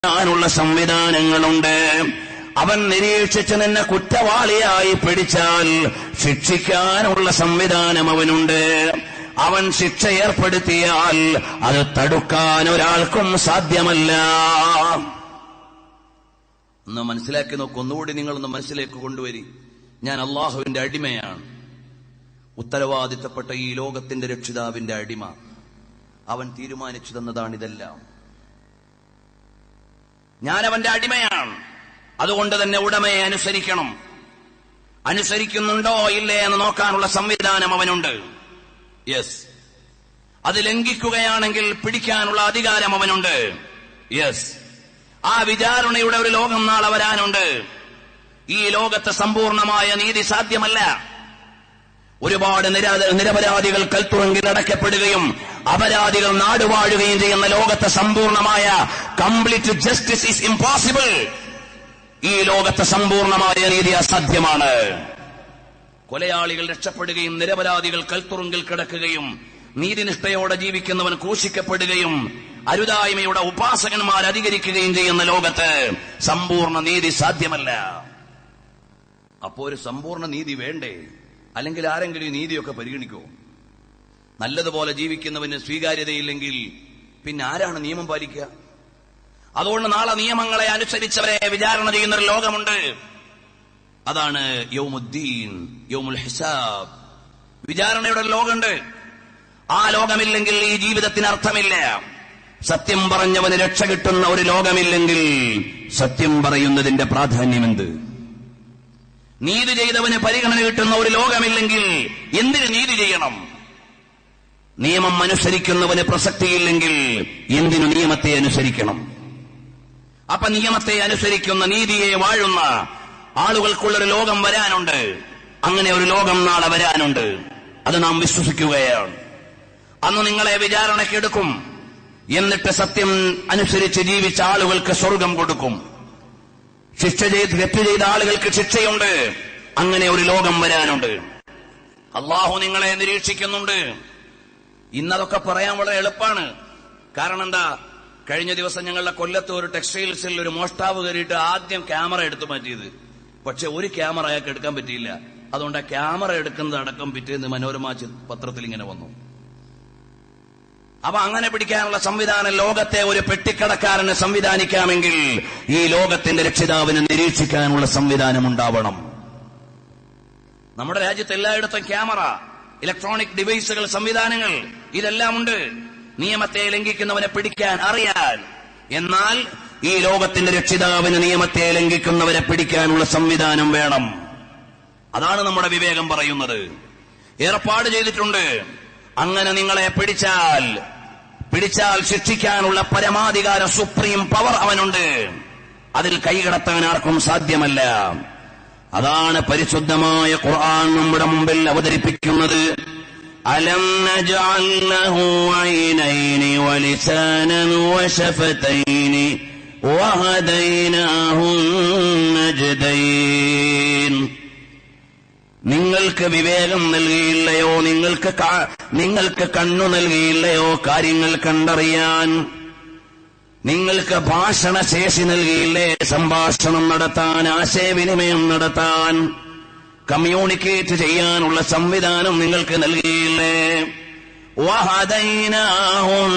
ാനുള്ള സംവിധാനങ്ങളുണ്ട്. അവൻ നിരീക്ഷിച്ച് നിന്നെ കുറ്റവാളിയായി പിടിച്ചാൽ ശിക്ഷിക്കാനുള്ള സംവിധാനം അവനുണ്ട്. അവൻ ശിക്ഷ ഏർപ്പെടുത്തിയാൽ അത് തടുക്കാൻ ഒരാൾക്കും സാധ്യമല്ല. ഒന്ന് മനസ്സിലാക്കി നോക്ക്. ഒന്നുകൂടി നിങ്ങളൊന്ന് മനസ്സിലേക്ക് കൊണ്ടുവരി. ഞാൻ അള്ളാഹുവിന്റെ അടിമയാണ്, ഉത്തരവാദിത്തപ്പെട്ട ഈ ലോകത്തിന്റെ രക്ഷിതാവിന്റെ അടിമ. അവൻ തീരുമാനിച്ചു തന്നതാണിതെല്ലാം. ഞാൻ അവന്റെ അടിമയാണ്. അതുകൊണ്ട് തന്നെ ഉടമയെ അനുസരിക്കണം. അനുസരിക്കുന്നുണ്ടോ ഇല്ലേ എന്ന് നോക്കാനുള്ള സംവിധാനം അവനുണ്ട്. യെസ്. അത് ലംഘിക്കുകയാണെങ്കിൽ പിടിക്കാനുള്ള അധികാരം അവനുണ്ട്. യെസ്. ആ വിചാരണയുടെ ഒരു ലോകം നാളെ വരാനുണ്ട്. ഈ ലോകത്ത് സമ്പൂർണമായ നീതി സാധ്യമല്ല. ഒരുപാട് നിരപരാധികൾ കൽത്തുറങ്കിൽ അടക്കപ്പെടുകയും അപരാധികൾ നാടുവാഴുകയും ചെയ്യുന്ന ലോകത്തെ സമ്പൂർണമായ കംപ്ലീറ്റ് ജസ്റ്റിസ് ഈസ് ഇംപോസിബിൾ. ഈ ലോകത്തെ സമ്പൂർണമായ നീതി അസാധ്യമാണ്. കൊലയാളികൾ രക്ഷപ്പെടുകയും നിരപരാധികൾ കൽത്തുറങ്കിൽ കിടക്കുകയും നീതിനിഷ്ഠയോടെ ജീവിക്കുന്നവൻ ക്രൂശിക്കപ്പെടുകയും അരുതായ്മയുടെ ഉപാസകന്മാർ അധികരിക്കുകയും ചെയ്യുന്ന ലോകത്ത് സമ്പൂർണ്ണ നീതി സാധ്യമല്ല. അപ്പോ ഒരു സമ്പൂർണ്ണ നീതി വേണ്ടേ? അല്ലെങ്കിൽ ആരെങ്കിലും ഈ നീതിയൊക്കെ പരിഗണിക്കോ? നല്ലതുപോലെ ജീവിക്കുന്നവന് സ്വീകാര്യതയില്ലെങ്കിൽ പിന്നെ ആരാണ് നിയമം പാലിക്കുക? അതുകൊണ്ട് നാളെ നിയമങ്ങളെ അനുസരിച്ചവരെ വിചാരണ ചെയ്യുന്നൊരു ലോകമുണ്ട്. അതാണ് യൗമുദ്ദീൻ, യൗമുൽ ഹിസാബ്. വിചാരണയുടെ ഒരു ലോകമുണ്ട്. ആ ലോകമില്ലെങ്കിൽ ഈ ജീവിതത്തിന് അർത്ഥമില്ല. സത്യം പറഞ്ഞവന് രക്ഷ കിട്ടുന്ന ഒരു ലോകമില്ലെങ്കിൽ സത്യം പറയുന്നതിന്റെ പ്രാധാന്യമെന്ത്? നീതി ചെയ്തവന് പരിഗണന കിട്ടുന്ന ഒരു ലോകമില്ലെങ്കിൽ എന്തിന് നീതി ചെയ്യണം? നിയമം അനുസരിക്കുന്നവന് പ്രസക്തിയില്ലെങ്കിൽ എന്തിനു നിയമത്തെ അനുസരിക്കണം? അപ്പൊ നിയമത്തെ അനുസരിക്കുന്ന, നീതിയെ വാഴുന്ന ആളുകൾക്കുള്ളൊരു ലോകം വരാനുണ്ട്. അങ്ങനെ ഒരു ലോകം നാളെ വരാനുണ്ട്. അത് നാം വിശ്വസിക്കുകയാണ്. അന്ന് നിങ്ങളെ വിചാരണയ്ക്കെടുക്കും. എന്നിട്ട് സത്യം അനുസരിച്ച് ജീവിച്ച ആളുകൾക്ക് സ്വർഗം കൊടുക്കും. തെറ്റ് ചെയ്ത ആളുകൾക്ക് ശിക്ഷയുണ്ട്. അങ്ങനെ ഒരു ലോകം വരാനുണ്ട്. അള്ളാഹു നിങ്ങളെ നിരീക്ഷിക്കുന്നുണ്ട്. ഇന്നതൊക്കെ പറയാൻ വളരെ എളുപ്പമാണ്. കാരണം എന്താ? കഴിഞ്ഞ ദിവസം ഞങ്ങളുടെ കൊല്ലത്ത് ഒരു ടെക്സ്റ്റൈൽസിൽ ഒരു മോഷ്ടാവ് കയറിയിട്ട് ആദ്യം ക്യാമറ എടുത്തു മാറ്റിയത്. പക്ഷെ ഒരു ക്യാമറ അയാൾക്ക് എടുക്കാൻ പറ്റിയില്ല. അതുകൊണ്ട് ആ ക്യാമറ എടുക്കുന്നത് അടക്കം പിറ്റേന്ന് മനോരമ പത്രത്തിൽ ഇങ്ങനെ വന്നു. അപ്പൊ അങ്ങനെ പിടിക്കാനുള്ള സംവിധാനം ലോകത്തെ ഒരു പെട്ടിക്കടക്കാരന് സംവിധാനിക്കാമെങ്കിൽ ഈ ലോകത്തിന്റെ രക്ഷിതാവിനെ നിരീക്ഷിക്കാനുള്ള സംവിധാനം ഉണ്ടാവണം. നമ്മുടെ രാജ്യത്ത് എല്ലായിടത്തും ക്യാമറ, ഇലക്ട്രോണിക് ഡിവൈസുകൾ, സംവിധാനങ്ങൾ ഇതെല്ലാം ഉണ്ട്. നിയമത്തെ ലംഘിക്കുന്നവനെ പിടിക്കാൻ അറിയാൻ. എന്നാൽ ഈ ലോകത്തിന്റെ രക്ഷിതാവിന് നിയമത്തെ ലംഘിക്കുന്നവരെ പിടിക്കാനുള്ള സംവിധാനം വേണം. അതാണ് നമ്മുടെ വിവേകം പറയുന്നത്. ഏർപ്പാട് ചെയ്തിട്ടുണ്ട്. അങ്ങനെ നിങ്ങളെ പിടിച്ചാൽ ശിക്ഷിക്കാനുള്ള പരമാധികാര സുപ്രീം പവർ അവനുണ്ട്. അതിൽ കൈകടത്താൻ ആർക്കും സാധ്യമല്ല. അതാണ് പരിശുദ്ധമായ ഖുർആൻ നമ്മുടെ മുമ്പിൽ അവതരിപ്പിക്കുന്നത്. അലം നജ്അൽ ലഹു ഐനൈനി വലിസാനൻ വശഫതൈനി വഹദൈനാഹു നജ്ദൈൻ. നിങ്ങൾക്ക് വിവേകം നൽകിയില്ലയോ? നിങ്ങൾക്ക് കണ്ണു നൽകിയില്ലയോ കാര്യങ്ങൾ കണ്ടറിയാൻ? നിങ്ങൾക്ക് ഭാഷണശേഷി നൽകിയില്ലേ സംഭാഷണം നടത്താൻ, ആശയവിനിമയം നടത്താൻ, കമ്മ്യൂണിക്കേറ്റ് ചെയ്യാനുള്ള സംവിധാനം നിങ്ങൾക്ക് നൽകിയില്ലേ? വഹദൈനാഹുൻ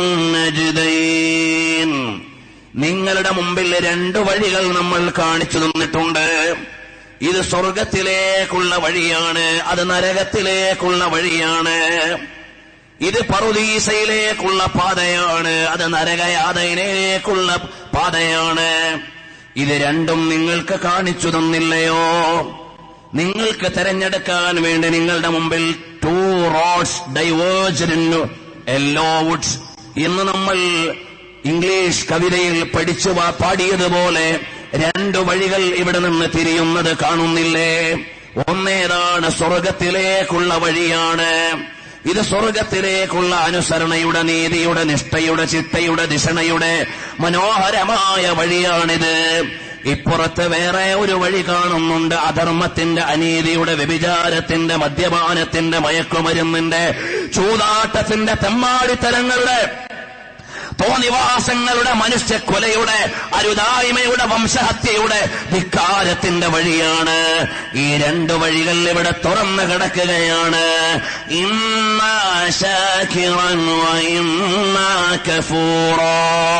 നജ്ദൈൻ. നിങ്ങളുടെ മുമ്പിൽ രണ്ട് വഴികൾ നമ്മൾ കാണിച്ചു തന്നിട്ടുണ്ട്. ഇത് സ്വർഗത്തിലേക്കുള്ള വഴിയാണ്, അത് നരകത്തിലേക്കുള്ള വഴിയാണ്. ഇത് പറുദീസയിലേക്കുള്ള പാതയാണ്, അത് നരകയാതനയിലേക്കുള്ള പാതയാണ്. ഇത് രണ്ടും നിങ്ങൾക്ക് കാണിച്ചു തന്നില്ലയോ? നിങ്ങൾക്ക് തെരഞ്ഞെടുക്കാൻ വേണ്ടി നിങ്ങളുടെ മുമ്പിൽ 2 roads diverged into a law woods എന്ന് നമ്മൾ ഇംഗ്ലീഷ് കവിതയിൽ പഠിച്ചു പാടിയതുപോലെ 2 വഴികൾ ഇവിടെ നിന്ന് തിരിയുന്നത് കാണുന്നില്ലേ? ഒന്നേതാണ് സ്വർഗത്തിലേക്കുള്ള വഴിയാണ്. ഇത് സ്വർഗത്തിലേക്കുള്ള അനുസരണയുടെ, നീതിയുടെ, നിഷ്ഠയുടെ, ചിട്ടയുടെ, ദിഷണയുടെ മനോഹരമായ വഴിയാണിത്. ഇപ്പുറത്ത് വേറെ ഒരു വഴി കാണുന്നുണ്ട്. അധർമ്മത്തിന്റെ, അനീതിയുടെ, വ്യഭിചാരത്തിന്റെ, മദ്യപാനത്തിന്റെ, മയക്കുമരുന്നിന്റെ, ചൂതാട്ടത്തിന്റെ, തെമ്മാടിത്തരങ്ങളുടെ, തോന്നിവാസങ്ങളുടെ, മനുഷ്യക്കൊലയുടെ, അരുതായ്മയുടെ, വംശഹത്യയുടെ, ധിക്കാരത്തിന്റെ വഴിയാണ്. ഈ രണ്ടു വഴികൾ ഇവിടെ തുറന്നു കിടക്കുകയാണ്. ഇമ്മാ ശാകിറൻ വ ഇമ്മാ കഫൂറാ.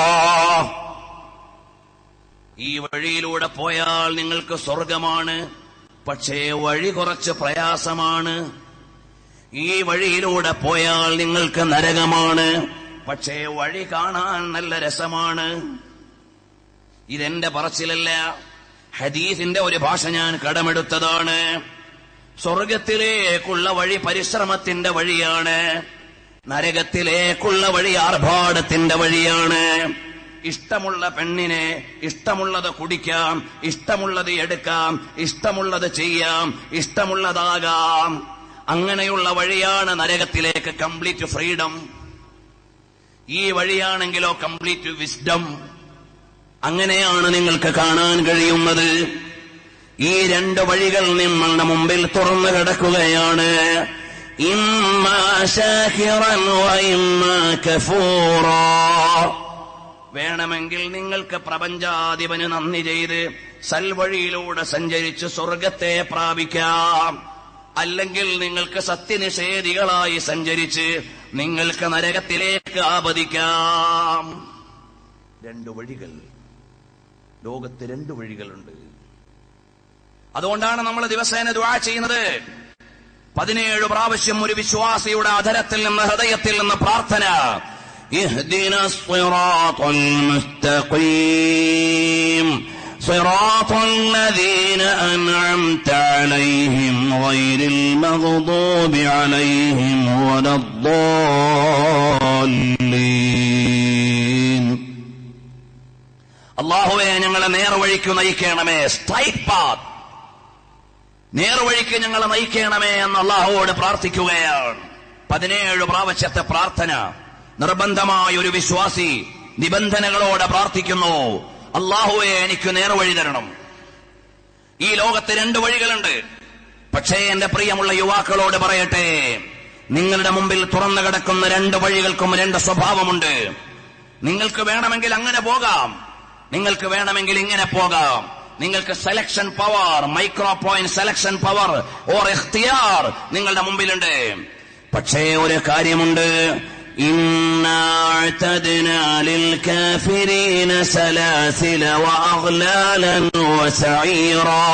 ഈ വഴിയിലൂടെ പോയാൽ നിങ്ങൾക്ക് സ്വർഗമാണ്, പക്ഷേ വഴി കുറച്ച് പ്രയാസമാണ്. ഈ വഴിയിലൂടെ പോയാൽ നിങ്ങൾക്ക് നരകമാണ്, പക്ഷേ വഴി കാണാൻ നല്ല രസമാണ്. ഇതെന്റെ പറച്ചിലല്ല, ഹദീസിന്റെ ഒരു ഭാഷ ഞാൻ കടമെടുത്തതാണ്. സ്വർഗത്തിലേക്കുള്ള വഴി പരിശ്രമത്തിന്റെ വഴിയാണ്, നരകത്തിലേക്കുള്ള വഴി ആർഭാടത്തിന്റെ വഴിയാണ്. ഇഷ്ടമുള്ള പെണ്ണിനെ ഇഷ്ടമുള്ളത് കുടിക്കാം, ഇഷ്ടമുള്ളത് എടുക്കാം, ഇഷ്ടമുള്ളത് ചെയ്യാം, ഇഷ്ടമുള്ളതാകാം. അങ്ങനെയുള്ള വഴിയാണ് നരകത്തിലേക്ക് കംപ്ലീറ്റ് ഫ്രീഡം. ഈ വഴിയാണെങ്കിലോ കംപ്ലീറ്റ് വിസ്ഡം. അങ്ങനെയാണ് നിങ്ങൾക്ക് കാണാൻ കഴിയുന്നത്. ഈ രണ്ട് വഴികൾ നിങ്ങളുടെ മുമ്പിൽ തുറന്നു കിടക്കുകയാണ്. ഇമ്മാ ശാകിറൻ വ ഇമ്മാ കഫൂറാ. വേണമെങ്കിൽ നിങ്ങൾക്ക് പ്രപഞ്ചാധിപന് നന്ദി ചെയ്ത് സൽവഴിയിലൂടെ സഞ്ചരിച്ച് സ്വർഗത്തെ പ്രാപിക്കാം. അല്ലെങ്കിൽ നിങ്ങൾക്ക് സത്യനിഷേധികളായി സഞ്ചരിച്ച് നിങ്ങൾക്ക് നരകത്തിലേക്ക് ആപതിക്കാം. രണ്ടു വഴികൾ, ലോകത്ത് രണ്ടു വഴികളുണ്ട്. അതുകൊണ്ടാണ് നമ്മൾ ദിവസേന ദുആ ചെയ്യുന്നത്. 17 പ്രാവശ്യം ഒരു വിശ്വാസിയുടെ അധരത്തിൽ നിന്ന്, ഹൃദയത്തിൽ നിന്ന് പ്രാർത്ഥന. اهدنا الصراط المستقيم صراط الذين أنعمت عليهم غير المغضوب عليهم ولا الضالين. അല്ലാഹുവേ, ഞങ്ങളെ നേർവഴിക്ക് നയിക്കണമേ. സ്ട്രൈറ്റ് പാത്ത്, നേർവഴിക്ക് ഞങ്ങളെ നയിക്കണമേ എന്ന് അല്ലാഹുവോട് പ്രാർത്ഥിക്കുകയാണ്. 17 പ്രാവശ്യത്തെ പ്രാർത്ഥന നിർബന്ധമായ ഒരു വിശ്വാസി നിബന്ധനകളോടെ പ്രാർത്ഥിക്കുന്നു. അല്ലാഹുവേ, എനിക്ക് നേർവഴി തരണം. ഈ ലോകത്ത് രണ്ട് വഴികളുണ്ട്. പക്ഷേ എന്റെ പ്രിയമുള്ള യുവാക്കളോട് പറയട്ടെ, നിങ്ങളുടെ മുമ്പിൽ തുറന്നു കിടക്കുന്ന രണ്ട് വഴികൾക്കും രണ്ട് സ്വഭാവമുണ്ട്. നിങ്ങൾക്ക് വേണമെങ്കിൽ അങ്ങനെ പോകാം, നിങ്ങൾക്ക് വേണമെങ്കിൽ ഇങ്ങനെ പോകാം. നിങ്ങൾക്ക് selection power, micro point selection power or ഇഖ്തിയാർ നിങ്ങളുടെ മുമ്പിലുണ്ട്. പക്ഷേ ഒരു കാര്യമുണ്ട്. إنا اعتدنا للكافرين سلاسل وأغلالا وسعيرا.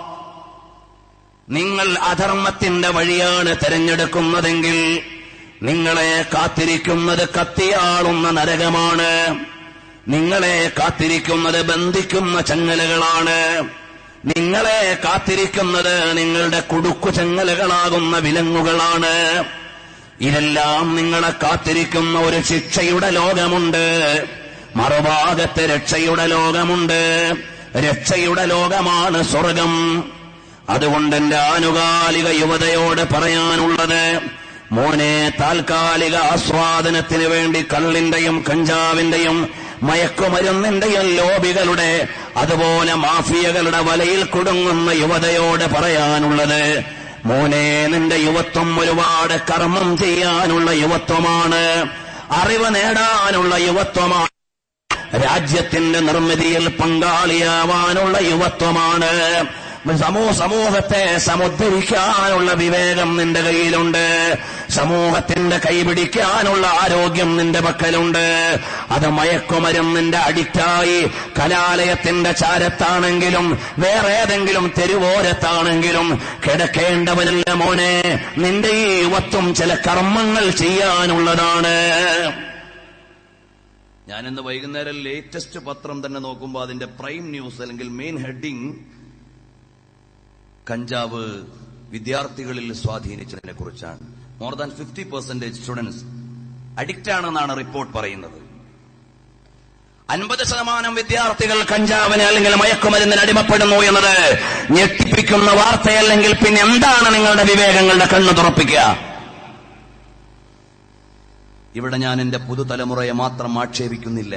നിങ്ങൾ അധർമ്മത്തിന്റെ വഴിയാണ് തിരഞ്ഞെടുക്കുന്നതെങ്കിൽ നിങ്ങളെ കാത്തിരിക്കുന്നത് കത്തിയാളുന്ന നരകമാണ്. നിങ്ങളെ കാത്തിരിക്കുന്നത് ബന്ധിക്കുന്ന ചങ്ങലകളാണ്. നിങ്ങളെ കാത്തിരിക്കുന്നത് നിങ്ങളുടെ കുടുക്കു ചങ്ങലകളാകുന്ന വിലങ്ങുകളാണ്. ഇതെല്ലാം നിങ്ങളെ കാത്തിരിക്കുന്ന ഒരു ശിക്ഷയുടെ ലോകമുണ്ട്, മറുഭാഗത്ത് രക്ഷയുടെ ലോകമുണ്ട്. രക്ഷയുടെ ലോകമാണ് സ്വർഗം. അതുകൊണ്ട് എന്റെ ആനുകാലിക യുവതയോട് പറയാനുള്ളത്, മോനെ, താൽക്കാലിക ആസ്വാദനത്തിന് വേണ്ടി കള്ളിന്റെയും കഞ്ചാവിന്റെയും മയക്കുമരുന്നിന്റെയും ലോബികളുടെ, അതുപോലെ മാഫിയകളുടെ വലയിൽ കുടുങ്ങുന്ന യുവതയോട് പറയാനുള്ളത്, മോനെ, നിന്റെ യുവത്വം ഒരുപാട് കർമ്മം ചെയ്യാനുള്ള യുവത്വമാണ്, അറിവ് നേടാനുള്ള യുവത്വമാണ്, രാജ്യത്തിന്റെ നിർമ്മിതിയിൽ പങ്കാളിയാവാനുള്ള യുവത്വമാണ്, സമൂഹത്തെ സമുദ്ധരിക്കാനുള്ള വിവേകം നിന്റെ കയ്യിലുണ്ട്, സമൂഹത്തിന്റെ കൈപിടിക്കാനുള്ള ആരോഗ്യം നിന്റെ പക്കലുണ്ട്. അത് മയക്കുമരുന്നിന്റെ അഡിക്റ്റായി കലാലയത്തിന്റെ ചാരത്താണെങ്കിലും വേറെ ഏതെങ്കിലും തെരുവോരത്താണെങ്കിലും കിടക്കേണ്ടവനല്ല മോനെ. നിന്റെ ഈ യുവത്വം ചില കർമ്മങ്ങൾ ചെയ്യാനുള്ളതാണ്. ഞാനിന്ന് വൈകുന്നേരം ലേറ്റസ്റ്റ് പത്രം തന്നെ നോക്കുമ്പോൾ അതിന്റെ പ്രൈം ന്യൂസ് അല്ലെങ്കിൽ മെയിൻ ഹെഡിങ് കഞ്ചാവ് വിദ്യാർത്ഥികളിൽ സ്വാധീനിച്ചതിനെ കുറിച്ചാണ്. മോർ ദാൻ 50% സ്റ്റുഡൻസ് അഡിക്റ്റ് ആണെന്നാണ് റിപ്പോർട്ട് പറയുന്നത്. 50% വിദ്യാർത്ഥികൾ കഞ്ചാവിന് അല്ലെങ്കിൽ മയക്കുമരുന്നിന് അടിമപ്പെടുന്നു എന്നത് ഞെട്ടിപ്പിക്കുന്ന വാർത്തയല്ലെങ്കിൽ പിന്നെ എന്താണ് നിങ്ങളുടെ വിവേകങ്ങളുടെ കണ്ണു തുറപ്പിക്കുക? ഇവിടെ ഞാൻ എന്റെ പുതുതലമുറയെ മാത്രം ആക്ഷേപിക്കുന്നില്ല.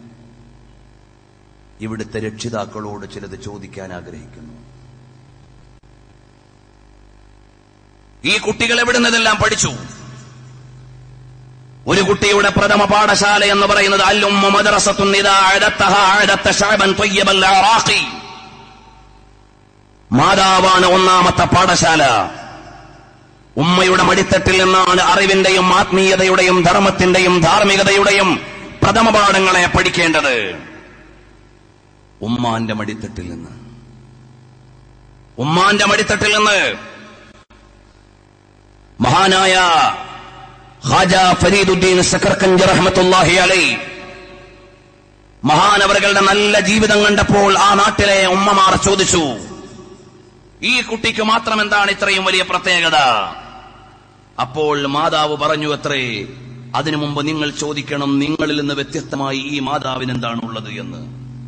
ഇവിടുത്തെ രക്ഷിതാക്കളോട് ചിലത് ചോദിക്കാൻ ആഗ്രഹിക്കുന്നു. ഈ കുട്ടികൾ എവിടെ നിന്നെല്ലാം പഠിച്ചു? ഒരു കുട്ടിയുടെ പ്രഥമ പാഠശാല എന്ന് പറയുന്നത് അൽ-ഉമ്മു മദ്റസത്തുൻ ഇദാ അഅദത്തഹാ അഅദത്ത ശഅബൻ ത്വയ്യിബൽ അറാഖി. മാതാവാണ് ഒന്നാമത്തെ പാഠശാല. ഉമ്മയുടെ മടിത്തട്ടിൽ നിന്നാണ് അറിവിന്റെയും ആത്മീയതയുടെയും ധർമ്മത്തിന്റെയും ധാർമ്മികതയുടെയും പ്രഥമ പാഠങ്ങളെ പഠിക്കേണ്ടത്. ഉമ്മാന്റെ മടിത്തട്ടിൽ നിന്ന്. മഹാനായ ഖാജ ഫരീദുദ്ദീൻ സക്കർകഞ്ചി റഹ്മത്തുള്ളാഹി അലൈഹി മഹാനവറുകളുടെ നല്ല ജീവിതം കണ്ടപ്പോൾ ആ നാട്ടിലെ ഉമ്മമാർ ചോദിച്ചു, ഈ കുട്ടിക്ക് മാത്രം എന്താണ് ഇത്രയും വലിയ പ്രത്യേകത? അപ്പോൾ മാതാവ് പറഞ്ഞു അത്രേ, അതിനു മുമ്പ് നിങ്ങൾ ചോദിക്കണം, നിങ്ങളിൽ നിന്ന് വ്യത്യസ്തമായി ഈ മാതാവിന് എന്താണുള്ളത് എന്ന്.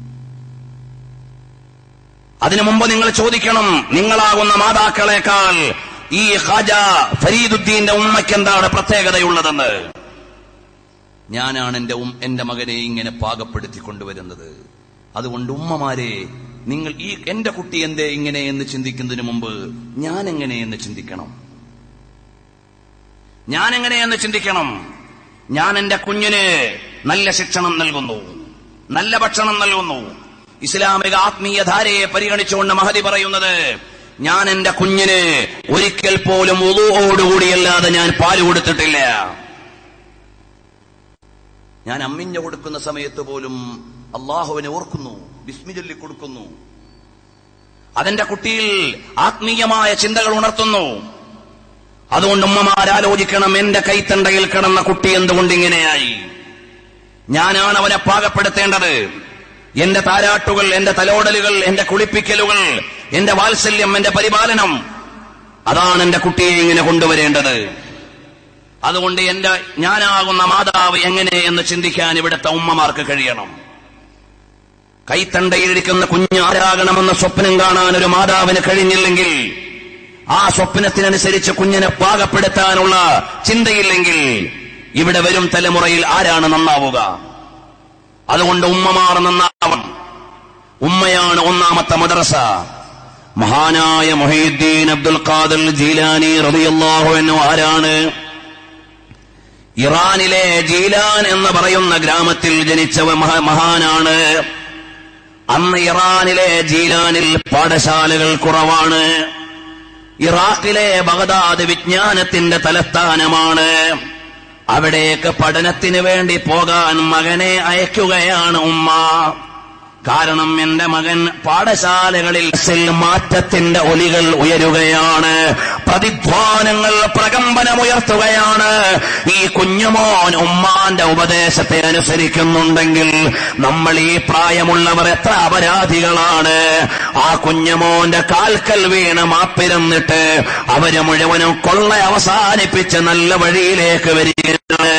അതിനു മുമ്പ് നിങ്ങൾ ചോദിക്കണം, നിങ്ങളാകുന്ന മാതാക്കളെക്കാൾ ഈ ഖാജ ഫരീദുദ്ദീന്റെ ഉമ്മയ്ക്ക് എന്താണ് പ്രത്യേകതയുള്ളതെന്ന്. ഞാനാണ് എന്റെ മകനെ ഇങ്ങനെ പാകപ്പെടുത്തി കൊണ്ടുവരുന്നത്. അതുകൊണ്ട് ഉമ്മമാരെ, നിങ്ങൾ എന്റെ കുട്ടി എന്തേ ഇങ്ങനെ എന്ന് ചിന്തിക്കുന്നതിന് മുമ്പ് ഞാൻ എങ്ങനെയെന്ന് ചിന്തിക്കണം. ഞാൻ എന്റെ കുഞ്ഞിന് നല്ല ശിക്ഷണം നൽകുന്നു, നല്ല ഭക്ഷണം നൽകുന്നു. ഇസ്ലാമിക ആത്മീയ ധാരയെ പരിഗണിച്ചുകൊണ്ട് മഹദി പറയുന്നത്, ഞാൻ എന്റെ കുഞ്ഞിന് ഒരിക്കൽ പോലും വുളൂഓടുകൂടിയല്ലാതെ ഞാൻ പാല് കൊടുത്തിട്ടില്ല. ഞാൻ അമ്മിഞ്ഞ കൊടുക്കുന്ന സമയത്ത് പോലും അള്ളാഹുവിനെ ഓർക്കുന്നു, ബിസ്മി ചൊല്ലി കൊടുക്കുന്നു. അതെന്റെ കുട്ടിയിൽ ആത്മീയമായ ചിന്തകൾ ഉണർത്തുന്നു. അതുകൊണ്ട് ഉമ്മമാരാലോചിക്കണം, എന്റെ കൈത്തണ്ടയിൽ കിടന്ന കുട്ടി എന്തുകൊണ്ട് ഇങ്ങനെയായി? ഞാനാണ് അവനെ പാകപ്പെടുത്തേണ്ടത്. എന്റെ താരാട്ടുകൾ, എന്റെ തലോടലുകൾ, എന്റെ കുളിപ്പിക്കലുകൾ, എന്റെ വാത്സല്യം, എന്റെ പരിപാലനം, അതാണ് എന്റെ കുട്ടിയെ ഇങ്ങനെ കൊണ്ടുവരേണ്ടത്. അതുകൊണ്ട് ഞാനാകുന്ന മാതാവ് എങ്ങനെ എന്ന് ചിന്തിക്കാൻ ഇവിടുത്തെ ഉമ്മമാർക്ക് കഴിയണം. കൈത്തണ്ടയിലിരിക്കുന്ന കുഞ്ഞ് ആരാകണമെന്ന് സ്വപ്നം കാണാൻ ഒരു മാതാവിന് കഴിഞ്ഞില്ലെങ്കിൽ, ആ സ്വപ്നത്തിനനുസരിച്ച് കുഞ്ഞിനെ പാകപ്പെടുത്താനുള്ള ചിന്തയില്ലെങ്കിൽ, ഇവിടെ വരും തലമുറയിൽ ആരാണ് നന്നാവുക? അതുകൊണ്ട് ഉമ്മമാർ നന്നാവണം. ഉമ്മയാണ് ഒന്നാമത്തെ മദ്രസ. മഹാനായ മുഹീദ്ദീൻ അബ്ദുൽ ഖാദിർ ജീലാനി റളിയല്ലാഹു അൻഹു ആരാണ്? ഇറാനിലെ ജീലാൻ എന്ന് പറയുന്ന ഗ്രാമത്തിൽ ജനിച്ച മഹാനാണ്. അന്ന് ഇറാനിലെ ജീലാനിൽ പാഠശാലകൾ കുറവാണ്. ഇറാഖിലെ ബഗ്ദാദ് വിജ്ഞാനത്തിന്റെ തലസ്ഥാനമാണ്. അവിടേക്ക് പഠനത്തിന് വേണ്ടി പോകാൻ മകനെ അയക്കുകയാണ് ഉമ്മ. കാരണം എന്റെ മകൻ പാഠശാലകളിൽ മാറ്റത്തിന്റെ ഒലികൾ ഉയരുകയാണ്, പ്രതിധ്വാനങ്ങൾ പ്രകമ്പനമുയർത്തുകയാണ്. ഈ കുഞ്ഞുമോൻ ഉമ്മാന്റെ ഉപദേശത്തെ അനുസരിക്കുന്നുണ്ടെങ്കിൽ നമ്മൾ ഈ പ്രായമുള്ളവർ എത്ര അപരാധികളാണ്. ആ കുഞ്ഞുമോന്റെ കാൽക്കൽ വീണ് മാപ്പിരന്നിട്ട് അവര് മുഴുവനും കൊള്ള അവസാനിപ്പിച്ച് നല്ല വഴിയിലേക്ക് വരികയാണ്.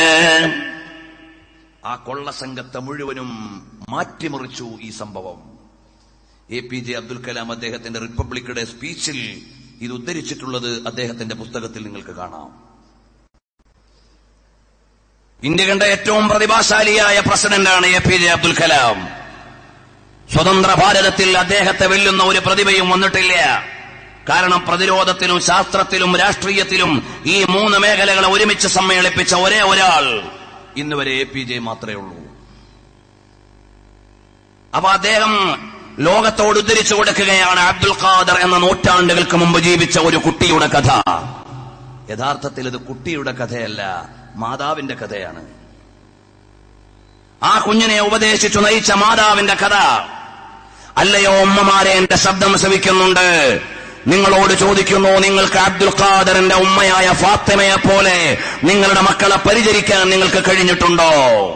ആ കൊള്ള സംഘത്തെ മുഴുവനും മാറ്റിമറിച്ചു ഈ സംഭവം. APJ അബ്ദുൽ കലാം അദ്ദേഹത്തിന്റെ റിപ്പബ്ലിക് ഡേ സ്പീച്ചിൽ ഇത് ഉദ്ധരിച്ചിട്ടുള്ളത് അദ്ദേഹത്തിന്റെ പുസ്തകത്തിൽ നിങ്ങൾക്ക് കാണാം. ഇന്ത്യ കണ്ട ഏറ്റവും പ്രതിഭാശാലിയായ പ്രസിഡന്റാണ് APJ അബ്ദുൽ കലാം. സ്വതന്ത്ര ഭാരതത്തിൽ അദ്ദേഹത്തെ വെല്ലുന്ന ഒരു പ്രതിഭയും വന്നിട്ടില്ല. കാരണം പ്രതിരോധത്തിലും ശാസ്ത്രത്തിലും രാഷ്ട്രീയത്തിലും ഈ 3 മേഖലകളെ ഒരുമിച്ച് സമ്മേളിപ്പിച്ച ഒരേ ഒരാൾ ഇന്ന് വരെ APJ മാത്രമേ ഉള്ളൂ. അപ്പൊ അദ്ദേഹം ലോകത്തോട് ഉദ്ധരിച്ചു കൊടുക്കുകയാണ് അബ്ദുൽ ഖാദർ എന്ന നൂറ്റാണ്ടുകൾക്ക് മുമ്പ് ജീവിച്ച ഒരു കുട്ടിയുടെ കഥ. യഥാർത്ഥത്തിൽ ഇത് കുട്ടിയുടെ കഥയല്ല, മാതാവിന്റെ കഥയാണ്. ആ കുഞ്ഞിനെ ഉപദേശിച്ചു നയിച്ച മാതാവിന്റെ കഥ. അല്ലയോ ഉമ്മമാരെ, എന്റെ ശബ്ദം ശ്രവിക്കുന്നുണ്ട്, നിങ്ങളോട് ചോദിക്കുന്നു, നിങ്ങൾക്ക് അബ്ദുൽ ഖാദറിന്റെ ഉമ്മയായ ഫാത്തിമയെ പോലെ നിങ്ങളുടെ മക്കളെ പരിചരിക്കാൻ നിങ്ങൾക്ക് കഴിഞ്ഞിട്ടുണ്ടോ?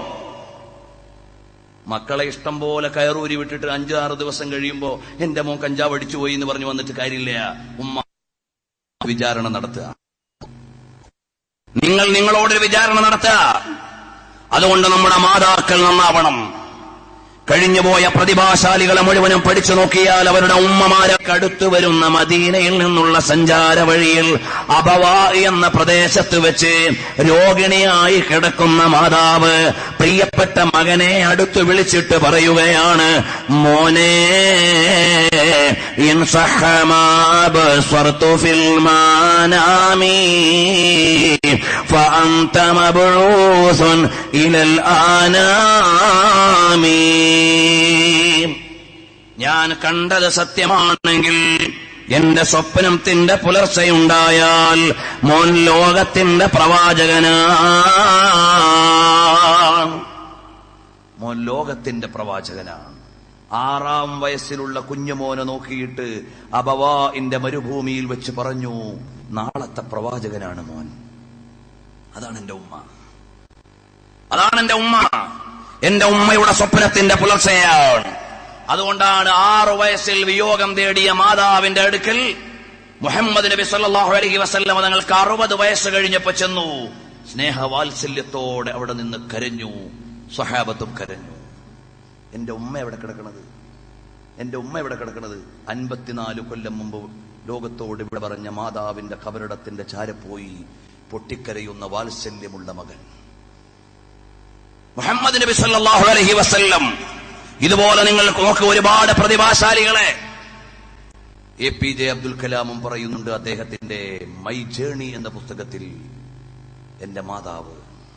മക്കളെ ഇഷ്ടം പോലെ കയറൂരി വിട്ടിട്ട് 5-6 ദിവസം കഴിയുമ്പോ എന്റെ മോൻ കഞ്ചാവ് അടിച്ചു പോയി എന്ന് പറഞ്ഞു വന്നിട്ട് കാര്യമില്ല. ഉമ്മ വിചാരണ നടത്തുക. നിങ്ങളോടൊരു വിചാരണ നടത്തുക. അതുകൊണ്ട് നമ്മുടെ മാതാക്കൾ നന്നാവണം. കഴിഞ്ഞുപോയ പ്രതിഭാശാലികളെ മുഴുവനും പഠിച്ചു നോക്കിയാൽ അവരുടെ ഉമ്മമാരൊക്കെ അടുത്തു വരുന്ന മദീനയിൽ നിന്നുള്ള സഞ്ചാര വഴിയിൽ അബവാ എന്ന പ്രദേശത്ത് വെച്ച് രോഗിണിയായി കിടക്കുന്ന മാതാവ് പ്രിയപ്പെട്ട മകനെ അടുത്തു വിളിച്ചിട്ട് പറയുകയാണ്, മോനെ ഇൻസഹമാബസ്വർതു ഫിൽ മാനാമി ഫഅൻത മബ്ഊസുൻ ഇലൽ ആനാമി. ഞാൻ കണ്ടത് സത്യമാണെങ്കിൽ, എന്റെ സ്വപ്നത്തിന്റെ പുലർച്ചയുണ്ടായാൽ മോൻ ലോകത്തിന്റെ പ്രവാചകനാണ്. മോൻ ലോകത്തിന്റെ പ്രവാചകനാണ്. 6-ാം വയസ്സിലുള്ള കുഞ്ഞുമോനെ നോക്കിയിട്ട് അബവാഇന്റെ മരുഭൂമിയിൽ വെച്ച് പറഞ്ഞു, നാളത്തെ പ്രവാചകനാണ് മോൻ. അതാണ് എന്റെ ഉമ്മ. അതാണ് എന്റെ ഉമ്മ. എന്റെ ഉമ്മയുടെ സ്വപ്നത്തിന്റെ പുലർച്ചയാണ്. അതുകൊണ്ടാണ് 6 വയസ്സിൽ വിയോഗം തേടിയ മാതാവിന്റെ അടുക്കൽ മുഹമ്മദ് നബി സല്ലല്ലാഹു അലൈഹി വസല്ലം തങ്ങൾക്ക് 60 വയസ്സ് കഴിഞ്ഞപ്പോ ചെന്നു. സ്നേഹവാത്സല്യത്തോടെ അവിടെ നിന്ന് കരഞ്ഞു. സ്വഹാബത്തും കരഞ്ഞു. എന്റെ ഉമ്മ എവിടെ കിടക്കണത്? എന്റെ ഉമ്മ എവിടെ കിടക്കണത്? 54 കൊല്ലം മുമ്പ് ലോകത്തോട് ഇവിടെ പറഞ്ഞ മാതാവിന്റെ ഖബറിടത്തിന്റെ ചാരപ്പോയി പൊട്ടിക്കരയുന്ന വാത്സല്യമുള്ള മകൻ മുഹമ്മദ് നബി സല്ലല്ലാഹു അലൈഹി വസല്ലം. ഇതുപോലെ നിങ്ങൾക്ക് നോക്ക് ഒരുപാട് പ്രതിഭാശാലികളെ. APJ അബ്ദുൽ കലാമും പറയുന്നുണ്ട് അദ്ദേഹത്തിന്റെ മൈ ജേർണി എന്ന പുസ്തകത്തിൽ, എന്റെ മാതാവ്.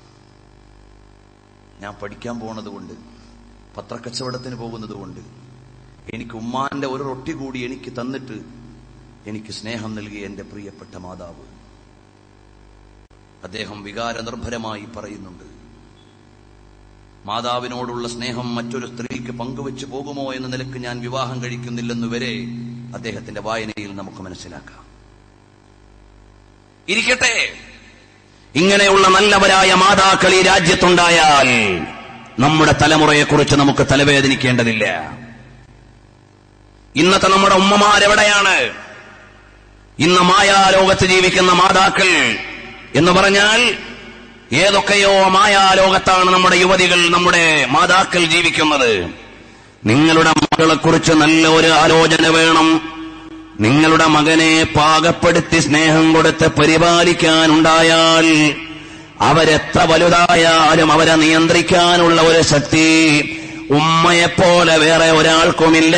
ഞാൻ പഠിക്കാൻ പോണത് കൊണ്ട്, പത്രക്കച്ചവടത്തിന് പോകുന്നത് കൊണ്ട്, എനിക്ക് ഉമ്മാന്റെ ഒരു റൊട്ടി കൂടി എനിക്ക് തന്നിട്ട് എനിക്ക് സ്നേഹം നൽകിയ എന്റെ പ്രിയപ്പെട്ട മാതാവ്. അദ്ദേഹം വികാരനിർഭരമായി പറയുന്നുണ്ട്, മാതാവിനോടുള്ള സ്നേഹം മറ്റൊരു സ്ത്രീക്ക് പങ്കുവെച്ചു പോകുമോ എന്ന നിലക്ക് ഞാൻ വിവാഹം കഴിക്കുന്നില്ലെന്ന് വരെ അദ്ദേഹത്തിന്റെ വായനയിൽ നമുക്ക് മനസ്സിലാക്കാം. ഇരിക്കട്ടെ, ഇങ്ങനെയുള്ള നല്ലവരായ മാതാക്കൾ ഈ രാജ്യത്തുണ്ടായാൽ നമ്മുടെ തലമുറയെക്കുറിച്ച് നമുക്ക് തലവേദനിക്കേണ്ടതില്ല. ഇന്നത്തെ നമ്മുടെ ഉമ്മമാരെവിടെയാണ്? ഇന്ന് മായാലോകത്ത് ജീവിക്കുന്ന മാതാക്കൾ എന്ന് പറഞ്ഞാൽ ഏതൊക്കെയോ മായാലോകത്താണ് നമ്മുടെ യുവതികൾ, നമ്മുടെ മാതാക്കൾ ജീവിക്കുന്നത്. നിങ്ങളുടെ മകളെക്കുറിച്ച് നല്ല ഒരു ആലോചന വേണം. നിങ്ങളുടെ മകനെ പാകപ്പെടുത്തി സ്നേഹം കൊടുത്ത് പരിപാലിക്കാനുണ്ടായാൽ അവരെത്ര വലുതായാലും അവരെ നിയന്ത്രിക്കാനുള്ള ഒരു ശക്തി ഉമ്മയെപ്പോലെ വേറെ ഒരാൾക്കുമില്ല.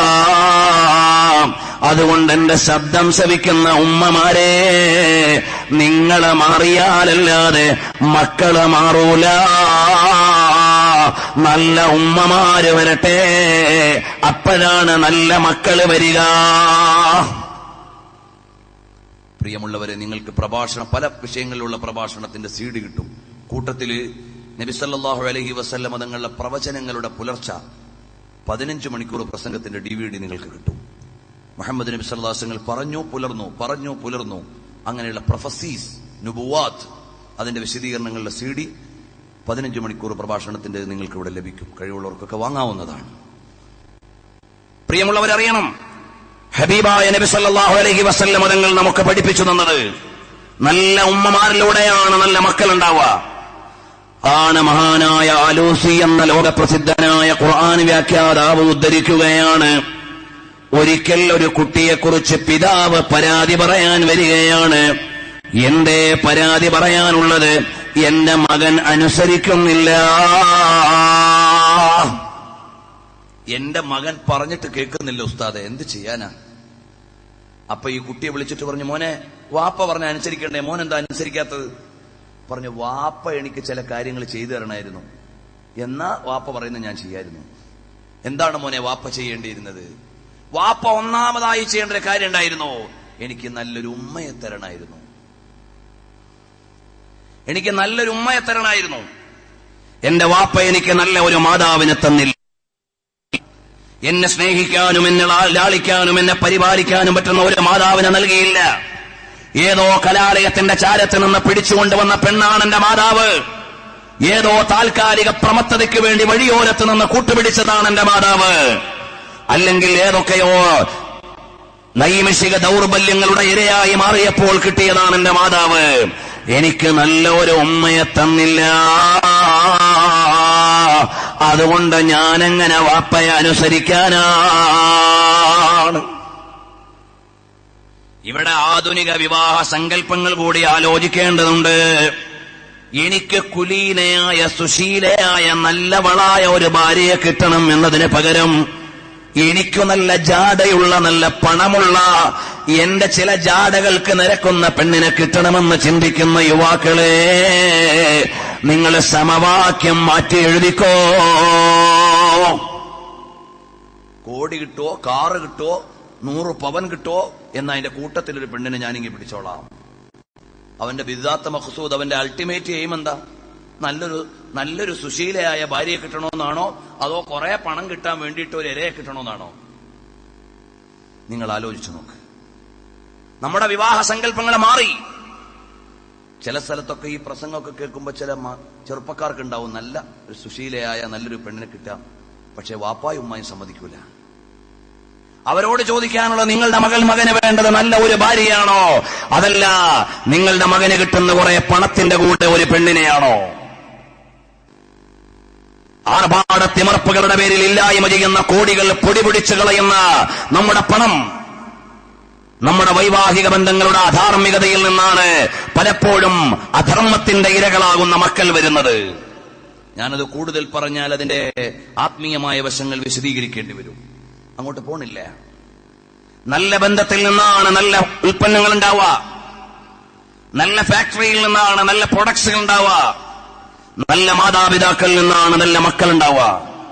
അതുകൊണ്ട് എന്റെ ശബ്ദം ശ്രവിക്കുന്ന ഉമ്മമാരെ, നിങ്ങളെ മാറിയാലല്ലാതെ മക്കളെ മാറൂല. നല്ല ഉമ്മമാര് വരട്ടെ, അപ്പോഴാണ് നല്ല മക്കള് വരിക. പ്രിയമുള്ളവരെ, നിങ്ങൾക്ക് പല വിഷയങ്ങളിലുള്ള പ്രഭാഷണത്തിന്റെ CD കിട്ടും. കൂട്ടത്തില് നബി സല്ലല്ലാഹു അലൈഹി വസല്ലം തങ്ങളുടെ പ്രവചനങ്ങളുടെ പുലർച്ച 15 മണിക്കൂർ പ്രസംഗത്തിന്റെ DVD നിങ്ങൾക്ക് കിട്ടും. മുഹമ്മദ് നബി സല്ലല്ലാഹു അലൈഹി വസല്ലം പറഞ്ഞു പുലർന്നു അങ്ങനെയുള്ള പ്രൊഫസീസ്, നുബുവാത്ത്, അതിന്റെ വിശദീകരണങ്ങളുടെ CD 15 മണിക്കൂർ പ്രഭാഷണത്തിന്റെ നിങ്ങൾക്ക് ഇവിടെ ലഭിക്കും. കഴിവുള്ളവർക്കൊക്കെ വാങ്ങാവുന്നതാണ്. പ്രിയമുള്ളവരറിയണം, ഹബീബായ നബി സല്ലല്ലാഹു അലൈഹി വസല്ലം തങ്ങൾ നമുക്ക് പഠിപ്പിച്ചു തന്നത് നല്ല ഉമ്മമാരിലൂടെയാണ് നല്ല മക്കൾ ഉണ്ടാവുക. ആണ് മഹാനായ ആലൂസി എന്ന ലോകപ്രസിദ്ധനായ ഖുർആൻ വ്യാഖ്യാതാവ് ഉദ്ധരിക്കുകയാണ്. ഒരിക്കൽ ഒരു കുട്ടിയെക്കുറിച്ച് പിതാവ് പരാതി പറയാൻ വരികയാണ്. എന്റെ പരാതി പറയാനുള്ളത്, എന്റെ മകൻ അനുസരിക്കുന്നില്ല. എന്റെ മകൻ പറഞ്ഞിട്ട് കേൾക്കുന്നില്ല ഉസ്താദെ, എന്ത് ചെയ്യാനാ? അപ്പൊ ഈ കുട്ടിയെ വിളിച്ചിട്ട് പറഞ്ഞു, മോനെ, വാപ്പ പറഞ്ഞ അനുസരിക്കണ്ടേ, മോൻ എന്താ അനുസരിക്കാത്തത്? പറഞ്ഞു, വാപ്പ എനിക്ക് ചില കാര്യങ്ങൾ ചെയ്തു തരണമായിരുന്നു, എന്നാ വാപ്പ പറയുന്നത് ഞാൻ ചെയ്യായിരുന്നു. എന്താണ് മോനെ വാപ്പ ചെയ്യേണ്ടിയിരുന്നത്? വാപ്പ ഒന്നാമതായി ചെയ്യേണ്ട ഒരു കാര്യം ഉണ്ടായിരുന്നു, എനിക്ക് നല്ലൊരു ഉമ്മയെ തരണമായിരുന്നു. എന്റെ വാപ്പ എനിക്ക് നല്ല ഒരു മാതാവിനെ തന്നില്ല. എന്നെ സ്നേഹിക്കാനും എന്നെ ലാളിക്കാനും എന്നെ പരിപാലിക്കാനും പറ്റുന്ന ഒരു മാതാവിനെ നൽകിയില്ല. ഏതോ കലാലയത്തിന്റെ ചാരത്ത് നിന്ന് പിടിച്ചുകൊണ്ടുവന്ന പെണ്ണാണ് എന്റെ മാതാവ്. ഏതോ താൽക്കാലിക പ്രമത്തതയ്ക്ക് വേണ്ടി വഴിയോരത്ത് നിന്ന് കൂട്ടുപിടിച്ചതാണ് എന്റെ മാതാവ്. അല്ലെങ്കിൽ ഏതൊക്കെയോ നൈമിഷിക ദൗർബല്യങ്ങളുടെ ഇരയായി മാറിയപ്പോൾ കിട്ടിയതാണ് എന്റെ മാതാവ്. എനിക്ക് നല്ല ഒരു ഉമ്മയെ തന്നില്ല. അതുകൊണ്ട് ഞാനെങ്ങനെ വാപ്പയെ അനുസരിക്കാനാണ്? ഇവിടെ ആധുനിക വിവാഹ സങ്കല്പങ്ങൾ കൂടി ആലോചിക്കേണ്ടതുണ്ട്. എനിക്ക് കുലീനയായ സുശീലയായ നല്ലവളായ ഒരു ഭാര്യയെ കിട്ടണം എന്നതിന് പകരം എനിക്കു നല്ല ജാടയുള്ള നല്ല പണമുള്ള എന്റെ ചില ജാടകൾക്ക് നിരക്കുന്ന പെണ്ണിനെ കിട്ടണമെന്ന് ചിന്തിക്കുന്ന യുവാക്കളെ, നിങ്ങൾ സമവാക്യം മാറ്റി എഴുതിക്കോ. കോടി കിട്ടോ, കാറ് കിട്ടോ, 100 പവൻ കിട്ടോ എന്നതിന്റെ കൂട്ടത്തിലൊരു പെണ്ണിനെ ഞാനിങ്ങനെ പിടിച്ചോളാം. അവന്റെ ബിദ്ദാത്ത മഖ്സൂദ്, അവന്റെ അൾട്ടിമേറ്റ് എയിം എന്താ? നല്ലൊരു സുശീലയായ ഭാര്യയെ കിട്ടണമെന്നാണോ, അതോ കുറെ പണം കിട്ടാൻ വേണ്ടിയിട്ട് ഒരു ഇരയെ കിട്ടണമെന്നാണോ? നിങ്ങൾ ആലോചിച്ചു നോക്ക്. നമ്മുടെ വിവാഹ സങ്കല്പങ്ങൾ മാറി. ചില സ്ഥലത്തൊക്കെ ഈ പ്രസംഗമൊക്കെ കേൾക്കുമ്പോൾ ചില ചെറുപ്പക്കാർക്ക് ഉണ്ടാവും നല്ല ഒരു സുശീലയായ നല്ലൊരു പെണ്ണിനെ കിട്ടാം, പക്ഷെ വാപ്പായും ഉമ്മായും സമ്മതിക്കൂല. അവരോട് ചോദിക്കാനുള്ള, നിങ്ങളുടെ മകന് വേണ്ടത് നല്ല ഒരു ഭാര്യയാണോ, അതല്ല നിങ്ങളുടെ മകന് കിട്ടുന്ന കുറെ പണത്തിന്റെ കൂടെ ഒരു പെണ്ണിനെയാണോ? ആർഭാടത്തിമർപ്പുകളുടെ പേരിൽ ഇല്ലായ്മ ചെയ്യുന്ന കോടികൾ പൊടിപിടിച്ചു കളയുന്ന നമ്മുടെ പണം നമ്മുടെ വൈവാഹിക ബന്ധങ്ങളുടെ അധാർമികതയിൽ നിന്നാണ് പലപ്പോഴും അധർമ്മത്തിന്റെ ഇരകളാകുന്ന മക്കൾ വരുന്നത്. ഞാനത് കൂടുതൽ പറഞ്ഞാൽ അതിന്റെ ആത്മീയമായ വശങ്ങൾ വിശദീകരിക്കേണ്ടി വരും. അങ്ങോട്ട് പോണില്ല. നല്ല ബന്ധത്തിൽ നിന്നാണ് നല്ല ഉൽപ്പന്നങ്ങൾ ഉണ്ടാവുക, നല്ല ഫാക്ടറിയിൽ നിന്നാണ് നല്ല പ്രൊഡക്ട്സുകൾ ഉണ്ടാവുക, നല്ല മാതാപിതാക്കളിൽ നിന്നാണ് നല്ല മക്കൾ ഉണ്ടാവുക.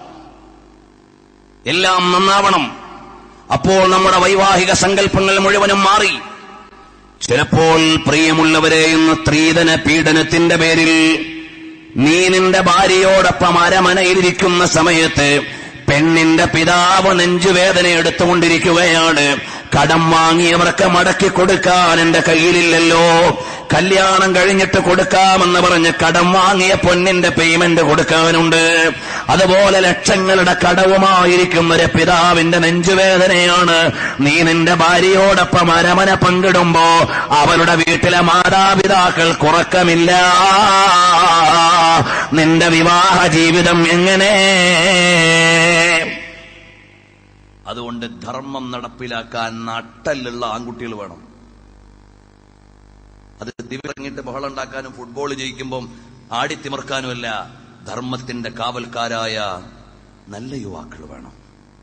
എല്ലാം നന്നാവണം. അപ്പോൾ നമ്മുടെ വൈവാഹിക സങ്കല്പങ്ങൾ മുഴുവനും മാറി. ചിലപ്പോൾ പ്രിയമുള്ളവരെ, ഇന്ന് സ്ത്രീധന പീഡനത്തിന്റെ പേരിൽ നീ നിന്റെ ഭാര്യയോടൊപ്പം അരമനയിലിരിക്കുന്ന സമയത്ത് പെണ്ണിന്റെ പിതാവ് നെഞ്ചുവേദന എടുത്തുകൊണ്ടിരിക്കുകയാണ്. കടം വാങ്ങിയവർക്ക് മടക്കി കൊടുക്കാൻ എന്റെ കയ്യിലില്ലല്ലോ, കല്യാണം കഴിഞ്ഞിട്ട് കൊടുക്കാമെന്ന് പറഞ്ഞ് കടം വാങ്ങിയ പൊന്നിന്റെ പേയ്മെന്റ് കൊടുക്കാനുണ്ട്. അതുപോലെ ലക്ഷങ്ങളുടെ കടവുമായിരിക്കും ഒരു പിതാവിന്റെ നെഞ്ചുവേദനയാണ്. നീ നിന്റെ ഭാര്യയോടൊപ്പം അരമന പങ്കിടുമ്പോ അവരുടെ വീട്ടിലെ മാതാപിതാക്കൾ കുറക്കമില്ല. നിന്റെ വിവാഹ ജീവിതം എങ്ങനെ? അതുകൊണ്ട് ധർമ്മം നടപ്പിലാക്കാൻ നട്ടലുള്ള ആൺകുട്ടികൾ വേണം. അത് ദിവസങ്ങിട്ട് ബഹളം ഉണ്ടാക്കാനും ഫുട്ബോൾ ജയിക്കുമ്പം ആടിത്തിമർക്കാനുമല്ല, ധർമ്മത്തിന്റെ കാവൽക്കാരായ നല്ല യുവാക്കൾ വേണം.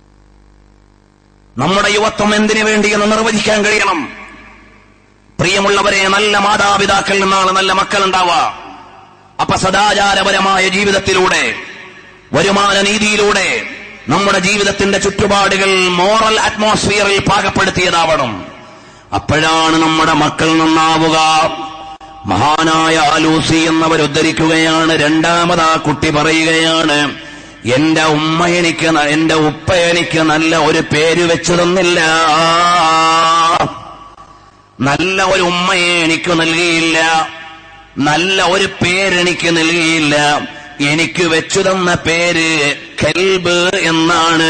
നമ്മുടെ യുവത്വം എന്തിനു വേണ്ടിയെന്ന് നിർവചിക്കാൻ കഴിയണം. പ്രിയമുള്ളവരെ, നല്ല മാതാപിതാക്കളിൽ നിന്നാണ് നല്ല മക്കൾ ഉണ്ടാവുക. അപ്പൊ സദാചാരപരമായ ജീവിതത്തിലൂടെ, വരുമാന നീതിയിലൂടെ നമ്മുടെ ജീവിതത്തിന്റെ ചുറ്റുപാടുകൾ മോറൽ അറ്റ്മോസ്ഫിയറിൽ പാകപ്പെടുത്തിയതാവണം. അപ്പോഴാണ് നമ്മുടെ മക്കൾ നന്നാവുക. മഹാനായ ആലൂസി എന്നവർ ഉദ്ധരിക്കുകയാണ്. രണ്ടാമതാ കുട്ടി പറയുകയാണ്, എന്റെ ഉപ്പ എനിക്ക് നല്ല ഒരു പേര് വെച്ചു തന്നില്ല, നല്ല ഒരു ഉമ്മയെ എനിക്ക് നൽകിയില്ല, നല്ല ഒരു പേരെനിക്ക് നൽകിയില്ല. എനിക്ക് വെച്ചു തന്ന പേര് കൽബ് എന്നാണ്.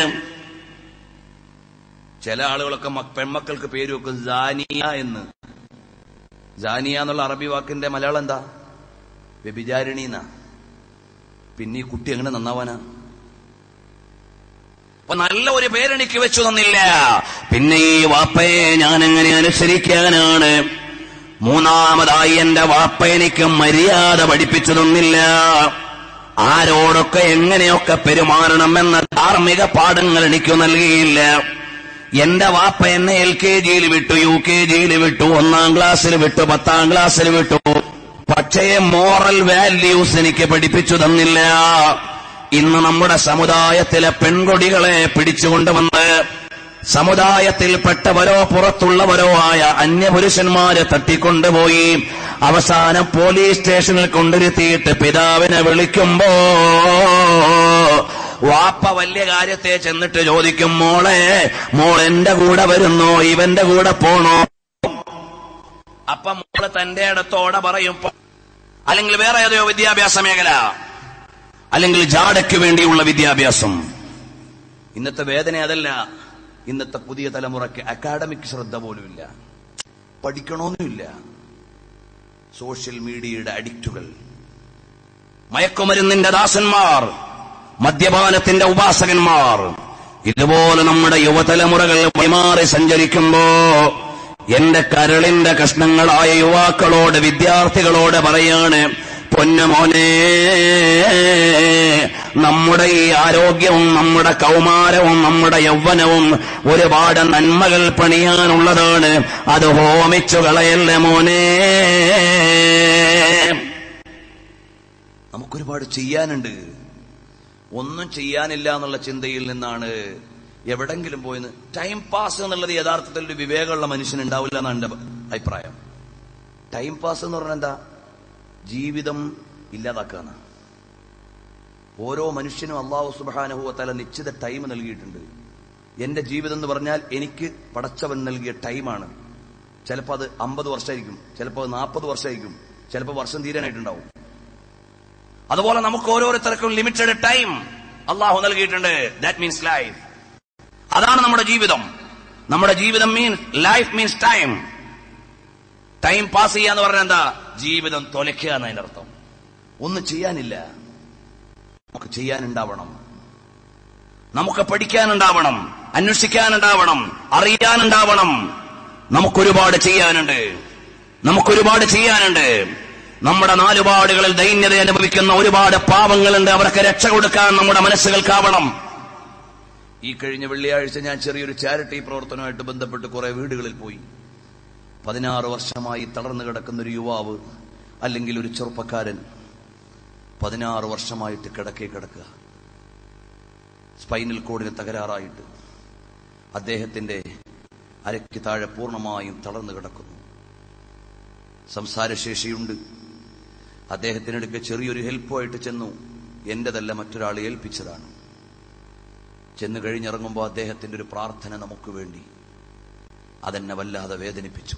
ചില ആളുകളൊക്കെ പെൺമക്കൾക്ക് പേര് വെക്കും ജാനിയ എന്ന്. ജാനിയ എന്നുള്ള അറബി വാക്കിന്റെ മലയാളം എന്താ? വ്യഭിചാരിണി എന്നാ. പിന്നെ ഈ കുട്ടി എങ്ങനെ നന്നാവാനാ? അപ്പൊ നല്ല ഒരു പേരെനിക്ക് വെച്ചു തന്നില്ല, പിന്നെ ഈ വാപ്പയെ ഞാൻ എങ്ങനെ അനുസരിക്കാനാണ്? മൂന്നാമതായി, എന്റെ വാപ്പ എനിക്ക് മര്യാദ പഠിപ്പിച്ചു തന്നില്ല, ആരോടൊക്കെ എങ്ങനെയൊക്കെ പെരുമാറണമെന്ന ധാർമ്മിക പാഠങ്ങൾ എനിക്ക് നൽകിയില്ല. എന്റെ വാപ്പ എന്നെ LKG-യിൽ വിട്ടു, UKG-യിൽ വിട്ടു, 1ാം ക്ലാസ്സിൽ വിട്ടു, 10ാം ക്ലാസ്സിൽ വിട്ടു, പക്ഷേ മോറൽ വാല്യൂസ് എനിക്ക് പഠിപ്പിച്ചു തന്നില്ല. ഇന്ന് നമ്മുടെ സമുദായത്തിലെ പെൺകൊടികളെ പിടിച്ചുകൊണ്ടുവന്ന് സമുദായത്തിൽപ്പെട്ടവരോ പുറത്തുള്ളവരോ ആയ അന്യപുരുഷന്മാരെ തട്ടിക്കൊണ്ടുപോയി അവസാനം പോലീസ് സ്റ്റേഷനിൽ കൊണ്ടിരുത്തിയിട്ട് പിതാവിനെ വിളിക്കുമ്പോ വാപ്പ വലിയ കാര്യത്തെ ചെന്നിട്ട് ചോദിക്കും, മോൾ എന്റെ കൂടെ വരുന്നോ, ഇവന്റെ കൂടെ പോണോ? അപ്പൊ മോള് തന്റെ അടുത്തോടെ പറയും, അല്ലെങ്കിൽ വേറെ ഏതോ വിദ്യാഭ്യാസ മേഖല, അല്ലെങ്കിൽ ജാടയ്ക്ക് വേണ്ടിയുള്ള വിദ്യാഭ്യാസം. ഇന്നത്തെ വേദന അതല്ല. ഇന്നത്തെ പുതിയ തലമുറയ്ക്ക് അക്കാഡമിക് ശ്രദ്ധ പോലുമില്ല, പഠിക്കണമെന്നുമില്ല. സോഷ്യൽ മീഡിയയുടെ അഡിക്റ്റുകൾ, മയക്കുമരുന്നിന്റെ ദാസന്മാർ, മദ്യപാനത്തിന്റെ ഉപാസകന്മാർ. ഇതുപോലെ നമ്മുടെ യുവതലമുറകൾ വഴിമാറി സഞ്ചരിക്കുമ്പോ എന്റെ കരളിന്റെ കഷ്ണങ്ങളായ യുവാക്കളോട്, വിദ്യാർത്ഥികളോട് പറയാണ്, പൊന്നുമോനെ, നമ്മുടെ ഈ ആരോഗ്യവും നമ്മുടെ കൗമാരവും നമ്മുടെ യൗവനവും ഒരുപാട് നന്മകൾ പണിയാനുള്ളതാണ്. അത് ഹോമിച്ചു കളയല്ലേ മോനെ. നമുക്കൊരുപാട് ചെയ്യാനുണ്ട്. ഒന്നും ചെയ്യാനില്ല എന്നുള്ള ചിന്തയിൽ നിന്നാണ് എവിടെങ്കിലും പോയെന്ന്. ടൈം പാസ് എന്നുള്ളത് യഥാർത്ഥത്തിൽ ഒരു വിവേകമുള്ള മനുഷ്യനുണ്ടാവില്ല എന്നാണ് എന്റെ അഭിപ്രായം. ടൈം പാസ് എന്ന് പറഞ്ഞാൽ എന്താ? ജീവിതം ഇല്ലാതാക്കാണ്. ഓരോ മനുഷ്യനും അല്ലാഹു സുബ്ഹാനഹു വ തആല നിശ്ചിത ടൈം നൽകിയിട്ടുണ്ട്. എന്റെ ജീവിതം എന്ന് പറഞ്ഞാൽ എനിക്ക് പടച്ചവൻ നൽകിയ ടൈമാണ്. ചിലപ്പോൾ അത് 50 വർഷമായിരിക്കും, ചിലപ്പോൾ 40 വർഷമായിരിക്കും, ചിലപ്പോൾ വർഷം തീരാനായിട്ടുണ്ടാവും. അതുപോലെ നമുക്ക് ഓരോരുത്തർക്കും ലിമിറ്റഡ് ടൈം അല്ലാഹു നൽകിയിട്ടുണ്ട്. That means life. അതാണ് നമ്മുടെ ജീവിതം. നമ്മുടെ ജീവിതം means life means time. Time pass ചെയ്യാന്ന് പറഞ്ഞാൽ എന്താ? ജീവിതം തൊലയ്ക്കുക എന്നതിന്റെ അർത്ഥം. ഒന്നും ചെയ്യാനില്ല. നമുക്ക് ചെയ്യാനുണ്ടാവണം, നമുക്ക് പഠിക്കാനുണ്ടാവണം, അന്വേഷിക്കാനുണ്ടാവണം, അറിയാനുണ്ടാവണം. നമുക്കൊരുപാട് ചെയ്യാനുണ്ട്, നമുക്കൊരുപാട് ചെയ്യാനുണ്ട്. നമ്മുടെ നാലുപാടുകളിൽ ദൈന്യത അനുഭവിക്കുന്ന ഒരുപാട് പാവങ്ങളുണ്ട്. അവർക്ക് രക്ഷ കൊടുക്കാൻ നമ്മുടെ മനസ്സുകൾക്കാവണം. ഈ കഴിഞ്ഞ വെള്ളിയാഴ്ച ഞാൻ ചെറിയൊരു ചാരിറ്റി പ്രവർത്തനവുമായിട്ട് ബന്ധപ്പെട്ട് കുറെ വീടുകളിൽ പോയി. 16 വർഷമായി തളർന്നു കിടക്കുന്ന ഒരു യുവാവ്, അല്ലെങ്കിൽ ഒരു ചെറുപ്പക്കാരൻ, 16 വർഷമായിട്ട് കിടക്കുക. സ്പൈനൽ കോഡിന് തകരാറായിട്ട് അദ്ദേഹത്തിന്റെ അരയ്ക്ക് താഴെ പൂർണ്ണമായും തളർന്നു കിടക്കുന്നു. സംസാരശേഷിയുണ്ട്. അദ്ദേഹത്തിനടുക്ക് ചെറിയൊരു ഹെൽപ്പുമായിട്ട് ചെന്നു. എന്റേതല്ല, മറ്റൊരാളെ ഏൽപ്പിച്ചതാണ്. ചെന്ന് കഴിഞ്ഞിറങ്ങുമ്പോൾ അദ്ദേഹത്തിന്റെ ഒരു പ്രാർത്ഥന നമുക്ക് വേണ്ടി അതെന്നെ വല്ലാതെ വേദനിപ്പിച്ചു.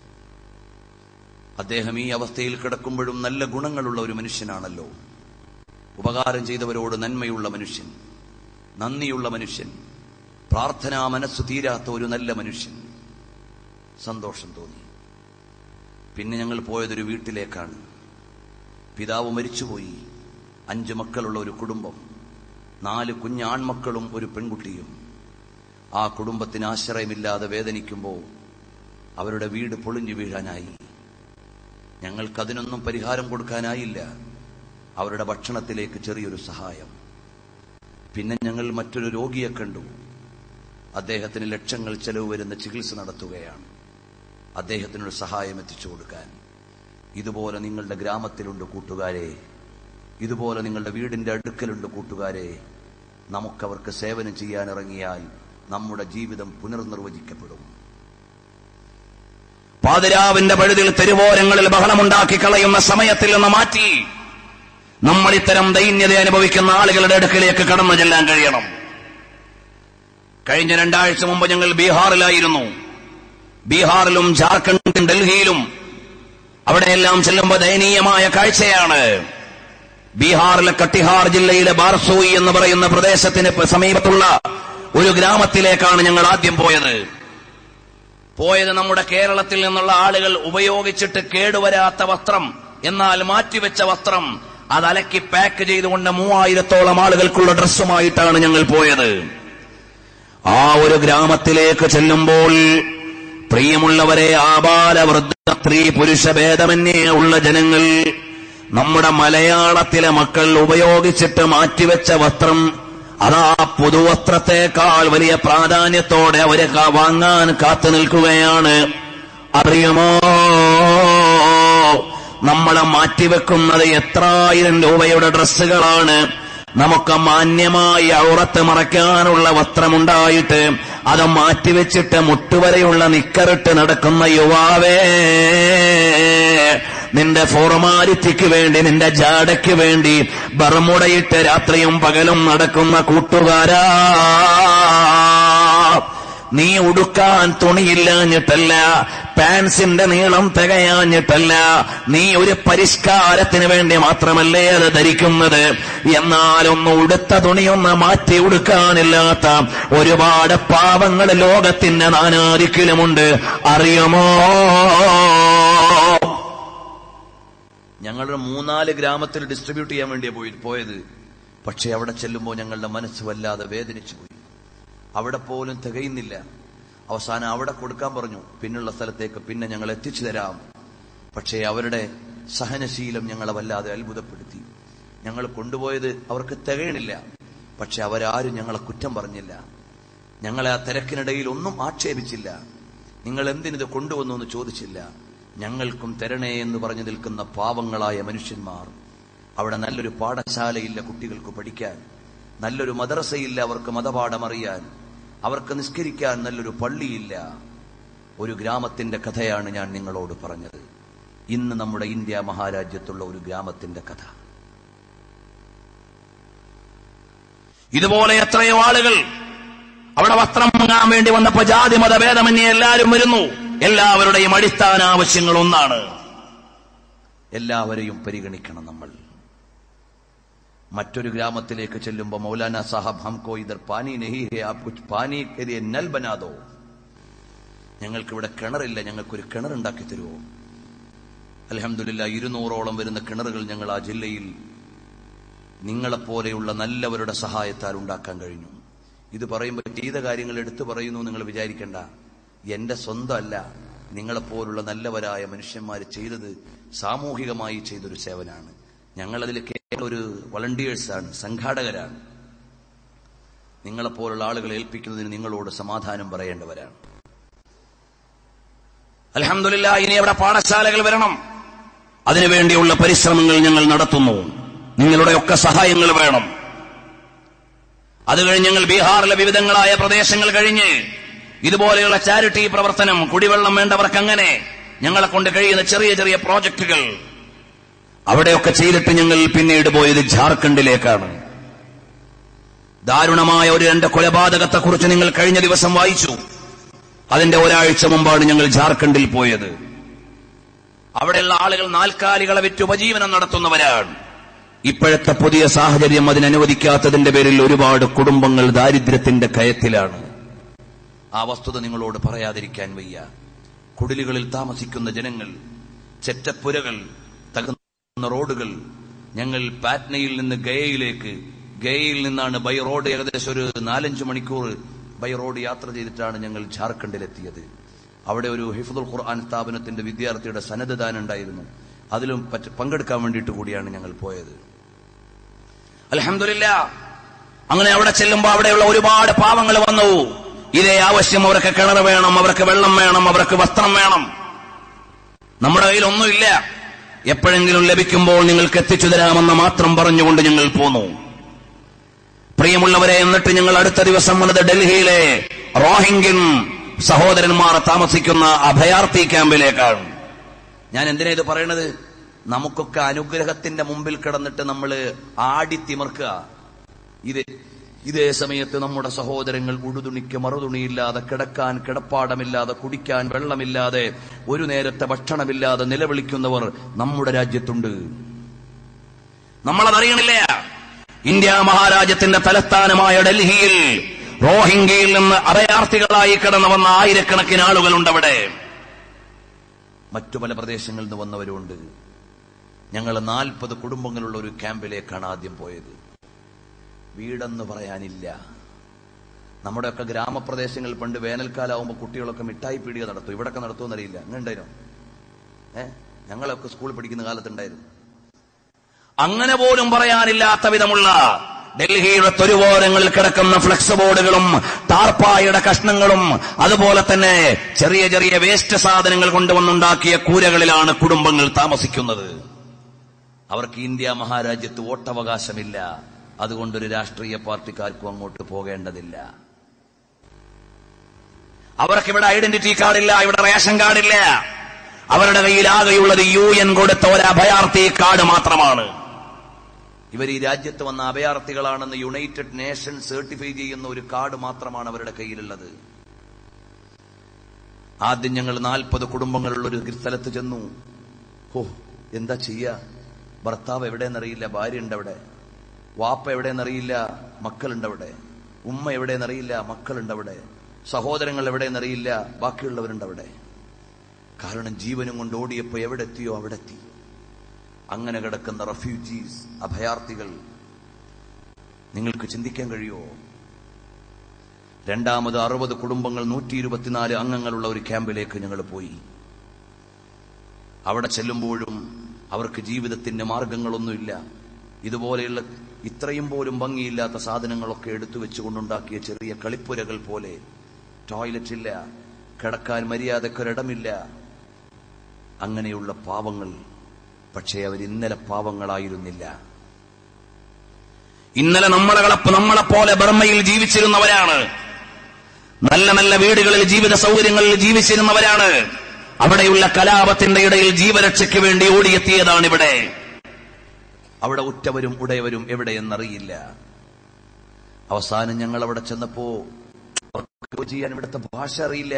അദ്ദേഹം ഈ അവസ്ഥയിൽ കിടക്കുമ്പോഴും നല്ല ഗുണങ്ങളുള്ള ഒരു മനുഷ്യനാണല്ലോ. ഉപകാരം ചെയ്തവരോട് നന്മയുള്ള മനുഷ്യൻ, നന്ദിയുള്ള മനുഷ്യൻ, പ്രാർത്ഥനാ മനസ്സു തീരാത്ത ഒരു നല്ല മനുഷ്യൻ. സന്തോഷം തോന്നി. പിന്നെ ഞങ്ങൾ പോയതൊരു വീട്ടിലേക്കാണ്. പിതാവ് മരിച്ചുപോയി. 5 മക്കളുള്ള ഒരു കുടുംബം, 4 കുഞ്ഞാൺമക്കളും ഒരു പെൺകുട്ടിയും. ആ കുടുംബത്തിന് ആശ്രയമില്ലാതെ വേദനിക്കുമ്പോൾ അവരുടെ വീട് പൊളിഞ്ഞു വീഴാനായി. ഞങ്ങൾക്കതിനൊന്നും പരിഹാരം കൊടുക്കാനായില്ല. അവരുടെ ഭക്ഷണത്തിലേക്ക് ചെറിയൊരു സഹായം. പിന്നെ ഞങ്ങൾ മറ്റൊരു രോഗിയെ കണ്ടു. അദ്ദേഹത്തിന് ലക്ഷങ്ങൾ ചെലവ് വരുന്ന ചികിത്സ നടത്തുകയാണ്. അദ്ദേഹത്തിനൊരു സഹായം എത്തിച്ചു കൊടുക്കാൻ. ഇതുപോലെ നിങ്ങളുടെ ഗ്രാമത്തിലുണ്ട് കൂട്ടുകാരെ, ഇതുപോലെ നിങ്ങളുടെ വീടിന്റെ അടുക്കലുണ്ട് കൂട്ടുകാരെ. നമുക്കവർക്ക് സേവനം ചെയ്യാൻ ഇറങ്ങിയാൽ നമ്മുടെ ജീവിതം പുനർനിർവചിക്കപ്പെടും. പാതിരാവിന്റെ പഴുതിൽ തെരുവോരങ്ങളിൽ ബഹളമുണ്ടാക്കി കളയുന്ന സമയത്തിൽ നിന്ന് മാറ്റി നമ്മൾ ഇത്തരം ദൈന്യത അനുഭവിക്കുന്ന ആളുകളുടെ അടുക്കിലേക്ക് കടന്നു ചെല്ലാൻ കഴിയണം. കഴിഞ്ഞ 2 ആഴ്ച മുമ്പ് ഞങ്ങൾ ബീഹാറിലായിരുന്നു. ബീഹാറിലും ജാർഖണ്ഡിലും ഡൽഹിയിലും അവിടെയെല്ലാം ചെല്ലുമ്പോൾ ദയനീയമായ കാഴ്ചയാണ്. ബീഹാറിലെ കട്ടിഹാർ ജില്ലയിലെ ബാർസൂയി എന്ന് പറയുന്ന പ്രദേശത്തിന് സമീപത്തുള്ള ഒരു ഗ്രാമത്തിലേക്കാണ് ഞങ്ങൾ ആദ്യം പോയത്. നമ്മുടെ കേരളത്തിൽ നിന്നുള്ള ആളുകൾ ഉപയോഗിച്ചിട്ട് കേടുവരാത്ത വസ്ത്രം, എന്നാൽ മാറ്റിവെച്ച വസ്ത്രം, അത് അലക്കി പാക്ക് ചെയ്തുകൊണ്ട് 3000-ഓളം ആളുകൾക്കുള്ള ഡ്രസ്സുമായിട്ടാണ് ഞങ്ങൾ പോയത്. ആ ഒരു ഗ്രാമത്തിലേക്ക് ചെല്ലുമ്പോൾ പ്രിയമുള്ളവരെ, ആബാല വൃദ്ധ സ്ത്രീ പുരുഷ ഭേദമന്യേ ഉള്ള ജനങ്ങൾ, നമ്മുടെ മലയാളത്തിലെ മക്കൾ ഉപയോഗിച്ചിട്ട് മാറ്റിവെച്ച വസ്ത്രം, അതാ പുതുവസ്ത്രത്തെക്കാൾ വലിയ പ്രാധാന്യത്തോടെ അവരെ വാങ്ങാൻ കാത്തു നിൽക്കുകയാണ്. അറിയുമോ, നമ്മളെ മാറ്റിവെക്കുന്നത് എത്രായിരം രൂപയുടെ ഡ്രസ്സുകളാണ്. നമുക്ക് മാന്യമായി ഔറത്ത് മറയ്ക്കാനുള്ള വസ്ത്രമുണ്ടായിട്ട് അത് മാറ്റിവെച്ചിട്ട് മുട്ടുവരെയുള്ള നിക്കറിട്ട് നടക്കുന്ന യുവാവേ, നിന്റെ ഫോർമാലിറ്റിക്ക് വേണ്ടി, നിന്റെ ജാടയ്ക്ക് വേണ്ടി ബർമുടയിട്ട് രാത്രിയും പകലും നടക്കുന്ന കൂട്ടുകാരാ, നീ ഉടുക്കാൻ തുണിയില്ലാഞ്ഞിട്ടല്ല, പാൻസിന്റെ നീളം തികയാഞ്ഞിട്ടല്ല, നീ ഒരു പരിഷ്കാരത്തിന് വേണ്ടി മാത്രമല്ലേ അത് ധരിക്കുന്നത്. എന്നാലൊന്ന് ഉടുത്ത തുണിയൊന്ന് മാറ്റി ഉടുക്കാനില്ലാത്ത ഒരുപാട് പാവങ്ങൾ ലോകത്തിന്റെ നാനാദിക്കിലുമുണ്ട്. അറിയുമോ, ഞങ്ങളുടെ 3-4 ഗ്രാമത്തിൽ ഡിസ്ട്രിബ്യൂട്ട് ചെയ്യാൻ വേണ്ടിയാണ് പോയത്. പക്ഷെ അവിടെ ചെല്ലുമ്പോൾ ഞങ്ങളുടെ മനസ്സ് വല്ലാതെ വേദനിച്ചു പോയി. അവിടെ പോലും തികയുന്നില്ല. അവസാനം അവിടെ കൊടുക്കാൻ പറഞ്ഞു. പിന്നുള്ള സ്ഥലത്തേക്ക് പിന്നെ ഞങ്ങൾ എത്തിച്ചു തരാം. പക്ഷേ അവരുടെ സഹനശീലം ഞങ്ങളെ വല്ലാതെ അത്ഭുതപ്പെടുത്തി. ഞങ്ങൾ കൊണ്ടുപോയത് അവർക്ക് തികയണില്ല. പക്ഷെ അവരാരും ഞങ്ങളെ കുറ്റം പറഞ്ഞില്ല. ഞങ്ങളെ ആ തിരക്കിനിടയിൽ ഒന്നും ആക്ഷേപിച്ചില്ല. നിങ്ങൾ എന്തിനിത് കൊണ്ടുവന്നു എന്ന് ചോദിച്ചില്ല. ഞങ്ങൾക്കും തരണേ എന്ന് പറഞ്ഞു നിൽക്കുന്ന പാവങ്ങളായ മനുഷ്യന്മാർ. അവിടെ നല്ലൊരു പാഠശാലയില്ല കുട്ടികൾക്ക് പഠിക്കാൻ, നല്ലൊരു മദ്രസയില്ല അവർക്ക് മതപാഠം അറിയാൻ, അവർക്ക് നിസ്കരിക്കാൻ നല്ലൊരു പള്ളിയില്ല. ഒരു ഗ്രാമത്തിന്റെ കഥയാണ് ഞാൻ നിങ്ങളോട് പറഞ്ഞത്. ഇന്ന് നമ്മുടെ ഇന്ത്യ മഹാരാജ്യത്തുള്ള ഒരു ഗ്രാമത്തിന്റെ കഥ. ഇതുപോലെ എത്രയോ ആളുകൾ അവിടെ വസ്ത്രം വാങ്ങാൻ വേണ്ടി വന്നപ്പോ ജാതി മതഭേദമന്യേ എല്ലാവരും വരുന്നു. എല്ലാവരുടെയും അടിസ്ഥാന ആവശ്യങ്ങൾ ഒന്നാണ്. എല്ലാവരെയും പരിഗണിക്കണം നമ്മൾ. മറ്റൊരു ഗ്രാമത്തിലേക്ക് ചെല്ലുമ്പോൾ മൗലാന സാഹബ് ഹംകോ ഇധർ പാനി നഹി ഹേ ആപ് കുച്ച് പാനി കെ ലിയേ നൽ ബനാ ദോ. ഞങ്ങൾക്കിവിടെ കിണറില്ല, ഞങ്ങൾക്കൊരു കിണറുണ്ടാക്കി തരുമോ? അൽഹംദുലില്ലാ 200ഓളം വരുന്ന കിണറുകൾ ഞങ്ങൾ ആ ജില്ലയിൽ നിങ്ങളെപ്പോലെയുള്ള നല്ലവരുടെ സഹായത്താൽ ഉണ്ടാക്കാൻ കഴിഞ്ഞു. ഇത് പറയുമ്പോൾ ചെയ്ത കാര്യങ്ങൾ എടുത്തു പറയുന്നു നിങ്ങൾ വിചാരിക്കേണ്ട. എന്റെ സ്വന്തമല്ല, നിങ്ങളെപ്പോലുള്ള നല്ലവരായ മനുഷ്യന്മാർ ചെയ്തത് സാമൂഹികമായി ചെയ്തൊരു സേവനാണ്. ഞങ്ങളതിൽ കേവലം ഒരു വളണ്ടിയേഴ്സാണ്, സംഘാടകരാണ്. നിങ്ങളെപ്പോലുള്ള ആളുകളെ ഏൽപ്പിക്കുന്നതിന് നിങ്ങളോട് സമാധാനം പറയേണ്ടവരാണ്. അൽഹംദുലില്ലാ, ഇനി അവിടെ പാഠശാലകൾ വരണം. അതിനുവേണ്ടിയുള്ള പരിശ്രമങ്ങൾ ഞങ്ങൾ നടത്തുന്നു. നിങ്ങളുടെയൊക്കെ സഹായങ്ങൾ വേണം. അത് കഴിഞ്ഞ് ഞങ്ങൾ ബീഹാറിലെ വിവിധങ്ങളായ പ്രദേശങ്ങൾ കഴിഞ്ഞ് ഇതുപോലെയുള്ള ചാരിറ്റി പ്രവർത്തനം, കുടിവെള്ളം വേണ്ടവർക്ക് അങ്ങനെ ഞങ്ങളെ കൊണ്ട് കഴിയുന്ന ചെറിയ ചെറിയ പ്രോജക്റ്റുകൾ അവിടെയൊക്കെ ചെയ്തിട്ട് ഞങ്ങൾ പിന്നീട് പോയത് ജാർഖണ്ഡിലേക്കാണ്. ദാരുണമായ ഒരു 2 കൊലപാതകത്തെക്കുറിച്ച് നിങ്ങൾ കഴിഞ്ഞ ദിവസം വായിച്ചു. അതിന്റെ ഒരാഴ്ച മുമ്പാണ് ഞങ്ങൾ ജാർഖണ്ഡിൽ പോയത്. അവിടെയുള്ള ആളുകൾ നാൽക്കാലികളെ വിറ്റ് ഉപജീവനം നടത്തുന്നവരാണ്. ഇപ്പോഴത്തെ പുതിയ സാഹചര്യം അതിനനുവദിക്കാത്തതിന്റെ പേരിൽ ഒരുപാട് കുടുംബങ്ങൾ ദാരിദ്ര്യത്തിന്റെ കയത്തിലാണ്. ആ വസ്തുത നിങ്ങളോട് പറയാതിരിക്കാൻ വയ്യ. കുടിലുകളിൽ താമസിക്കുന്ന ജനങ്ങൾ, ചെറ്റപ്പുരകൾ, തകർന്ന റോഡുകൾ. ഞങ്ങൾ പാറ്റ്നയിൽ നിന്ന് ഗയയിലേക്ക്, ഗയയിൽ നിന്നാണ് ബൈ റോഡ് ഏകദേശം ഒരു 4-5 മണിക്കൂർ ബൈ റോഡ് യാത്ര ചെയ്തിട്ടാണ് ഞങ്ങൾ ജാർഖണ്ഡിലെത്തിയത്. അവിടെ ഒരു ഹിഫ്ദുൽ ഖുർആൻ സ്ഥാപനത്തിന്റെ വിദ്യാർത്ഥിയുടെ സനദ് ദാനം ഉണ്ടായിരുന്നു. അതിലും പങ്കെടുക്കാൻ വേണ്ടിയിട്ട് കൂടിയാണ് ഞങ്ങൾ പോയത്. അൽഹംദുലില്ലാ, അങ്ങനെ അവിടെ ചെല്ലുമ്പോൾ അവിടെയുള്ള ഒരുപാട് പാവങ്ങൾ വന്നു. ഇതേ ആവശ്യം, അവർക്ക് കിണർ വേണം, അവർക്ക് വെള്ളം വേണം, അവർക്ക് വസ്ത്രം വേണം. നമ്മുടെ കയ്യിൽ ഒന്നുമില്ല, എപ്പോഴെങ്കിലും ലഭിക്കുമ്പോൾ നിങ്ങൾക്ക് എത്തിച്ചു തരാമെന്ന് മാത്രം പറഞ്ഞുകൊണ്ട് ഞങ്ങൾ പോന്നു. പ്രിയമുള്ളവരെ, എന്നിട്ട് ഞങ്ങൾ അടുത്ത ദിവസം വന്നത് ഡൽഹിയിലെ റോഹിംഗ്യൻ സഹോദരന്മാർ താമസിക്കുന്ന അഭയാർത്ഥി ക്യാമ്പിലേക്കാണ്. ഞാൻ എന്തിനാ ഇത് പറയണത്? നമുക്കൊക്കെ അനുഗ്രഹത്തിന്റെ മുമ്പിൽ കിടന്നിട്ട് നമ്മൾ ആടിത്തിമർക്കുക. ഇതേ സമയത്ത് നമ്മുടെ സഹോദരങ്ങൾ ഉടുതുണിക്ക് മറുതുണിയില്ലാതെ, കിടക്കാൻ കിടപ്പാടമില്ലാതെ, കുടിക്കാൻ വെള്ളമില്ലാതെ, ഒരു നേരത്തെ ഭക്ഷണമില്ലാതെ നിലവിളിക്കുന്നവർ നമ്മുടെ രാജ്യത്തുണ്ട്. നമ്മളതറിയണില്ല. ഇന്ത്യ മഹാരാജ്യത്തിന്റെ തലസ്ഥാനമായ ഡൽഹിയിൽ റോഹിംഗ്യയിൽ നിന്ന് അഭയാർത്ഥികളായി കടന്നു വന്ന ആയിരക്കണക്കിന് ആളുകളുണ്ട് അവിടെ. മറ്റു പല പ്രദേശങ്ങളിൽ നിന്ന് വന്നവരുണ്ട്. ഞങ്ങൾ 40 കുടുംബങ്ങളുള്ള ഒരു ക്യാമ്പിലേക്കാണ് ആദ്യം പോയത്. വീടെന്ന് പറയാനില്ല. നമ്മുടെയൊക്കെ ഗ്രാമപ്രദേശങ്ങളിൽ പണ്ട് വേനൽക്കാലാവുമ്പോൾ കുട്ടികളൊക്കെ മിഠായി പീടിക നടത്തും. ഇവിടൊക്കെ നടത്തുമെന്നറിയില്ല. അങ്ങനെ ഉണ്ടായിരുന്നു. ഞങ്ങളൊക്കെ സ്കൂളിൽ പഠിക്കുന്ന കാലത്തുണ്ടായിരുന്നു. അങ്ങനെ പോലും പറയാനില്ലാത്ത വിധമുള്ള ഡൽഹിയുടെ തെരുവോരങ്ങളിൽ കിടക്കുന്ന ഫ്ലക്സ് ബോർഡുകളും ടാർപ്പായുടെ കഷ്ണങ്ങളും അതുപോലെ തന്നെ ചെറിയ ചെറിയ വേസ്റ്റ് സാധനങ്ങൾ കൊണ്ടുവന്നുണ്ടാക്കിയ കൂരകളിലാണ് കുടുംബങ്ങൾ താമസിക്കുന്നത്. അവർക്ക് ഇന്ത്യ മഹാരാജ്യത്ത് വോട്ടവകാശമില്ല. അതുകൊണ്ടൊരു രാഷ്ട്രീയ പാർട്ടിക്കാർക്കും അങ്ങോട്ട് പോകേണ്ടതില്ല. അവർക്കിവിടെ ഐഡന്റിറ്റി കാർഡില്ല, ഇവിടെ റേഷൻ കാർഡില്ല. അവരുടെ കയ്യിൽ ആകെയുള്ളത് UN കൊടുത്ത ഒരു അഭയാർത്ഥി കാർഡ് മാത്രമാണ്. ഇവർ ഈ രാജ്യത്ത് വന്ന അഭയാർത്ഥികളാണെന്ന് യുണൈറ്റഡ് നേഷൻ സർട്ടിഫൈ ചെയ്യുന്ന ഒരു കാർഡ് മാത്രമാണ് അവരുടെ കയ്യിലുള്ളത്. ആദ്യം ഞങ്ങൾ 40 കുടുംബങ്ങളുള്ള ഒരു സ്ഥലത്ത് ചെന്നു. എന്താ ചെയ്യാ? ഭർത്താവ് എവിടെയെന്നറിയില്ല, ഭാര്യ ഉണ്ട് അവിടെ. വാപ്പ എവിടെയെന്നറിയില്ല, മക്കളുണ്ട് അവിടെ. ഉമ്മ എവിടെയെന്നറിയില്ല, മക്കളുണ്ട് അവിടെ. സഹോദരങ്ങൾ എവിടെയെന്നറിയില്ല, ബാക്കിയുള്ളവരുണ്ട് അവിടെ. കാരണം ജീവനും കൊണ്ട് ഓടിയപ്പോ എവിടെ എത്തിയോ അവിടെ എത്തി. അങ്ങനെ കിടക്കുന്ന റെഫ്യൂജീസ്, അഭയാർത്ഥികൾ, നിങ്ങൾക്ക് ചിന്തിക്കാൻ കഴിയുമോ? രണ്ടാമത് 60 കുടുംബങ്ങൾ 124 അംഗങ്ങളുള്ള ഒരു ക്യാമ്പിലേക്ക് ഞങ്ങൾ പോയി. അവിടെ ചെല്ലുമ്പോഴും അവർക്ക് ജീവിതത്തിന്റെ മാർഗങ്ങളൊന്നുമില്ല. ഇതുപോലെയുള്ള ഇത്രയും പോലും ഭംഗിയില്ലാത്ത സാധനങ്ങളൊക്കെ എടുത്തു വെച്ചുകൊണ്ടുണ്ടാക്കിയ ചെറിയ കളിപ്പുരകൾ പോലെ, ടോയ്ലറ്റ് ഇല്ല, കിടക്കാൻ മര്യാദക്കൊരിടമില്ല. അങ്ങനെയുള്ള പാവങ്ങൾ. പക്ഷേ അവർ ഇന്നലെ പാവങ്ങളായിരുന്നില്ല. ഇന്നലെ നമ്മളെപ്പോലെ ബർമ്മയിൽ ജീവിച്ചിരുന്നവരാണ്. നല്ല നല്ല വീടുകളിൽ, ജീവിത സൗകര്യങ്ങളിൽ ജീവിച്ചിരുന്നവരാണ്. അവിടെയുള്ള കലാപത്തിന്റെ ഇടയിൽ ജീവരക്ഷയ്ക്ക് വേണ്ടി ഓടിയെത്തിയതാണ് ഇവിടെ. അവിടെ ഉറ്റവരും ഉടയവരും എവിടെയെന്നറിയില്ല. അവസാനം ഞങ്ങൾ അവിടെ ചെന്നപ്പോ അവർക്ക് ചെയ്യാൻ ഇവിടുത്തെ ഭാഷ അറിയില്ല.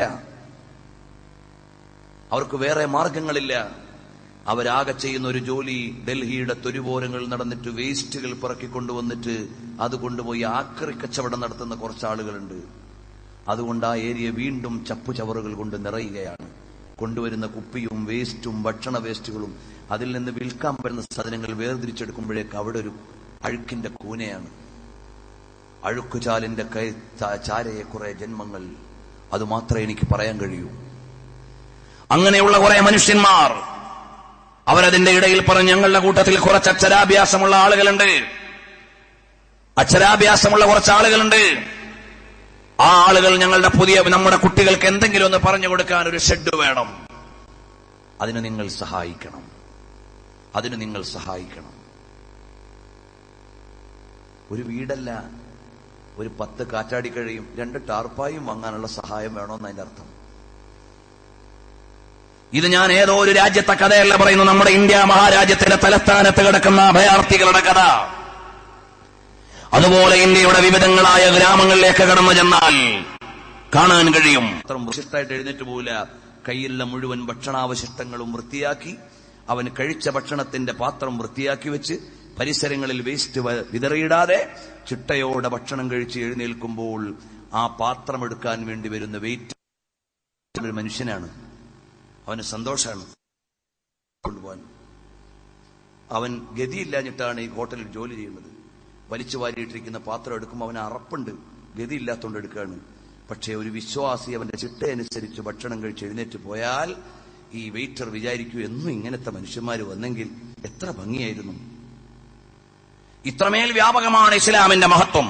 അവർക്ക് വേറെ മാർഗങ്ങളില്ല. അവരാകെ ചെയ്യുന്ന ഒരു ജോലി, ഡൽഹിയുടെ തെരുവോരങ്ങളിൽ നടന്നിട്ട് വേസ്റ്റുകൾ പിറക്കിക്കൊണ്ടുവന്നിട്ട് അത് കൊണ്ടുപോയി ആക്രി കച്ചവടം നടത്തുന്ന കുറച്ച് ആളുകളുണ്ട്. അതുകൊണ്ട് ആ ഏരിയ വീണ്ടും ചപ്പുചവറുകൾ കൊണ്ട് നിറയുകയാണ്. കൊണ്ടുവരുന്ന കുപ്പിയും വേസ്റ്റും ഭക്ഷണ വേസ്റ്റുകളും അതിൽ നിന്ന് വിൽക്കാൻ വരുന്ന സാധനങ്ങൾ വേർതിരിച്ചെടുക്കുമ്പോഴേക്ക് അവിടെ ഒരു അഴുക്കിന്റെ കൂനയാണ്. അഴുക്കുചാലിന്റെ ചാരയെ കുറെ ജന്മങ്ങൾ. അതുമാത്രമേ എനിക്ക് പറയാൻ കഴിയൂ. അങ്ങനെയുള്ള കുറെ മനുഷ്യന്മാർ. അവരതിന്റെ ഇടയിൽ പറഞ്ഞു, ഞങ്ങളുടെ കൂട്ടത്തിൽ കുറച്ച് അക്ഷരാഭ്യാസമുള്ള ആളുകളുണ്ട്. അക്ഷരാഭ്യാസമുള്ള കുറച്ച് ആളുകളുണ്ട്. ആ ആളുകൾ നമ്മുടെ കുട്ടികൾക്ക് എന്തെങ്കിലും ഒന്ന് പറഞ്ഞു കൊടുക്കാൻ ഒരു ഷെഡ് വേണം. അതിന് നിങ്ങൾ സഹായിക്കണം. ഒരു വീടല്ല, ഒരു 10 കാറ്റാടി കഴിയും 2 ടാർപ്പായും വാങ്ങാനുള്ള സഹായം വേണമെന്ന് അതിന്റെ അർത്ഥം. ഇത് ഞാൻ ഏതോ ഒരു രാജ്യത്തെ കഥയല്ല പറയുന്നു. നമ്മുടെ ഇന്ത്യ മഹാരാജ്യത്തിന്റെ തലസ്ഥാനത്ത് കിടക്കുന്ന അഭയാർത്ഥികളുടെ കഥ. അതുപോലെ ഇന്ത്യയുടെ വിവിധങ്ങളായ ഗ്രാമങ്ങളിലേക്ക് കടന്നു ചെന്നാൽ കാണാൻ കഴിയും. അത്ര വിശിഷ്ടായിട്ട് എഴുന്നേറ്റ് പോവില്ല. കയ്യിലുള്ള മുഴുവൻ ഭക്ഷണാവശിഷ്ടങ്ങളും വൃത്തിയാക്കി, അവൻ കഴിച്ച ഭക്ഷണത്തിന്റെ പാത്രം വൃത്തിയാക്കി വെച്ച്, പരിസരങ്ങളിൽ വേസ്റ്റ് വിതറിയിടാതെ ചിട്ടയോടെ ഭക്ഷണം കഴിച്ച് എഴുന്നേൽക്കുമ്പോൾ ആ പാത്രം എടുക്കാൻ വേണ്ടി വരുന്ന വെയിറ്റ് ഒരു മനുഷ്യനാണ്. അവന് സന്തോഷമാണ് കൊണ്ടുപോകാൻ. അവൻ ഗതിയില്ലാഞ്ഞിട്ടാണ് ഈ ഹോട്ടലിൽ ജോലി ചെയ്യുന്നത്. വലിച്ചു വാരിയിട്ടിരിക്കുന്ന പാത്രം എടുക്കുമ്പോൾ അവന് അറപ്പുണ്ട്, ഗതിയില്ലാത്തോണ്ട് എടുക്കുകയാണ്. പക്ഷേ ഒരു വിശ്വാസി അവന്റെ ചിട്ടയനുസരിച്ച് ഭക്ഷണം കഴിച്ച് എഴുന്നേറ്റ് പോയാൽ ഈ വെയിറ്റർ വിചാരിക്കൂ, എന്നും ഇങ്ങനത്തെ മനുഷ്യന്മാർ വന്നെങ്കിൽ എത്ര ഭംഗിയായിരുന്നു. ഇത്രമേൽ വ്യാപകമാണ് ഇസ്ലാമിന്റെ മഹത്വം.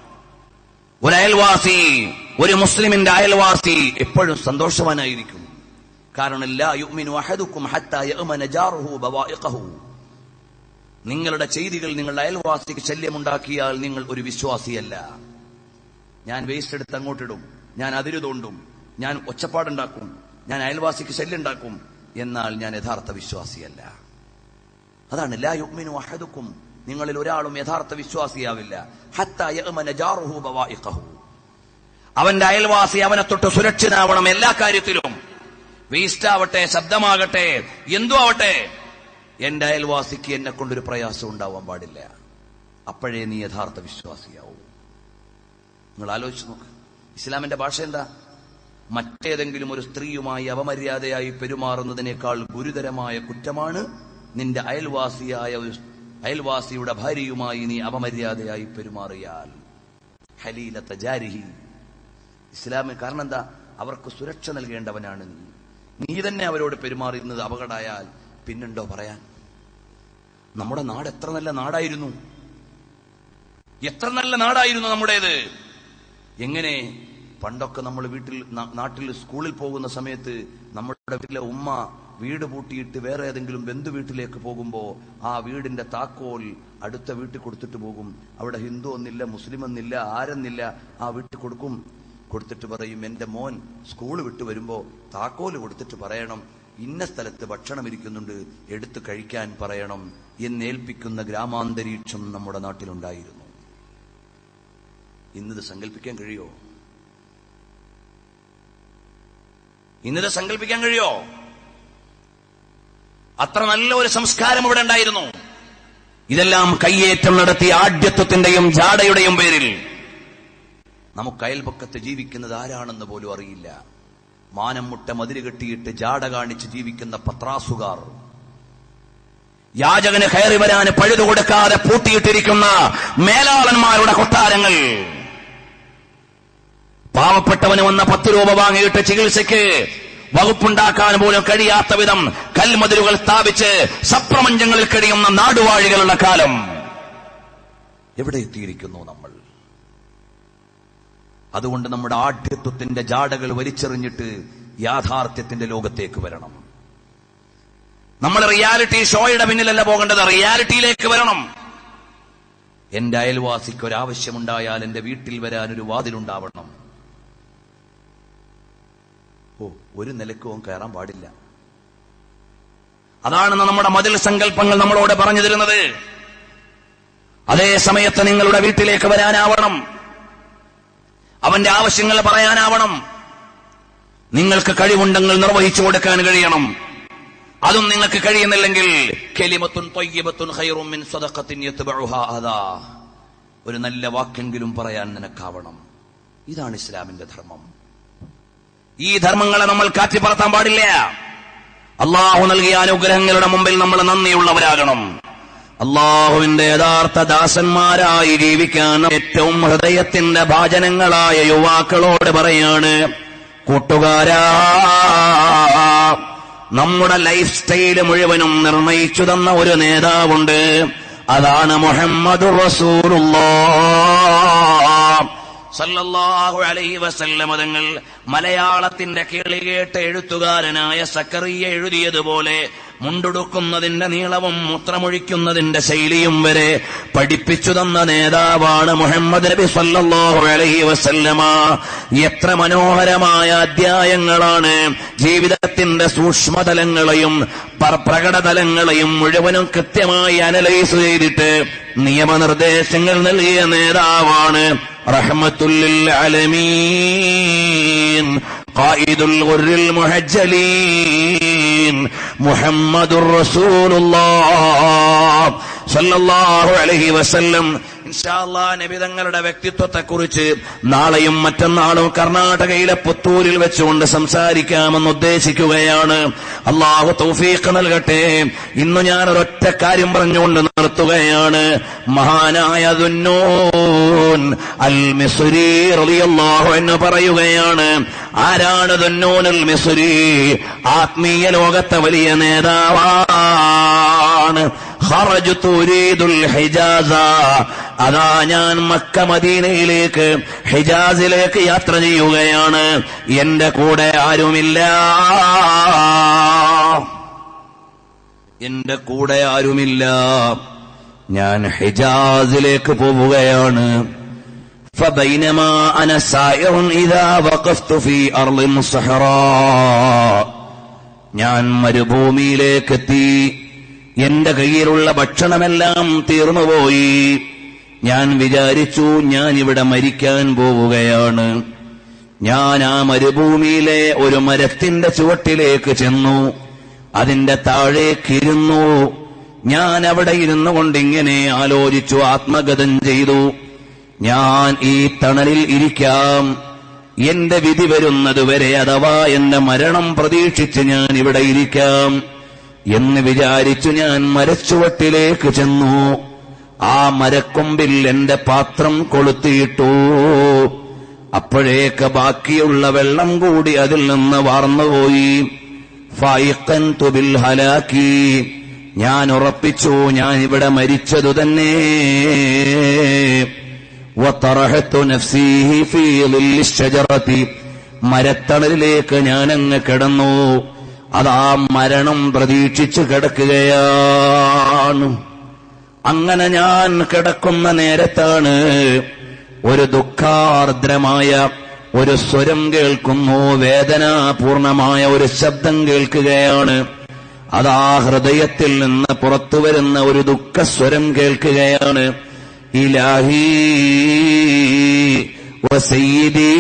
ഒരു അയൽവാസി, ഒരു മുസ്ലിമിന്റെ അയൽവാസി എപ്പോഴും സന്തോഷവാനായിരിക്കും. കാരണം ലാ യുഅ്മിനു അഹദുക്കും ഹത്താ യഅ്മന ജാറുഹു ബവായിഖഹു. നിങ്ങളുടെ ചെയ്തികൾ നിങ്ങളുടെ അയൽവാസിക്ക് ശല്യമുണ്ടാക്കിയാൽ നിങ്ങൾ ഒരു വിശ്വാസിയല്ല. ഞാൻ വേസ്റ്റ് എടുത്ത് അങ്ങോട്ടിടും, ഞാൻ അതിരു തോണ്ടും, ഞാൻ ഒച്ചപ്പാടുണ്ടാക്കും, ഞാൻ അയൽവാസിക്ക് ശല്യം ഉണ്ടാക്കും, എന്നാൽ ഞാൻ യഥാർത്ഥ വിശ്വാസിയല്ല. അതാണ് ലാ യുഅ്മിനു അഹദുക്കും, നിങ്ങളിൽ ഒരാളും യഥാർത്ഥ വിശ്വാസിയാവില്ല. ഹത്താ യഅ്മന ജാറുഹു ബവായിഖഹു. അവന്റെ അയൽവാസി അവനെ തൊട്ട് സുരക്ഷിതനാവണം എല്ലാ കാര്യത്തിലും. വേസ്റ്റ് ആവട്ടെ, ശബ്ദമാകട്ടെ, എന്തോ ആവട്ടെ, എന്റെ അയൽവാസിക്ക് എന്നെ കൊണ്ടൊരു പ്രയാസം ഉണ്ടാവാൻ പാടില്ല. അപ്പോഴേ നീ യഥാർത്ഥ വിശ്വാസിയാവൂ. നിങ്ങൾ ആലോചിച്ചു നോക്ക്, ഇസ്ലാമിന്റെ ഭാഷ എന്താ? മറ്റേതെങ്കിലും ഒരു സ്ത്രീയുമായി അപമര്യാദയായി പെരുമാറുന്നതിനേക്കാൾ ഗുരുതരമായ കുറ്റമാണ് നിന്റെ അയൽവാസിയുടെ ഭാര്യയുമായി നീ അപമര്യാദയായി പെരുമാറിയാൽ. ഹലീലത ജാരിഹി. ഇസ്ലാമിന് കാരണം എന്താ? അവർക്ക് സുരക്ഷ നൽകേണ്ടവനാണ് നീ. നീ തന്നെ അവരോട് പെരുമാറുന്നത് അപകടമായാൽ പിന്നുണ്ടോ പറയാൻ? നമ്മുടെ നാട് എത്ര നല്ല നാടായിരുന്നു, എത്ര നല്ല നാടായിരുന്നു നമ്മുടേത്. എങ്ങനെ പണ്ടൊക്കെ നമ്മൾ നാട്ടിൽ സ്കൂളിൽ പോകുന്ന സമയത്ത് നമ്മുടെ വീട്ടിലെ ഉമ്മ വീട് പൂട്ടിയിട്ട് വേറെ ഏതെങ്കിലും ബന്ധു വീട്ടിലേക്ക് പോകുമ്പോ ആ വീടിന്റെ താക്കോൽ അടുത്ത വീട്ടിൽ കൊടുത്തിട്ട് പോകും. അവിടെ ഹിന്ദു എന്നില്ല, മുസ്ലിം എന്നില്ല, ആരെന്നില്ല, ആ വീട്ടിൽ കൊടുക്കും. കൊടുത്തിട്ട് പറയും, എന്റെ മോൻ സ്കൂൾ വിട്ടു വരുമ്പോ താക്കോല് കൊടുത്തിട്ട് പറയണം, ഇന്ന സ്ഥലത്ത് ഭക്ഷണം ഇരിക്കുന്നുണ്ട്, എടുത്തു കഴിക്കാൻ പറയണം എന്നേൽപ്പിക്കുന്ന ഗ്രാമാന്തരീക്ഷം നമ്മുടെ നാട്ടിലുണ്ടായിരുന്നു. ഇന്നത് സങ്കല്പിക്കാൻ കഴിയോ? ഇന്നത് സങ്കല്പിക്കാൻ കഴിയോ? അത്ര നല്ല ഒരു സംസ്കാരം ഇവിടെ ഉണ്ടായിരുന്നു. ഇതെല്ലാം കയ്യേറ്റം നടത്തിയ ആഢ്യത്വത്തിന്റെയും ജാടയുടെയും പേരിൽ നമുക്ക് അയൽപക്കത്ത് ജീവിക്കുന്നത് ആരാണെന്ന് പോലും അറിയില്ല. മാനം മുട്ട മതില് കെട്ടിയിട്ട് ജാട കാണിച്ച് ജീവിക്കുന്ന പത്രാസുകാർ. യാചകന് കയറി വരാൻ പഴുതു കൊടുക്കാതെ പൂട്ടിയിട്ടിരിക്കുന്ന മേലാളന്മാരുടെ കൊട്ടാരങ്ങൾ, പാവപ്പെട്ടവന് വന്ന 10 രൂപ വാങ്ങിയിട്ട് ചികിത്സയ്ക്ക് വകുപ്പുണ്ടാക്കാൻ പോലും കഴിയാത്ത വിധം കൽമതിലുകൾ സ്ഥാപിച്ച് സപ്രപഞ്ചങ്ങളിൽ കഴിയുന്ന നാടുവാഴികളുടെ കാലം. എവിടെ എത്തിയിരിക്കുന്നു നമ്മൾ? അതുകൊണ്ട് നമ്മുടെ ആഢ്യത്വത്തിന്റെ ജാടകൾ വലിച്ചെറിഞ്ഞിട്ട് യാഥാർത്ഥ്യത്തിന്റെ ലോകത്തേക്ക് വരണം. നമ്മൾ റിയാലിറ്റി ഷോയുടെ പിന്നിലല്ല പോകേണ്ടത്, റിയാലിറ്റിയിലേക്ക് വരണം. എന്റെ അയൽവാസിക്ക് ഒരാവശ്യമുണ്ടായാൽ എന്റെ വീട്ടിൽ വരാൻ ഒരു വാതിലുണ്ടാവണം. ഒരു നിലക്കും കയറാൻ പാടില്ല. അതാണ് നമ്മുടെ മതിൽ സങ്കല്പങ്ങൾ നമ്മളോട് പറഞ്ഞു തരുന്നത്. അതേ സമയത്ത് നിങ്ങളുടെ വീട്ടിലേക്ക് വരാനാവണം, അവന്റെ ആവശ്യങ്ങൾ പറയാനാവണം. നിങ്ങൾക്ക് കഴിവുണ്ടെങ്കിൽ നിർവഹിച്ചു കൊടുക്കാൻ കഴിയണം. അതും നിങ്ങൾക്ക് കഴിയുന്നില്ലെങ്കിൽ കലിമത്തുൻ ത്വയ്യിബത്തുൻ ഖൈറും മിൻ സദഖത്തിൻ യത്ബഉഹാ അദാ, ഒരു നല്ല വാക്കെങ്കിലും പറയാൻ നിനക്കാവണം. ഇതാണ് ഇസ്ലാമിന്റെ ധർമ്മം. ഈ ധർമ്മങ്ങളെ നമ്മൾ കാറ്റിപ്പറത്താൻ പാടില്ല. അള്ളാഹു നൽകിയ അനുഗ്രഹങ്ങളുടെ മുമ്പിൽ നമ്മൾ നന്ദിയുള്ളവരാകണം. അള്ളാഹുവിന്റെ യഥാർത്ഥ ദാസന്മാരായി ജീവിക്കാൻ ഏറ്റവും ഹൃദയത്തിന്റെ ഭാജനങ്ങളായ യുവാക്കളോട് പറയാണ്, കൂട്ടുകാരാ, നമ്മുടെ ലൈഫ് സ്റ്റൈല് മുഴുവനും നിർണയിച്ചു തന്ന ഒരു നേതാവുണ്ട്. അതാണ് മുഹമ്മദുർ റസൂലുള്ളാഹ് സല്ലല്ലാഹു അലൈഹി വസല്ലം തങ്ങൾ. മലയാളത്തിന്റെ കിളികേട്ട എഴുത്തുകാരനായ സക്കറിയ എഴുതിയതുപോലെ മുണ്ടുടുക്കുന്നതിന്റെ നീളവും മൂത്രമൊഴിക്കുന്നതിന്റെ ശൈലിയും വരെ പഠിപ്പിച്ചു തന്ന നേതാവാണ് മുഹമ്മദ് നബി സല്ലല്ലാഹു അലൈഹി വസല്ലമ. എത്ര മനോഹരമായ അധ്യായങ്ങളാണ് ജീവിതത്തിന്റെ സൂക്ഷ്മതലങ്ങളെയും പ്രകടതലങ്ങളെയും മുഴുവനും കൃത്യമായി അനലൈസ് ചെയ്തിട്ട് നിയമനിർദ്ദേശങ്ങൾ നൽകിയ നേതാവാണ് റഹ്മത്തുൽ ലിൽ ആലമീൻ ഖായിദുൽ ഗുർരിൽ മുഹജ്ജലീൻ മുഹമ്മദുർ റസൂലുള്ളാഹ് സല്ലല്ലാഹു അലൈഹി വസല്ലം. ഇൻഷാ അല്ലാഹ് നബി തങ്ങളുടെ വ്യക്തിത്വത്തെക്കുറിച്ച് നാളെയും മറ്റന്നാളും കർണാടകയിലെ പുത്തൂരിൽ വെച്ചുകൊണ്ട് സംസാരിക്കാമെന്ന് ഉദ്ദേശിക്കുകയാണ്. അല്ലാഹു തൗഫീഖ് നൽകട്ടെ. ഇന്ന് ഞാൻ ഒരൊറ്റ കാര്യം പറഞ്ഞുകൊണ്ട് നിർത്തുകയാണ്. മഹാനായ ദുന്നൂൻ അൽ മിസ്രി റളിയല്ലാഹു അൻഹു പറയുകയാണ്, ആരാണ് ദുന്നൂൻ അൽ മിസ്രി? ആത്മീയ ലോകത്തെ വലിയ നേതാവാണ്. ഖറജ്തു ഉരീദുൽ ഹിജാസ, അതാ ഞാൻ മക്ക മദീനയിലേക്ക് ഹിജാസിലേക്ക് യാത്ര ചെയ്യുകയാണ്. എന്റെ കൂടെ ആരുമില്ല, എന്റെ കൂടെ ആരുമില്ല. ഞാൻ ഹിജാസിലേക്ക് പോവുകയാണ്. فبينما أنا سائر إذا وقفت في أرض الصحراء, ഞാൻ മരുഭൂമിയിലേക്കെത്തി. എന്റെ കയ്യിലുള്ള ഭക്ഷണമെല്ലാം തീർന്നുപോയി. ഞാൻ വിചാരിച്ചു ഞാൻ ഇവിടെ മരിക്കാൻ പോവുകയാണ്. ഞാൻ ആ മരുഭൂമിയിലെ ഒരു മരത്തിന്റെ ചുവട്ടിലേക്ക് ചെന്നു. അതിന്റെ താഴേക്കിരുന്നു. ഞാൻ അവിടെ ഇരുന്നു കൊണ്ടിങ്ങനെ ആലോചിച്ചു, ആത്മഗതം ചെയ്തു, ഞാൻ ഈ തണലിൽ ഇരിക്കാം. എന്റെ വിധി വരുന്നതുവരെ, അഥവാ എന്റെ മരണം പ്രതീക്ഷിച്ച് ഞാൻ ഇവിടെ ഇരിക്കാം എന്ന് വിചാരിച്ചു ഞാൻ മരച്ചുവട്ടിലേക്ക് ചെന്നു. ആ മരക്കൊമ്പിൽ എന്റെ പാത്രം കൊളുത്തിയിട്ടു. അപ്പോഴേക്ക് ബാക്കിയുള്ള വെള്ളം കൂടി അതിൽ നിന്ന് വാർന്നുപോയി. ഫൈഖൻതു ബിൽ ഹലാക്കി, ഞാൻ ഉറപ്പിച്ചു ഞാൻ ഇവിടെ മരിച്ചതു തന്നെ. വതറഹതു നഫ്സി ഫീ ളിൽ ശജറതി, മരത്തണലിലേക്ക് ഞാനങ്ങ് കിടന്നു. അതാ മരണം പ്രതീക്ഷിച്ച് കിടക്കുകയാണ്. അങ്ങനെ ഞാൻ കിടക്കുന്ന നേരത്താണ് ഒരു ദുഃഖാർദ്രമായ ഒരു സ്വരം കേൾക്കുന്നു. വേദനാപൂർണമായ ഒരു ശബ്ദം കേൾക്കുകയാണ്. അതാ ഹൃദയത്തിൽ നിന്ന് പുറത്തു വരുന്ന ഒരു ദുഃഖസ്വരം കേൾക്കുകയാണ്. ഇലാഹി വസയ്യിദി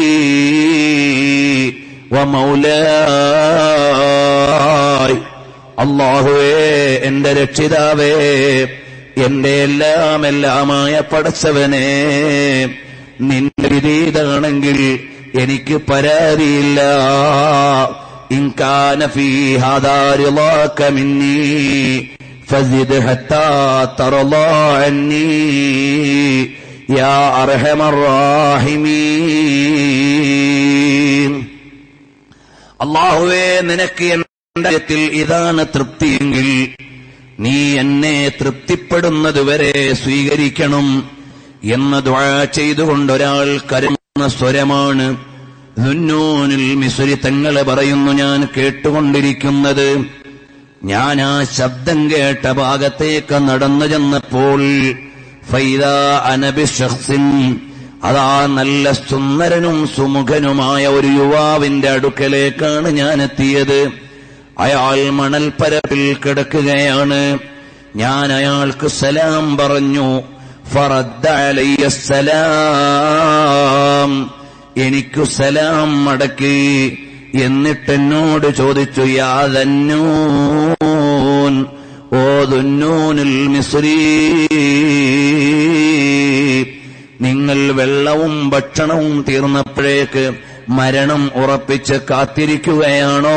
വമൗലായ്, അല്ലാഹുവേ, എന്റെ രക്ഷിതാവേ, എന്റെ എല്ലാമായ പടച്ചവനെ, നിന്റെ വിധീതാണെങ്കിൽ എനിക്ക് പരാതിയില്ല. ഇൻ കാന ഫീ ഹാദാ റിളാക മിന്നീ ഫസിദ് ഹത്താ തർളാ അന്നീ യാ അർഹമർ റഹീമീൻ. അല്ലാഹുവേ, നിനക്ക് എന്റെ കാര്യത്തിൽ ഇതാണ് തൃപ്തിയെങ്കിൽ നീ എന്നെ തൃപ്തിപ്പെടുന്നതുവരെ സ്വീകരിക്കണം എന്ന് ദുആ ചെയ്തുകൊണ്ട് ഒരാൾ കരയുന്ന സ്വരമാണ് ദുന്നൂനുൽ മിസ്രി തങ്ങൾ പറയുന്നു. ഞാൻ കേട്ടുകൊണ്ടിരിക്കുന്നത്, ഞാൻ ആ ശബ്ദം കേട്ട ഭാഗത്തേക്ക് നടന്നു ചെന്നപ്പോൾ ഫൈദാ അന ബിശഖ്സിൻ, അതാ നല്ല സുന്ദരനും സുമുഖനുമായ ഒരു യുവാവിന്റെ അടുക്കലേക്കാണ് ഞാൻ എത്തിയത്. അയാൾ മണൽപ്പരപ്പിൽ കിടക്കുകയാണ്. ഞാൻ അയാൾക്ക് സലാം പറഞ്ഞു. ഫറദ്ദ അലയ്യ സലാം, എനിക്കു സലാം മടക്കി. എന്നിട്ടെന്നോട് ചോദിച്ചു, യാ ദന്നൂൻ, ഓ ദുന്നൂനുൽ മിസ്രി, നിങ്ങൾ വെള്ളവും ഭക്ഷണവും തീർന്നപ്പോഴേക്ക് മരണം ഉറപ്പിച്ച് കാത്തിരിക്കുകയാണോ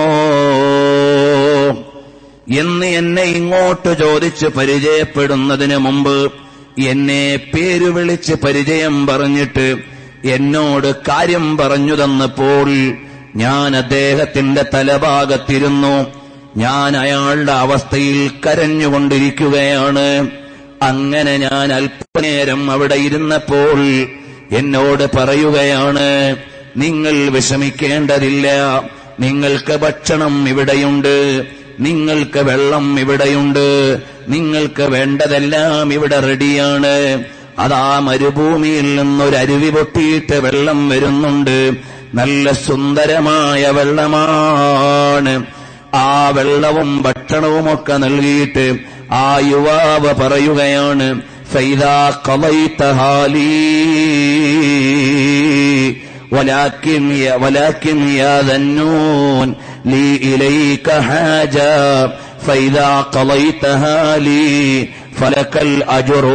എന്ന് എന്നെ ഇങ്ങോട്ട് ചോദിച്ച് പരിചയപ്പെടുന്നതിന് മുമ്പ് എന്നെ പേര് വിളിച്ച് പരിചയം പറഞ്ഞിട്ട് എന്നോട് കാര്യം പറഞ്ഞു തന്നപ്പോൾ ഞാൻ അദ്ദേഹത്തിന്റെ തലഭാഗത്തിരുന്നു. ഞാൻ അയാളുടെ അവസ്ഥയിൽ കരഞ്ഞുകൊണ്ടിരിക്കുകയാണ്. അങ്ങനെ ഞാൻ അല്പനേരം അവിടെ ഇരുന്നപ്പോൾ എന്നോട് പറയുകയാണ്, നിങ്ങൾ വിഷമിക്കേണ്ടതില്ല, നിങ്ങൾക്ക് ഭക്ഷണം ഇവിടെയുണ്ട്, നിങ്ങൾക്ക് വെള്ളം ഇവിടെയുണ്ട്, നിങ്ങൾക്ക് വേണ്ടതെല്ലാം ഇവിടെ റെഡിയാണ്. അതാ മരുഭൂമിയിൽ നിന്നൊരരുവി പൊട്ടിയിട്ട് വെള്ളം വരുന്നുണ്ട്. നല്ല സുന്ദരമായ വെള്ളമാണ്. ആ വെള്ളവും ഭക്ഷണവുമൊക്കെ നൽകിയിട്ട് ആ യുവാവ് പറയുകയാണ്, ഫൈദാ ഖളൈത ഹാലി വലാകിൻ യാ ദന്നൂൻ ലീ ഇലൈക ഹാജ ഫൈദാ ഖളൈത ഹാലി ഫലകൽ അജ്റു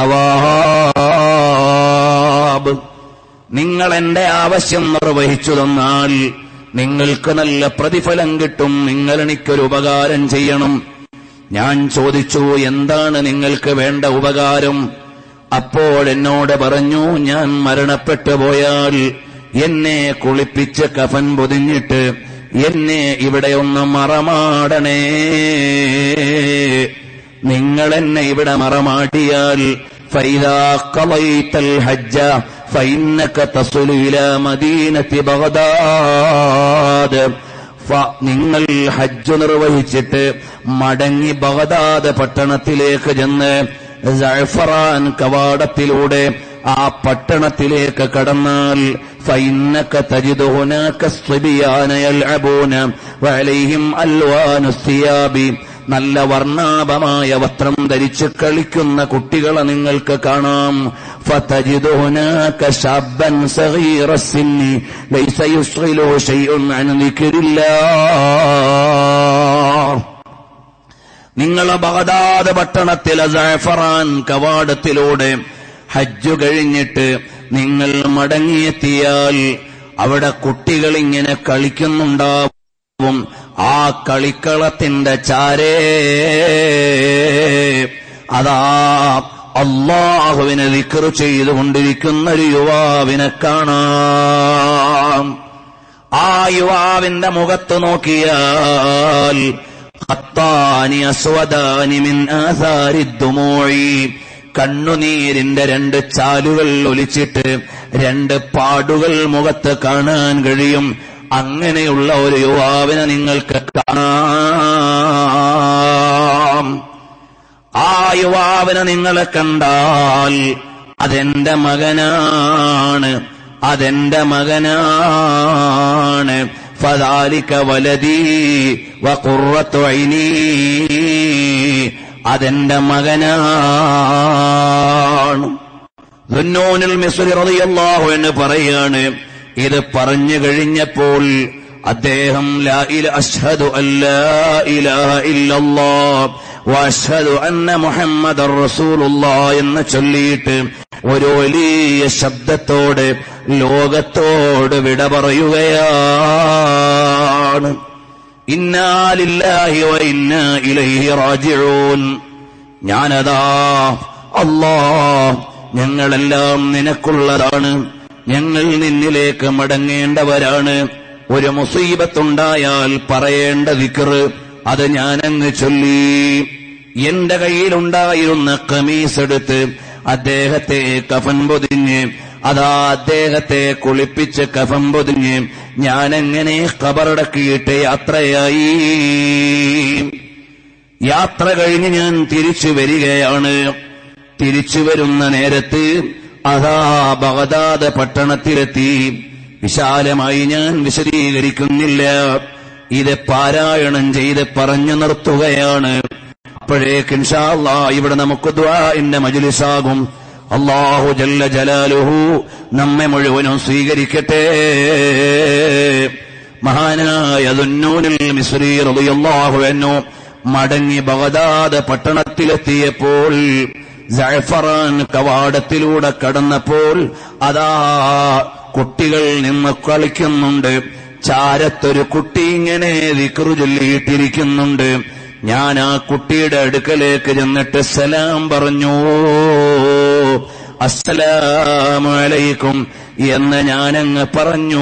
വസ്സവാബ്. നിങ്ങൾ എന്റെ ആവശ്യം നിർവഹിച്ചു തന്നാൽ നിങ്ങൾക്ക് നല്ല പ്രതിഫലം കിട്ടും. നിങ്ങൾ എനിക്കൊരു ഉപകാരം ചെയ്യണം. ഞാൻ ചോദിച്ചു, എന്താണ് നിങ്ങൾക്ക് വേണ്ട ഉപകാരം? അപ്പോൾ എന്നോട് പറഞ്ഞു, ഞാൻ മരണപ്പെട്ടു പോയാൽ എന്നെ കുളിപ്പിച്ച് കഫൻ പൊതിഞ്ഞിട്ട് എന്നെ ഇവിടെ ഒന്ന് മറമാടണേ. നിങ്ങൾ എന്നെ ഇവിടെ മറമാട്ടിയാൽ ഫൈദാ ഖളൈതൽ ഹജ്ജ ഫഇന്നക തസ്ലു ഇലാ മദീനത്തി ബഗ്ദാദ്. നിങ്ങൾ ഹജ്ജ് നിർവഹിച്ചിട്ട് മടങ്ങി ബഗ്ദാദ് പട്ടണത്തിലേക്ക് ചെന്ന് സഅഫറാൻ കവാടത്തിലൂടെ ആ പട്ടണത്തിലേക്ക് കടന്നാൽ ഫഇന്നക തജിദു ഹുനാക സ്ബിയാന യൽഅബൂന വഅലൈഹിം അൽവാനു സിയാബി. നല്ല വർണ്ണാഭമായ വസ്ത്രം ധരിച്ച് കളിക്കുന്ന കുട്ടികളെ നിങ്ങൾക്ക് കാണാം. ഫതജിദു ഹുനാക ശബ്ബൻ സഗീറ സിന്നി ലൈസ യുസ്ഗിലു ശൈഉൻ അൻ ദിക്രില്ലാഹ്. നിങ്ങൾ ബഗ്ദാദ് പട്ടണത്തിലെ സഅഫറാൻ കവാടത്തിലൂടെ ഹജ്ജ് കഴിഞ്ഞിട്ട് നിങ്ങൾ മടങ്ങിയെത്തിയാൽ അവിടെ കുട്ടികൾ ഇങ്ങനെ കളിക്കുന്നുണ്ടാവും. ആ കളിക്കളത്തിന്റെ ചാരേ അതാ അല്ലാഹുവിനെ ദിക്ർ ചെയ്തുകൊണ്ടിരിക്കുന്ന ഒരു യുവാവിനെ കാണാം. ആ യുവാവിന്റെ മുഖത്ത് നോക്കിയാൽ ഖത്താനി അസ്വദാനി മിൻ ആസാരി ദുമൂഇ, കണ്ണുനീരിന്റെ രണ്ട് ചാലുകൾ ഒലിച്ചിട്ട് രണ്ട് പാടുകൾ മുഖത്ത് കാണാൻ കഴിയും. അങ്ങനെയുള്ള ഒരു യുവാവിനെ നിങ്ങൾക്ക് കാണാം. ആ യുവാവിനെ നിങ്ങളെ കണ്ടാൽ അതെന്റെ മകനാണ്, അതെന്റെ മകനാണ്. ഫദാലിക വലദീ വഖുറത്തു ഐനീ, അതെന്റെ മകനാണ്. ദുന്നൂനുൽ മിസ്രി റളിയല്ലാഹു അൻഹു പറയാണ്, ഇത് പറഞ്ഞു കഴിഞ്ഞപ്പോൾ അദ്ദേഹം ലാ ഇലാഹ അഷ്ഹദു അല്ലാ ഇലാഹ ഇല്ലല്ലാഹ് വഅഷ്ഹദു അന്ന മുഹമ്മദർ റസൂലുള്ളാഹ് എന്ന് ചൊല്ലിയിട്ട് ഒരു വലിയ ശബ്ദത്തോടെ ലോകത്തോട് വിട പറയുകയാണ്. ഇന്നാ ലില്ലാഹി വ ഇന്നാ ഇലൈഹി റാജിഊൻ. ഞാനതാ അല്ലാഹ്, ഞങ്ങളെല്ലാം നിനക്കുള്ളതാണ്, ഞങ്ങൾ നിന്നിലേക്ക് മടങ്ങേണ്ടവരാണ്. ഒരു മുസീബത്തുണ്ടായാൽ പറയേണ്ട ദിക്ർ അത് ഞാനങ്ങ് ചൊല്ലി. എന്റെ കയ്യിലുണ്ടായിരുന്ന ഖമീസ് എടുത്ത് അദ്ദേഹത്തെ കഫൻ പൊതിഞ്ഞ്, അതാ അദ്ദേഹത്തെ കുളിപ്പിച്ച് കഫൻ പൊതിഞ്ഞ് ഞാനെങ്ങനെ ഖബറടക്കിയിട്ട് യാത്രയായി. യാത്ര കഴിഞ്ഞ് ഞാൻ തിരിച്ചു വരികയാണ്. തിരിച്ചു വരുന്ന നേരത്ത് അതാ ബഗ്ദാദ് പട്ടണത്തിലെത്തി. വിശാലമായി ഞാൻ വിശദീകരിക്കുന്നില്ല, ഇത് പാരായണം ചെയ്ത് പറഞ്ഞു നിർത്തുകയാണ്. അപ്പോഴേക്ക് ഇൻഷാ അല്ലാഹ് ഇവിടെ നമുക്ക് ദുആഇന്റെ മജ്ലിസാകും. അല്ലാഹു ജല്ല ജലാലുഹു നമ്മെ മുഴുവനും സ്വീകരിക്കട്ടെ. മഹാനായ ദുന്നൂനുൽ മിസ്രി റളിയല്ലാഹു അൻഹു മടങ്ങി ബഗ്ദാദ് പട്ടണത്തിലെത്തിയപ്പോൾ സഅഫറാൻ കവാടത്തിലൂടെ കടന്നപ്പോൾ അതാ കുട്ടികൾ നിന്ന് കളിക്കുന്നുണ്ട്. ചാരത്തൊരു കുട്ടി ഇങ്ങനെ ദിക്ർ ചൊല്ലിയിട്ടിരിക്കുന്നുണ്ട്. ഞാൻ ആ കുട്ടിയുടെ അടുക്കലേക്ക് ചെന്നിട്ട് സലാം പറഞ്ഞു. അസ്സലാമു അലൈക്കും എന്ന് ഞാനങ്ങ് പറഞ്ഞു.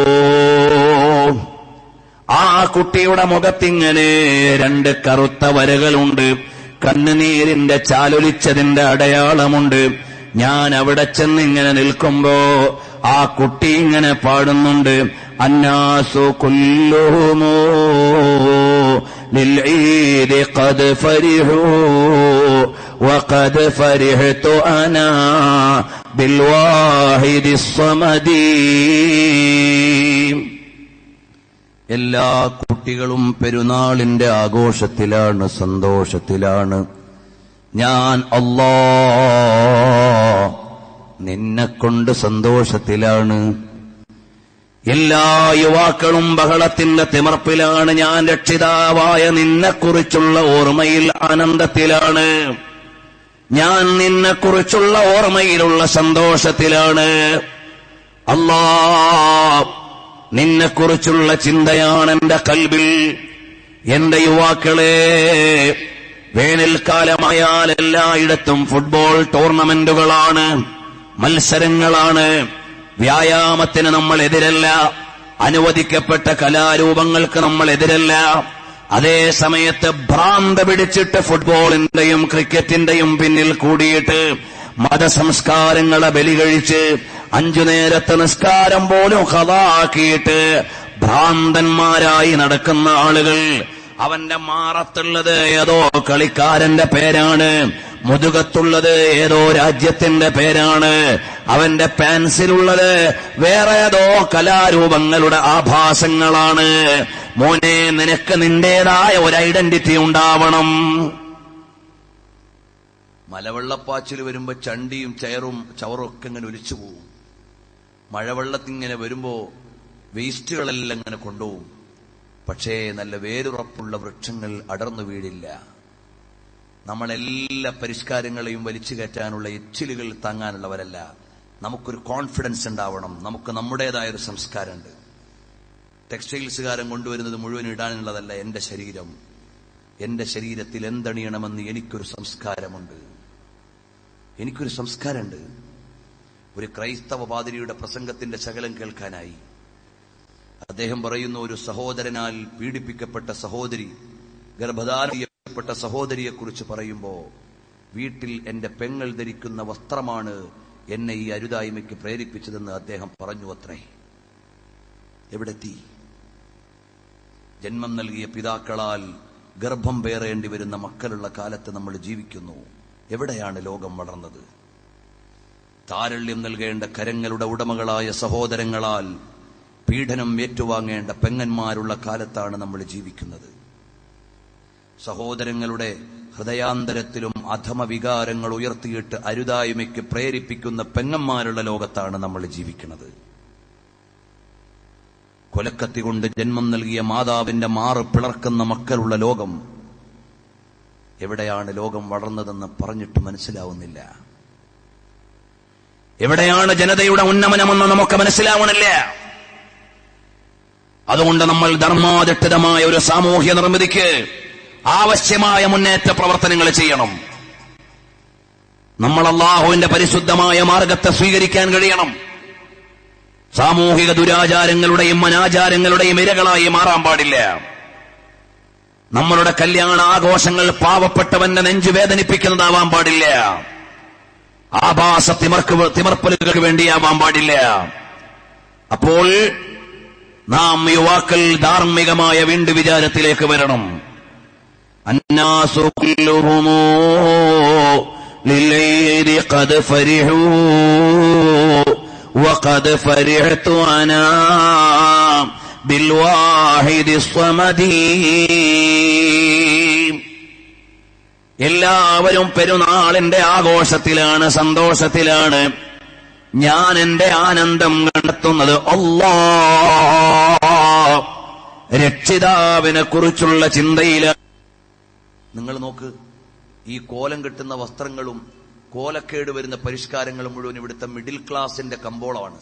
ആ കുട്ടിയുടെ മുഖത്തിങ്ങനെ 2 കറുത്ത വരകളുണ്ട്. കണ്ണുനീരിന്റെ ചാലൊലിച്ചതിന്റെ അടയാളമുണ്ട്. ഞാൻ അവിടെ ചെന്നിങ്ങനെ നിൽക്കുമ്പോ ആ കുട്ടി ഇങ്ങനെ പാടുന്നുണ്ട്, അന്നാസു കുല്ലുഹുമു ലിൽഈദി ഖദ് ഫരിഹു വഖദ് ഫരിഹ്തു അനാ ബിൽവാഹിദിസ് സമദി. എല്ലാ കുട്ടികളും പെരുന്നാളിന്റെ ആഘോഷത്തിലാണ്, സന്തോഷത്തിലാണ്. ഞാൻ അല്ലാഹ് നിന്നെക്കൊണ്ട് സന്തോഷത്തിലാണ്. എല്ലാ യുവാക്കളും ബഹളത്തിന്റെ തിമർപ്പിലാണ്. ഞാൻ രക്ഷിതാവായ നിന്നെക്കുറിച്ചുള്ള ഓർമ്മയിൽ ആനന്ദത്തിലാണ്. ഞാൻ നിന്നെക്കുറിച്ചുള്ള ഓർമ്മയിലുള്ള സന്തോഷത്തിലാണ്. അല്ലാഹ് നിന്നെക്കുറിച്ചുള്ള ചിന്തയാണ് എന്റെ കൽബിൽ. എന്റെ യുവാക്കളെ, വേനൽക്കാലമായാൽ എല്ലായിടത്തും ഫുട്ബോൾ ടൂർണമെന്റുകളാണ്, മത്സരങ്ങളാണ്. വ്യായാമത്തിന് നമ്മൾ എതിരല്ല, അനുവദിക്കപ്പെട്ട കലാരൂപങ്ങൾക്ക് നമ്മൾ എതിരല്ല. അതേ സമയത്ത് ഭ്രാന്ത് പിടിച്ചിട്ട് ഫുട്ബോളിന്റെയും ക്രിക്കറ്റിന്റെയും പിന്നിൽ കൂടിയിട്ട് മതസംസ്കാരങ്ങളെ ബലി കഴിച്ച് 5 നേരത്തെ നിസ്കാരം പോലും ഖളാക്കിയിട്ട് ഭ്രാന്തന്മാരായി നടക്കുന്ന ആളുകൾ. അവന്റെ മാറത്തുള്ളത് ഏതോ കളിക്കാരന്റെ പേരാണ്, മുതുകത്തുള്ളത് ഏതോ രാജ്യത്തിന്റെ പേരാണ്, അവന്റെ പാൻസിലുള്ളത് വേറെ ഏതോ കലാരൂപങ്ങളുടെ ആഭാസങ്ങളാണ്. മോനെ, നിനക്ക് നിന്റേതായ ഒരു ഐഡന്റിറ്റി ഉണ്ടാവണം. മലവെള്ളപ്പാച്ചിൽ വരുമ്പോ ചണ്ടിയും ചവറും ഒക്കെ ഇങ്ങനെ ഒലിച്ചു പോവും. മഴവെള്ളത്തിങ്ങനെ വരുമ്പോ വേസ്റ്റുകളെല്ലാം ഇങ്ങനെ കൊണ്ടുപോകും. പക്ഷേ നല്ല വേരുറപ്പുള്ള വൃക്ഷങ്ങൾ അടർന്നു വീഴില്ല. നമ്മളെല്ലാ പരിഷ്കാരങ്ങളെയും വലിച്ചു കയറ്റാനുള്ള എച്ചിലുകൾ താങ്ങാനുള്ളവരല്ല. നമുക്കൊരു കോൺഫിഡൻസ് ഉണ്ടാവണം. നമുക്ക് നമ്മുടേതായൊരു സംസ്കാരമുണ്ട്. ടെക്സ്റ്റൈൽസുകാരൻ കൊണ്ടുവരുന്നത് മുഴുവൻ ഇടാനുള്ളതല്ല എന്റെ ശരീരം. എന്റെ ശരീരത്തിൽ എന്തണിയണമെന്ന് എനിക്കൊരു സംസ്കാരമുണ്ട്. എനിക്കൊരു സംസ്കാരമുണ്ട്. ഒരു ക്രൈസ്തവ പാതിരിയുടെ പ്രസംഗത്തിന്റെ ശകലം കേൾക്കാനായി അദ്ദേഹം പറയുന്നു, ഒരു സഹോദരനാൽ പീഡിപ്പിക്കപ്പെട്ട സഹോദരി, ഗർഭധാരണം ചെയ്യപ്പെട്ട സഹോദരിയെക്കുറിച്ച് പറയുമ്പോ, വീട്ടിൽ എന്റെ പെങ്ങൾ ധരിക്കുന്ന വസ്ത്രമാണ് എന്നെ ഈ അരുതായ്മയ്ക്ക് പ്രേരിപ്പിച്ചതെന്ന് അദ്ദേഹം പറഞ്ഞു അത്രേ. എവിടെത്തി? ജന്മം നൽകിയ പിതാക്കളാൽ ഗർഭം പേറേണ്ടി വരുന്ന മക്കളുള്ള കാലത്ത് നമ്മൾ ജീവിക്കുന്നു. എവിടെയാണ് ലോകം വളർന്നത്? താരള്യം നൽകേണ്ട കരങ്ങളുടെ ഉടമകളായ സഹോദരങ്ങളാൽ പീഡനം ഏറ്റുവാങ്ങേണ്ട പെങ്ങന്മാരുള്ള കാലത്താണ് നമ്മൾ ജീവിക്കുന്നത്. സഹോദരങ്ങളുടെ ഹൃദയാന്തരത്തിലും അധമ വികാരങ്ങൾ ഉയർത്തിയിട്ട് അരുതായ്മയ്ക്ക് പ്രേരിപ്പിക്കുന്ന പെങ്ങന്മാരുള്ള ലോകത്താണ് നമ്മൾ ജീവിക്കുന്നത്. കൊലക്കത്തി കൊണ്ട് ജന്മം നൽകിയ മാതാവിന്റെ മാറ് പിളർക്കുന്ന മക്കളുള്ള ലോകം. എവിടെയാണ് ലോകം വളർന്നതെന്ന് പറഞ്ഞിട്ട് മനസ്സിലാവുന്നില്ല. എവിടെയാണ് ജനതയുടെ ഉന്നമനമെന്ന് നമുക്ക് മനസ്സിലാവണില്ല. അതുകൊണ്ട് നമ്മൾ ധർമാധിഷ്ഠിതമായ ഒരു സാമൂഹ്യ നിർമ്മിതിക്ക് ആവശ്യമായ മുന്നേറ്റ പ്രവർത്തനങ്ങൾ ചെയ്യണം. നമ്മൾ അല്ലാഹുവിന്റെ പരിശുദ്ധമായ മാർഗത്തെ സ്വീകരിക്കാൻ കഴിയണം. സാമൂഹിക ദുരാചാരങ്ങളുടെയും അനാചാരങ്ങളുടെയും ഇരകളായി മാറാൻ പാടില്ല. നമ്മളുടെ കല്യാണ ആഘോഷങ്ങൾ പാവപ്പെട്ടവന്റെ നെഞ്ചു വേദനിപ്പിക്കുന്നതാവാൻ പാടില്ല. ആഭാസ തിമർപ്പലുകൾക്ക് വേണ്ടിയാവാൻ പാടില്ല. അപ്പോൾ നാം യുവാക്കൾ ധാർമ്മികമായ വീണ്ടും വിചാരത്തിലേക്ക് വരണം. അന്നാസു കുല്ലുഹുമൂ ലില്ലൈരി ഖദ് ഫരിഹൂ വഖദ് ഫരിഹ്തു അനാ ബിൽവാഹിദി സ്വമദീ. എല്ലാവരും പെരുന്നാളിന്റെ ആഘോഷത്തിലാണ്, സന്തോഷത്തിലാണ്. ഞാൻ എന്റെ ആനന്ദം കണ്ടെത്തുന്നത് അല്ലാഹ് രക്ഷിതാവിനെ കുറിച്ചുള്ള ചിന്തയിലാണ്. നിങ്ങൾ നോക്ക്, ഈ കോലം കെട്ടുന്ന വസ്ത്രങ്ങളും കോലക്കേട് വരുന്ന പരിഷ്കാരങ്ങളും മുഴുവൻ ഇവിടുത്തെ മിഡിൽ ക്ലാസിന്റെ കമ്പോളമാണ്.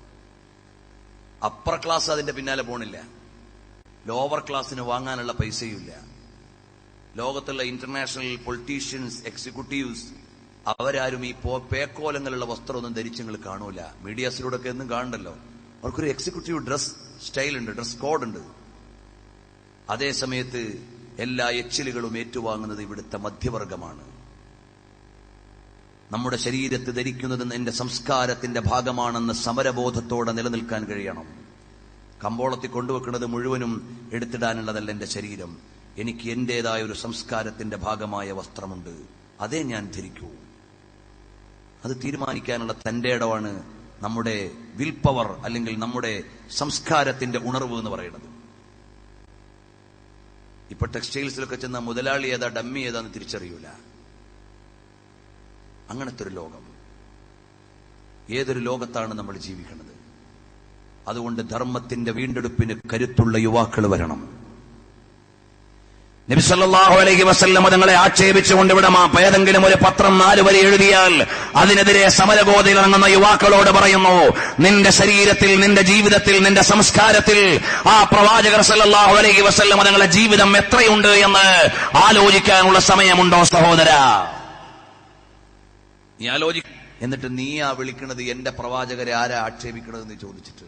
അപ്പർ ക്ലാസ് അതിന്റെ പിന്നാലെ പോണില്ല. ലോവർ ക്ലാസ്സിന് വാങ്ങാനുള്ള പൈസയുമില്ല. ലോകത്തുള്ള ഇന്റർനാഷണൽ പൊളിറ്റീഷ്യൻസ്, എക്സിക്യൂട്ടീവ്സ് അവരാരും ഈ പേക്കോലങ്ങളുള്ള വസ്ത്രമൊന്നും ധരിച്ച് നിങ്ങൾ കാണൂല. മീഡിയാസിലൂടെ ഒക്കെ എന്നും കാണണ്ടല്ലോ. അവർക്കൊരു എക്സിക്യൂട്ടീവ് ഡ്രസ് സ്റ്റൈൽ ഉണ്ട്, ഡ്രസ് കോഡ് ഉണ്ട്. അതേ സമയത്ത് എല്ലാ എച്ചിലുകളും ഏറ്റുവാങ്ങുന്നത് ഇവിടുത്തെ മധ്യവർഗമാണ്. നമ്മുടെ ശരീരത്ത് ധരിക്കുന്നത് എന്റെ സംസ്കാരത്തിന്റെ ഭാഗമാണെന്ന് സമരബോധത്തോടെ നിലനിൽക്കാൻ കഴിയണം. കമ്പോളത്തിൽ കൊണ്ടുവെക്കുന്നത് മുഴുവനും എടുത്തിടാനുള്ളതല്ല എന്റെ ശരീരം. എനിക്ക് എന്റേതായ ഒരു സംസ്കാരത്തിന്റെ ഭാഗമായ വസ്ത്രമുണ്ട്, അതേ ഞാൻ ധരിക്കൂ. അത് തീരുമാനിക്കാനുള്ള തന്റെ ഇടമാണ് നമ്മുടെ വിൽ പവർ, അല്ലെങ്കിൽ നമ്മുടെ സംസ്കാരത്തിന്റെ ഉണർവ് എന്ന് പറയുന്നത്. ഇപ്പൊ ടെക്സ്റ്റൈൽസിലൊക്കെ ചെന്ന മുതലാളി ഏതാ ഡമ്മി ഏതാന്ന് തിരിച്ചറിയൂല. അങ്ങനത്തെ ഒരു ലോകം. ഏതൊരു ലോകത്താണ് നമ്മൾ ജീവിക്കുന്നത്? അതുകൊണ്ട് ധർമ്മത്തിന്റെ വീണ്ടെടുപ്പിന് കരുത്തുള്ള യുവാക്കൾ വരണം. നബി സല്ലല്ലാഹു അലൈഹി വസല്ലം തങ്ങളെ ആക്ഷേപിച്ചുകൊണ്ട് ഇവിടെ ഏതെങ്കിലും ഒരു പത്രം 4 വരി എഴുതിയാൽ അതിനെതിരെ സമരഗോതയിൽ ഇറങ്ങുന്ന യുവാക്കളോട് പറയുന്നു, നിന്റെ ശരീരത്തിൽ, നിന്റെ ജീവിതത്തിൽ, നിന്റെ സംസ്കാരത്തിൽ ആ പ്രവാചകർ സല്ലല്ലാഹു അലൈഹി വസല്ലം തങ്ങളുടെ ജീവിതം എത്രയുണ്ട് എന്ന് ആലോചിക്കാനുള്ള സമയമുണ്ടോ സഹോദര? നീ എന്നിട്ട് നീ ആ വിളിക്കുന്നത് എന്റെ പ്രവാചകരെ ആരാ ആക്ഷേപിക്കണമെന്ന് ചോദിച്ചിട്ട്.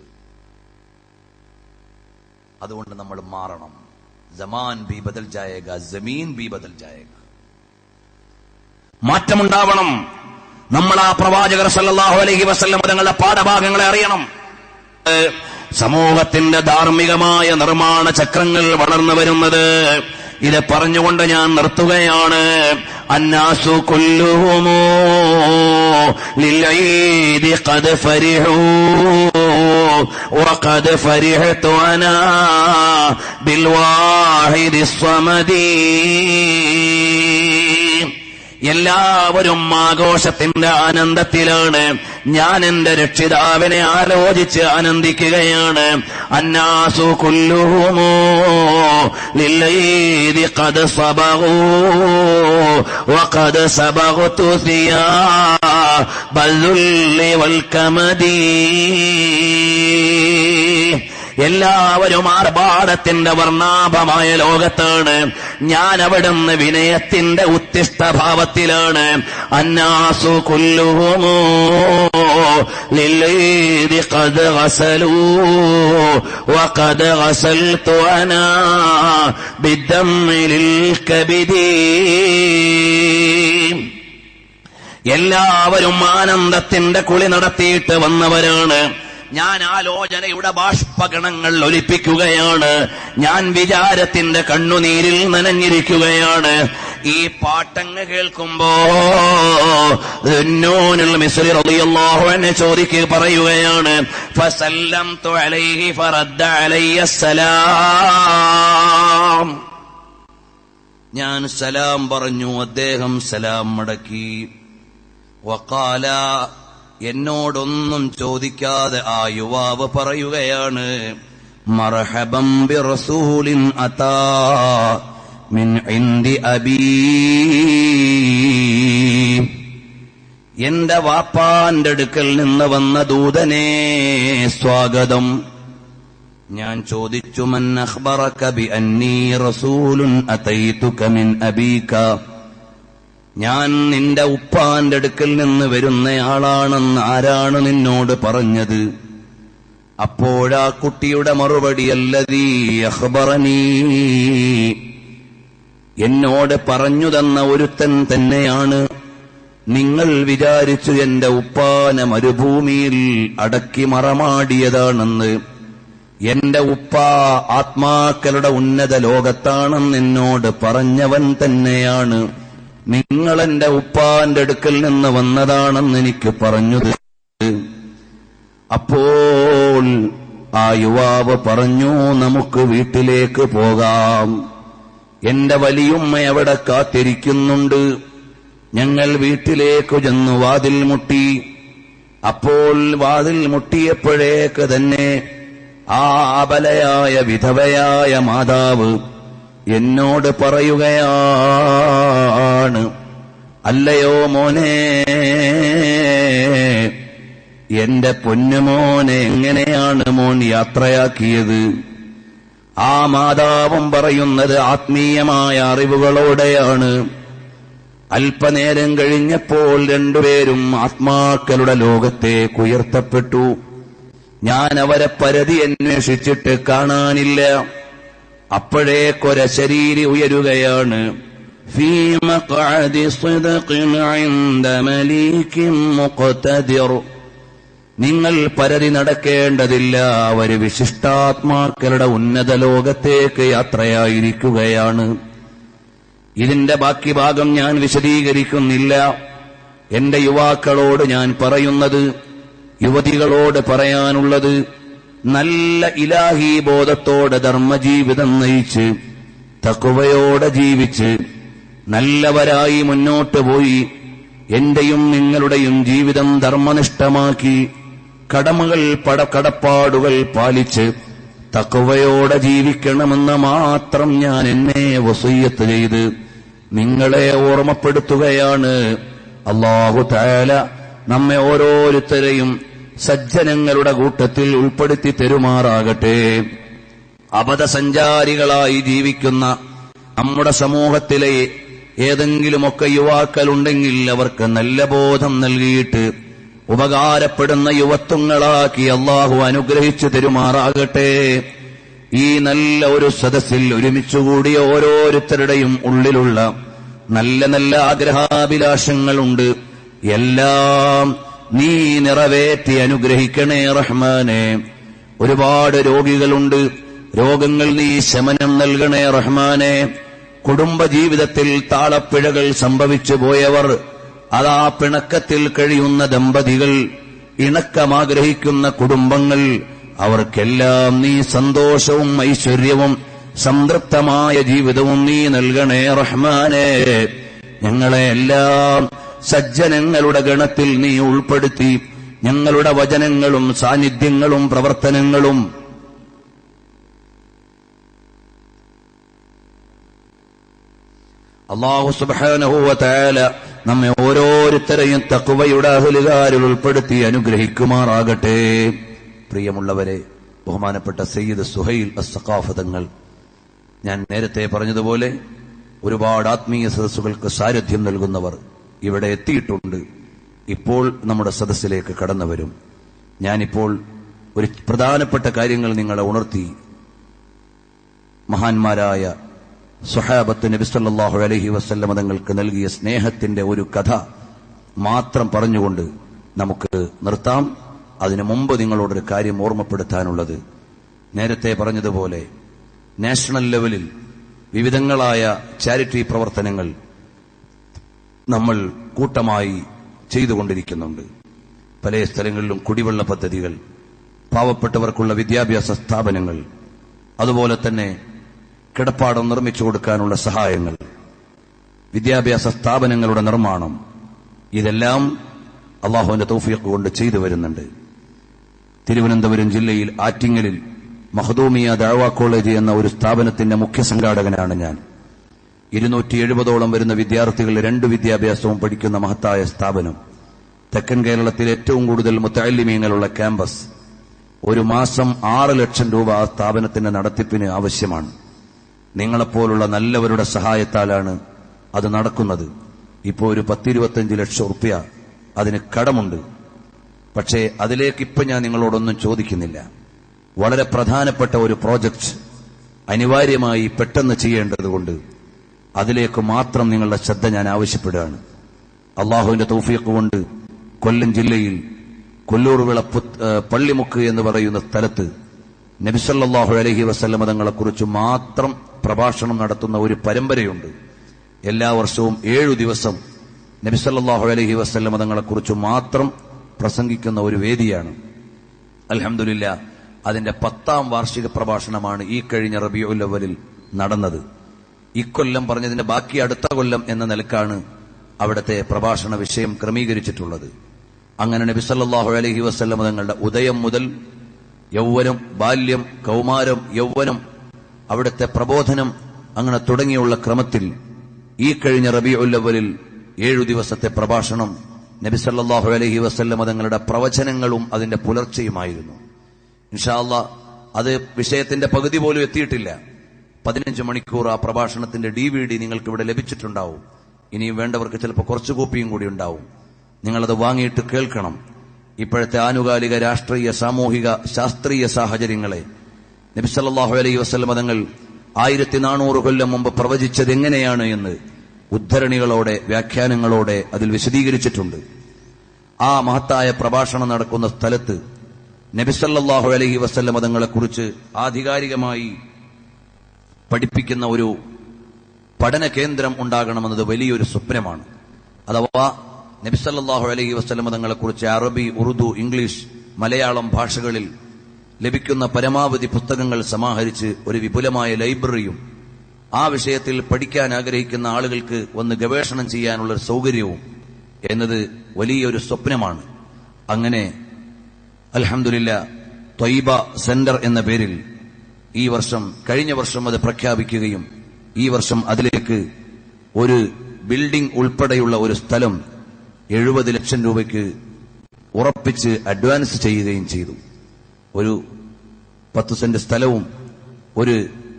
അതുകൊണ്ട് നമ്മൾ മാറണം. ജമാൻ ബി ബദൽ ജായേഗ, ജമീൻ ബി ബദൽ ജായേഗ. മാറ്റമുണ്ടാവണം. നമ്മൾ ആ പ്രവാചകർ സല്ലല്ലാഹു അലൈഹി വസല്ലം തങ്ങളുടെ പാഠഭാഗങ്ങളെ അറിയണം. സമൂഹത്തിന്റെ ധാർമ്മികമായ നിർമ്മാണ ചക്രങ്ങൾ വളർന്നു വരുന്നത് ഇത് പറഞ്ഞുകൊണ്ട് ഞാൻ നിർത്തുകയാണ്. അന്നാസു കുല്ലുഹുമൂ ലിൽഈദി ഖദ് ഫരിഹൂ വഖദ് ഫരിഹ്തു അനാ ബിൽവാഹിദി സ്വമദീ. എല്ലാവരും ആഘോഷത്തിന്റെ ആനന്ദത്തിലാണ്. ഞാൻ എന്റെ രക്ഷിതാവിനെ ആലോചിച്ച് ആനന്ദിക്കുകയാണ്. അന്നാസു കുല്ലുഹുമൂ ലിൽഈദി ഖദ് സബഗൂ വഖദ് സബഗ്തു സിയാബൽ വൽ കമദീ. എല്ലാവരും ആർഭാടത്തിന്റെ വർണ്ണാഭമായ ലോകത്താണ്. ഞാൻ അവിടുന്ന് വിനയത്തിന്റെ ഉത്തിഷ്ഠഭാവത്തിലാണ്. അന്നാസു കുല്ലുഹുമൂ ലിൽഈദി ഖദ് ഗസലൂ വഖദ് ഗസൽതു അനാ ബിദ്ദമ്മി ലിൽ കബിദീ. എല്ലാവരും ആനന്ദത്തിന്റെ കുളി നടത്തിയിട്ട് വന്നവരാണ്. ഞാൻ ആലോചനയുടെ ബാഷ്പഗണങ്ങൾ ഒലിപ്പിക്കുകയാണ്. ഞാൻ വിചാരത്തിന്റെ കണ്ണുനീരിൽ നനഞ്ഞിരിക്കുകയാണ്. ഈ പാട്ടങ്ങ് കേൾക്കുമ്പോ ദുന്നൂനുൽ മിസ്രി റളിയല്ലാഹു അൻഹു പറയുകയാണ്, ഫസല്ലംതു അലൈഹി ഫറദ്ദ അലയ്യ സലാം. ഞാൻ സലാം പറഞ്ഞു, അദ്ദേഹം സലാം മടക്കി. വഖാല, എന്നോടൊന്നും ചോദിക്കാതെ ആ യുവാവ് പറയുകയാണ്, മർഹബൻ ബിറസൂലിൻ അതാ മിൻ ഇൻദി അബീ. എന്റെ വാപ്പാന്റെ അടുക്കൽ നിന്ന് വന്ന ദൂതനെ സ്വാഗതം. ഞാൻ ചോദിച്ചു, മൻ അഖ്ബറക ബിഅന്നീ റസൂലുൻ അതൈതുക മിൻ അബീക, ഞാൻ നിന്റെ ഉപ്പാന്റെ അടുക്കൽ നിന്ന് വരുന്നയാളാണെന്ന് ആരാണ് നിന്നോട് പറഞ്ഞത്? അപ്പോഴാ കുട്ടിയുടെ മറുപടി, അല്ലദീ അഖ്ബറനീ, എന്നോട് പറഞ്ഞു തന്ന ഒരുത്തൻ തന്നെയാണ്. നിങ്ങൾ വിചാരിച്ചു എന്റെ ഉപ്പാന മരുഭൂമിയിൽ അടക്കി മറമാടിയതാണെന്ന്. എന്റെ ഉപ്പ ആത്മാക്കളുടെ ഉന്നത ലോകത്താണെന്ന് എന്നോട് പറഞ്ഞവൻ തന്നെയാണ്. നിങ്ങളെന്റെ ഉപ്പാന്റെ അടുക്കൽ നിന്ന് വന്നതാണെന്ന് എനിക്ക് പറഞ്ഞത്. അപ്പോൾ ആ യുവാവ് പറഞ്ഞു, നമുക്ക് വീട്ടിലേക്ക് പോകാം, എന്റെ വലിയുമ്മ അവിടെ കാത്തിരിക്കുന്നുണ്ട്. ഞങ്ങൾ വീട്ടിലേക്ക് ചെന്നു വാതിൽ മുട്ടി. അപ്പോൾ വാതിൽ മുട്ടിയപ്പോഴേക്ക് തന്നെ ആ അബലയായ വിധവയായ മാതാവ് എന്നോട് പറയുകയാണ്, അല്ലയോ മോനെ, എന്റെ പൊന്നുമോനെ എങ്ങനെയാണ് മോൻ യാത്രയാക്കിയത്? ആ മാതാവും പറയുന്നത് ആത്മീയമായ അറിവുകളോടെയാണ്. അല്പനേരം കഴിഞ്ഞപ്പോൾ രണ്ടുപേരും ആത്മാക്കളുടെ ലോകത്തേക്ക് ഉയർത്തപ്പെട്ടു. ഞാൻ അവരെ പരതി അന്വേഷിച്ചിട്ട് കാണാനില്ല. അപ്പോഴേക്കൊരശരീരി ഉയരുകയാണ്, ഫീ മഖ്അദി സിദ്ഖിൻ ഇൻദ മലീകിൻ മുഖ്തദിർ. നിങ്ങൾ പരതി നടക്കേണ്ടതില്ല, അവര് വിശിഷ്ടാത്മാക്കളുടെ ഉന്നത ലോകത്തേക്ക് യാത്രയായിരിക്കുകയാണ്. ഇതിന്റെ ബാക്കി ഭാഗം ഞാൻ വിശദീകരിക്കുന്നില്ല. എന്റെ യുവാക്കളോട് ഞാൻ പറയുന്നത്, യുവതികളോട് പറയാനുള്ളത്, നല്ല ഇലാഹി ബോധത്തോടെ ധർമ്മജീവിതം നയിച്ച് തഖ്വയോടെ ജീവിച്ച് നല്ലവരായി മുന്നോട്ട് പോയി എന്റെയും നിങ്ങളുടെയും ജീവിതം ധർമ്മനിഷ്ഠമാക്കി കടപ്പാടുകൾ പാലിച്ച് തഖ്വയോടെ ജീവിക്കണമെന്ന് മാത്രം ഞാൻ എന്നെ വസിയ്യത്ത് ചെയ്ത് നിങ്ങളെ ഓർമ്മപ്പെടുത്തുകയാണ്. അല്ലാഹു തആല നമ്മെ ഓരോരുത്തരെയും സജ്ജനങ്ങളുടെ കൂട്ടത്തിൽ ഉൾപ്പെടുത്തി തെരുമാറാകട്ടെ. അബദ്ധസഞ്ചാരികളായി ജീവിക്കുന്ന നമ്മുടെ സമൂഹത്തിലെ ഏതെങ്കിലുമൊക്കെ യുവാക്കളുണ്ടെങ്കിൽ അവർക്ക് നല്ല ബോധം നൽകിയിട്ട് ഉപകാരപ്പെടുന്ന യുവത്വങ്ങളാക്കി അള്ളാഹു അനുഗ്രഹിച്ചു തെരുമാറാകട്ടെ. ഈ നല്ല ഒരു സദസ്സിൽ ഒരുമിച്ചുകൂടിയ ഓരോരുത്തരുടെയും ഉള്ളിലുള്ള നല്ല നല്ല ആഗ്രഹാഭിലാഷങ്ങളുണ്ട്. എല്ലാം നീ നിറവേറ്റി അനുഗ്രഹിക്കണേ റഹ്മാനെ. ഒരുപാട് രോഗികളുണ്ട്, രോഗങ്ങൾ നീ ശമനം നൽകണേ റഹ്മാനെ. കുടുംബജീവിതത്തിൽ താളപ്പിഴകൾ സംഭവിച്ചു പോയവർ, അതാ പിണക്കത്തിൽ കഴിയുന്ന ദമ്പതികൾ, ഇണക്കമാഗ്രഹിക്കുന്ന കുടുംബങ്ങൾ, അവർക്കെല്ലാം നീ സന്തോഷവും ഐശ്വര്യവും സംതൃപ്തമായ ജീവിതവും നീ നൽകണേ റഹ്മാനെ. ഞങ്ങളെ എല്ലാം സജ്ജനങ്ങളുടെ ഗണത്തിൽ നീ ഉൾപ്പെടുത്തി ഞങ്ങളുടെ വചനങ്ങളും സാന്നിധ്യങ്ങളും പ്രവർത്തനങ്ങളും അല്ലാഹു സുബ്ഹാനഹു വ തആല നമ്മെ ഓരോരുത്തരെയും തഖ്വയുടെ അഹ്ലുകാരിൽ ഉൾപ്പെടുത്തി അനുഗ്രഹിക്കുമാറാകട്ടെ. പ്രിയമുള്ളവരെ, ബഹുമാനപ്പെട്ട സയ്യിദ് സുഹൈൽ അസ്സഖാഫ് തങ്ങൾ, ഞാൻ നേരത്തെ പറഞ്ഞതുപോലെ ഒരുപാട് ആത്മീയ സദസ്സുകൾക്ക് സാരഥ്യം നൽകുന്നവർ ഇവിടെ എത്തിയിട്ടുണ്ട്. ഇപ്പോൾ നമ്മുടെ സദസ്സിലേക്ക് കടന്നു വരും. ഞാനിപ്പോൾ ഒരു പ്രധാനപ്പെട്ട കാര്യങ്ങൾ നിങ്ങളെ ഉണർത്തി മഹാന്മാരായ സ്വഹാബത്ത് നബി സല്ലല്ലാഹു അലൈഹി വസല്ലം തങ്ങൾക്ക് നൽകിയ സ്നേഹത്തിന്റെ ഒരു കഥ മാത്രം പറഞ്ഞുകൊണ്ട് നമുക്ക് നിർത്താം. അതിനു മുമ്പ് നിങ്ങളോടൊരു കാര്യം ഓർമ്മപ്പെടുത്താനുള്ളത്, നേരത്തെ പറഞ്ഞതുപോലെ നാഷണൽ ലെവലിൽ വിവിധങ്ങളായ ചാരിറ്റി പ്രവർത്തനങ്ങൾ നമ്മൾ കൂട്ടമായി ചെയ്തുകൊണ്ടിരിക്കുന്നുണ്ട്. പല സ്ഥലങ്ങളിലും കുടിവെള്ള പദ്ധതികൾ, പാവപ്പെട്ടവർക്കുള്ള വിദ്യാഭ്യാസ സ്ഥാപനങ്ങൾ, അതുപോലെ തന്നെ കിടപ്പാടം നിർമ്മിച്ചു കൊടുക്കാനുള്ള സഹായങ്ങൾ, വിദ്യാഭ്യാസ സ്ഥാപനങ്ങളുടെ നിർമ്മാണം, ഇതെല്ലാം അള്ളാഹുവിന്റെ തൗഫീഖ് കൊണ്ട് ചെയ്തു വരുന്നുണ്ട്. തിരുവനന്തപുരം ജില്ലയിൽ ആറ്റിങ്ങലിൽ മഖ്ദൂമിയ ദഅവ കോളേജ് എന്ന ഒരു സ്ഥാപനത്തിന്റെ മുഖ്യ സംഘാടകനാണ് ഞാൻ. 270ഓളം വരുന്ന വിദ്യാർത്ഥികൾ 2 വിദ്യാഭ്യാസവും പഠിക്കുന്ന മഹത്തായ സ്ഥാപനം, തെക്കൻ കേരളത്തിൽ ഏറ്റവും കൂടുതൽ മുത്തഅല്ലിമീങ്ങളുള്ള ക്യാമ്പസ്, ഒരു മാസം 6 ലക്ഷം രൂപ ആ സ്ഥാപനത്തിന്റെ നടത്തിപ്പിന് ആവശ്യമാണ്. നിങ്ങളെപ്പോലുള്ള നല്ലവരുടെ സഹായത്താലാണ് അത് നടക്കുന്നത്. ഇപ്പോൾ ഒരു 10-25 ലക്ഷം റുപ്യ അതിന് കടമുണ്ട്. പക്ഷേ അതിലേക്ക് ഇപ്പം ഞാൻ നിങ്ങളോടൊന്നും ചോദിക്കുന്നില്ല. വളരെ പ്രധാനപ്പെട്ട ഒരു പ്രോജക്റ്റ് അനിവാര്യമായി പെട്ടെന്ന് ചെയ്യേണ്ടതുകൊണ്ട് അതിലേക്ക് മാത്രം നിങ്ങളുടെ ശ്രദ്ധ ഞാൻ ആവശ്യപ്പെടുകയാണ്. അള്ളാഹുവിന്റെ തൗഫീഖ് കൊണ്ട് കൊല്ലം ജില്ലയിൽ കൊല്ലൂർവിള പള്ളിമുക്ക് എന്ന് പറയുന്ന സ്ഥലത്ത് നബി സല്ലല്ലാഹു അലൈഹി വസല്ലം തങ്ങളെക്കുറിച്ച് മാത്രം പ്രഭാഷണം നടത്തുന്ന ഒരു പരമ്പരയുണ്ട്. എല്ലാ വർഷവും 7 ദിവസം നബി സല്ലല്ലാഹു അലൈഹി വസല്ലം തങ്ങളെക്കുറിച്ച് മാത്രം പ്രസംഗിക്കുന്ന ഒരു വേദിയാണ്. അൽഹംദുലില്ലാ, അതിന്റെ 10ാം വാർഷിക പ്രഭാഷണമാണ് ഈ കഴിഞ്ഞ റബീഉൽ അവ്വലിൽ നടന്നത്. ഇക്കൊല്ലം പറഞ്ഞതിന്റെ ബാക്കി അടുത്ത കൊല്ലം എന്ന നിലക്കാണ് അവിടുത്തെ പ്രഭാഷണ വിഷയം ക്രമീകരിച്ചിട്ടുള്ളത്. അങ്ങനെ നബി സല്ലല്ലാഹു അലൈഹി വസല്ലം തങ്ങളുടെ ഉദയം മുതൽ യൗവനം, ബാല്യം, കൗമാരം, യൗവനം, അവിടുത്തെ പ്രബോധനം, അങ്ങനെ തുടങ്ങിയുള്ള ക്രമത്തിൽ ഈ കഴിഞ്ഞ റബീഉൽ അവ്വലിൽ 7 ദിവസത്തെ പ്രഭാഷണം നബി സല്ലല്ലാഹു അലൈഹി വസല്ലം തങ്ങളുടെ പ്രവചനങ്ങളും അതിന്റെ പുലർച്ചയുമായിരുന്നു. ഇൻഷാ അല്ലാഹ് അത് വിഷയത്തിന്റെ പകുതി പോലും എത്തിയിട്ടില്ല. 15 മണിക്കൂർ ആ പ്രഭാഷണത്തിന്റെ DVD നിങ്ങൾക്ക് ഇവിടെ ലഭിച്ചിട്ടുണ്ടാവും. ഇനിയും വേണ്ടവർക്ക് ചിലപ്പോൾ കുറച്ച് കോപ്പിയും കൂടി ഉണ്ടാവും. നിങ്ങളത് വാങ്ങിയിട്ട് കേൾക്കണം. ഇപ്പോഴത്തെ ആനുകാലിക രാഷ്ട്രീയ, സാമൂഹിക, ശാസ്ത്രീയ സാഹചര്യങ്ങളെ നബി സല്ലല്ലാഹു അലൈഹി വസല്ലം തങ്ങൾ 1400 കൊല്ലം മുമ്പ് പ്രവചിച്ചത് എങ്ങനെയാണ് എന്ന് ഉദ്ധരണികളോടെ, വ്യാഖ്യാനങ്ങളോടെ അതിൽ വിശദീകരിച്ചിട്ടുണ്ട്. ആ മഹത്തായ പ്രഭാഷണം നടക്കുന്ന സ്ഥലത്ത് നബി സല്ലല്ലാഹു അലൈഹി വസല്ലം തങ്ങളെക്കുറിച്ച് ആധികാരികമായി പഠിപ്പിക്കുന്ന ഒരു പഠന കേന്ദ്രം ഉണ്ടാകണമെന്നത് വലിയൊരു സ്വപ്നമാണ്. അഥവാ നബി സല്ലല്ലാഹു അലൈഹി വസല്ലം തങ്ങളെക്കുറിച്ച് അറബി, ഉറുദു, ഇംഗ്ലീഷ്, മലയാളം ഭാഷകളിൽ ലഭിക്കുന്ന പരമാവധി പുസ്തകങ്ങൾ സമാഹരിച്ച് ഒരു വിപുലമായ ലൈബ്രറിയും ആ വിഷയത്തിൽ പഠിക്കാൻ ആഗ്രഹിക്കുന്ന ആളുകൾക്ക് വന്ന് ഗവേഷണം ചെയ്യാനുള്ള സൗകര്യവും എന്നത് വലിയൊരു സ്വപ്നമാണ്. അങ്ങനെ അൽഹംദുലില്ലാ ത്വയ്ബ സെന്റർ എന്ന പേരിൽ ഈ വർഷം, കഴിഞ്ഞ വർഷം അത് പ്രഖ്യാപിക്കുകയും ഈ വർഷം അതിലേക്ക് ഒരു ബിൽഡിംഗ് ഉൾപ്പെടെയുള്ള ഒരു സ്ഥലം 70 ലക്ഷം രൂപയ്ക്ക് ഉറപ്പിച്ച് അഡ്വാൻസ് ചെയ്യുകയും ചെയ്തു. ഒരു 10 സെന്റ് സ്ഥലവും ഒരു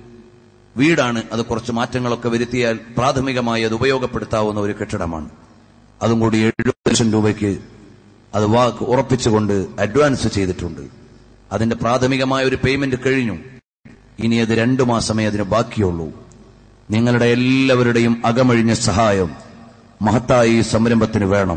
വീടാണ്. അത് കുറച്ച് മാറ്റങ്ങളൊക്കെ വരുത്തിയാൽ പ്രാഥമികമായി അത് ഉപയോഗപ്പെടുത്താവുന്ന ഒരു കെട്ടിടമാണ്. അതും കൂടി 70 ലക്ഷം രൂപയ്ക്ക് അത് വാക്ക് ഉറപ്പിച്ചുകൊണ്ട് അഡ്വാൻസ് ചെയ്തിട്ടുണ്ട്. അതിന്റെ പ്രാഥമികമായ ഒരു പേയ്മെന്റ് കഴിഞ്ഞു. ഇനി അത് 2 മാസമേ അതിന് ബാക്കിയുള്ളൂ. നിങ്ങളുടെ എല്ലാവരുടെയും അകമഴിഞ്ഞ സഹായം മഹത്തായ ഈ സംരംഭത്തിന് വേണം.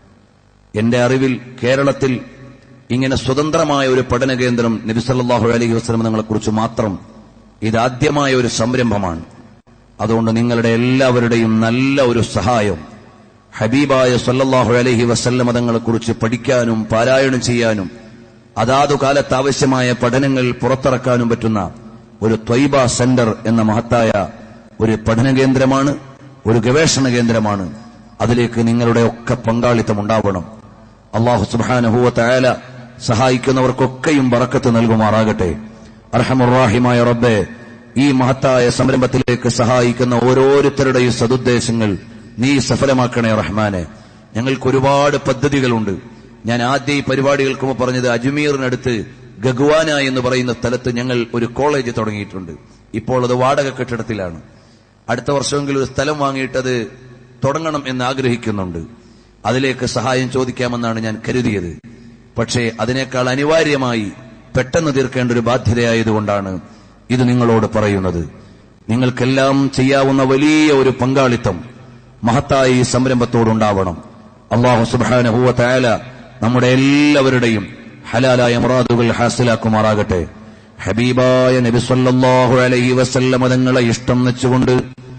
എന്റെ അറിവിൽ കേരളത്തിൽ ഇങ്ങനെ സ്വതന്ത്രമായ ഒരു പഠന കേന്ദ്രം നബി സല്ലല്ലാഹു അലൈഹി വസല്ലം തങ്ങളെക്കുറിച്ച് മാത്രം ഇതാദ്യമായ ഒരു സംരംഭമാണ്. അതുകൊണ്ട് നിങ്ങളുടെ എല്ലാവരുടെയും നല്ല ഒരു സഹായം ഹബീബായ സല്ലല്ലാഹു അലൈഹി വസല്ലം തങ്ങളെക്കുറിച്ച് പഠിക്കാനും പാരായണം ചെയ്യാനും അതാതു കാലത്ത് ആവശ്യമായ പഠനങ്ങൾ പുറത്തിറക്കാനും പറ്റുന്ന ഒരു ത്വയ്ബ സെന്റർ എന്ന മഹത്തായ ഒരു പഠന കേന്ദ്രമാണ്, ഒരു ഗവേഷണ കേന്ദ്രമാണ്. അതിലേക്ക് നിങ്ങളുടെ ഒക്കെ പങ്കാളിത്തം ഉണ്ടാവണം. അല്ലാഹു സുബ്ഹാനഹു വ തആല സഹായിക്കുന്നവർക്കൊക്കെയും ബറക്കത്ത് നൽകുമാറാകട്ടെ. അർഹമുർ റഹീമായ റബ്ബേ, ഈ മഹത്തായ സംരംഭത്തിലേക്ക് സഹായിക്കുന്ന ഓരോരുത്തരുടെയും സദുദ്ദേശങ്ങൾ നീ സഫലമാക്കണേ റഹ്മാനെ. ഞങ്ങൾക്ക് ഒരുപാട് പദ്ധതികളുണ്ട്. ഞാൻ ആദ്യ ഈ പരിപാടികൾക്ക് മുമ്പ് പറഞ്ഞത് അജ്മീറിനടുത്ത് ഗഗ്വാന എന്ന് പറയുന്ന സ്ഥലത്ത് ഞങ്ങൾ ഒരു കോളേജ് തുടങ്ങിയിട്ടുണ്ട്. ഇപ്പോൾ അത് വാടക കെട്ടിടത്തിലാണ്. അടുത്ത വർഷമെങ്കിലും ഒരു സ്ഥലം വാങ്ങിയിട്ടത് തുടങ്ങണം എന്ന് ആഗ്രഹിക്കുന്നുണ്ട്. അതിലേക്ക് സഹായം ചോദിക്കാമെന്നാണ് ഞാൻ കരുതിയത്. പക്ഷേ അതിനേക്കാൾ അനിവാര്യമായി പെട്ടെന്ന് തീർക്കേണ്ട ഒരു ബാധ്യതയായതുകൊണ്ടാണ് ഇത് നിങ്ങളോട് പറയുന്നത്. നിങ്ങൾക്കെല്ലാം ചെയ്യാവുന്ന വലിയ ഒരു പങ്കാളിത്തം മഹത്തായ ഈ സംരംഭത്തോടുണ്ടാവണം. അല്ലാഹു സുബ്ഹാനഹു വ തആല നമ്മുടെ എല്ലാവരുടെയും ഹലാലായ മുറാദുകൾ ഹാസിലാക്കുമാറാകട്ടെ. ഹബീബായ നബി സല്ലല്ലാഹു അലൈഹി വസല്ലം തങ്ങളെ ഇഷ്ടം വെച്ചുകൊണ്ട്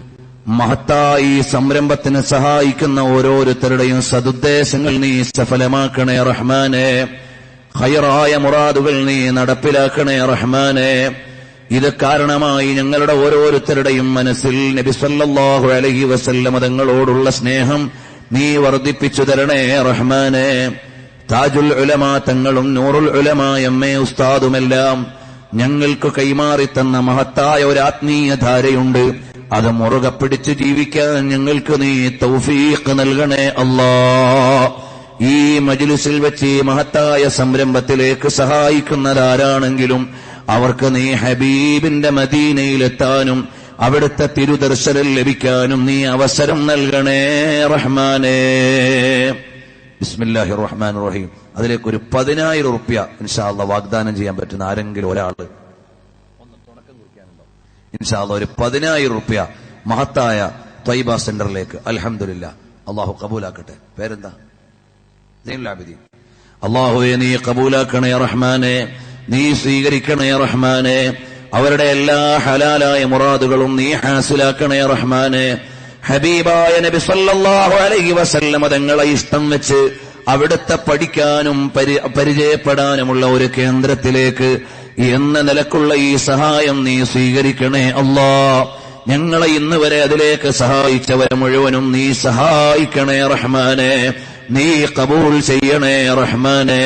മഹത്തായ ഈ സംരംഭത്തിന് സഹായിക്കുന്ന ഓരോരുത്തരുടെയും സദുദ്ദേശങ്ങൾ നീ സഫലമാക്കണേ റഹ്മാനെ. ഖൈറായ മുറാദുകൾ നീ നടപ്പിലാക്കണേ റഹ്മാനെ. ഇത് കാരണമായി ഞങ്ങളുടെ ഓരോരുത്തരുടെയും മനസ്സിൽ നബി സല്ലല്ലാഹു അലൈഹി വസല്ലം തങ്ങളോടുള്ള സ്നേഹം നീ വർദ്ധിപ്പിച്ചു തരണേ റഹ്മാനെ. താജുൽ ഉലമാ തങ്ങളും നൂറുൽ ഉലമാ എമ്മേ ഉസ്താദുമെല്ലാം ഞങ്ങൾക്ക് കൈമാറി തന്ന മഹത്തായ ഒരു ആത്മീയ ധാരയുണ്ട്. അത് മുറുകെ പിടിച്ച് ജീവിക്കാൻ ഞങ്ങൾക്ക് നീ തൗഫീഖ് നൽകണേ അല്ലാഹ്. ഈ മജ്ലിസിൽ വെച്ച് ഈ മഹത്തായ സംരംഭത്തിലേക്ക് സഹായിക്കുന്നതാരാണെങ്കിലും അവർക്ക് നീ ഹബീബിന്റെ മദീനയിലെത്താനും അവിടുത്തെ തിരുദർശനം ലഭിക്കാനും നീ അവസരം നൽകണേ റഹ്മാനേ. ബിസ്മില്ലാഹിർ റഹ്മാനിർ റഹീം. അതിലേക്ക് ഒരു 10,000 റുപ്യ ഇൻഷാ അല്ലാഹ് വാഗ്ദാനം ചെയ്യാൻ പറ്റുന്ന ആരെങ്കിലും ഒരാള് ഒന്ന് തുടക്കം കുറിക്കാനുണ്ടോ? ഇൻഷാ അല്ലാഹ് ഒരു 10,000 റുപ്യ മഹത്തായ ത്വയ്ബ സെന്ററിലേക്ക്. അൽഹംദുലില്ലാഹ്, അള്ളാഹു കബൂലാക്കട്ടെ. പേരെന്താ? സൈനുൽ അല്ലാഹുവേ നീ കബൂലാക്കണേ റഹ്മാനെ, നീ സ്വീകരിക്കണേ റഹ്മാനെ. അവരുടെ എല്ലാ ഹലാലായ മുറാദുകളും നീ ഹാസിലാക്കണേ റഹ്മാനെ. ഹബീബായ നബി സല്ലല്ലാഹു അലൈഹി വസല്ലം തങ്ങളെ ഇഷ്ടം വെച്ച് അവിടുത്തെ പഠിക്കാനും പരിചയപ്പെടാനുമുള്ള ഒരു കേന്ദ്രത്തിലേക്ക് എന്ന നിലക്കുള്ള ഈ സഹായം നീ സ്വീകരിക്കണേ അല്ലാ. ഞങ്ങളെ ഇന്ന് വരെ അതിലേക്ക് സഹായിച്ചവരെ മുഴുവനും നീ സഹായിക്കണേ റഹ്മാനെ, നീ കബൂൽ ചെയ്യണേ റഹ്മാനെ.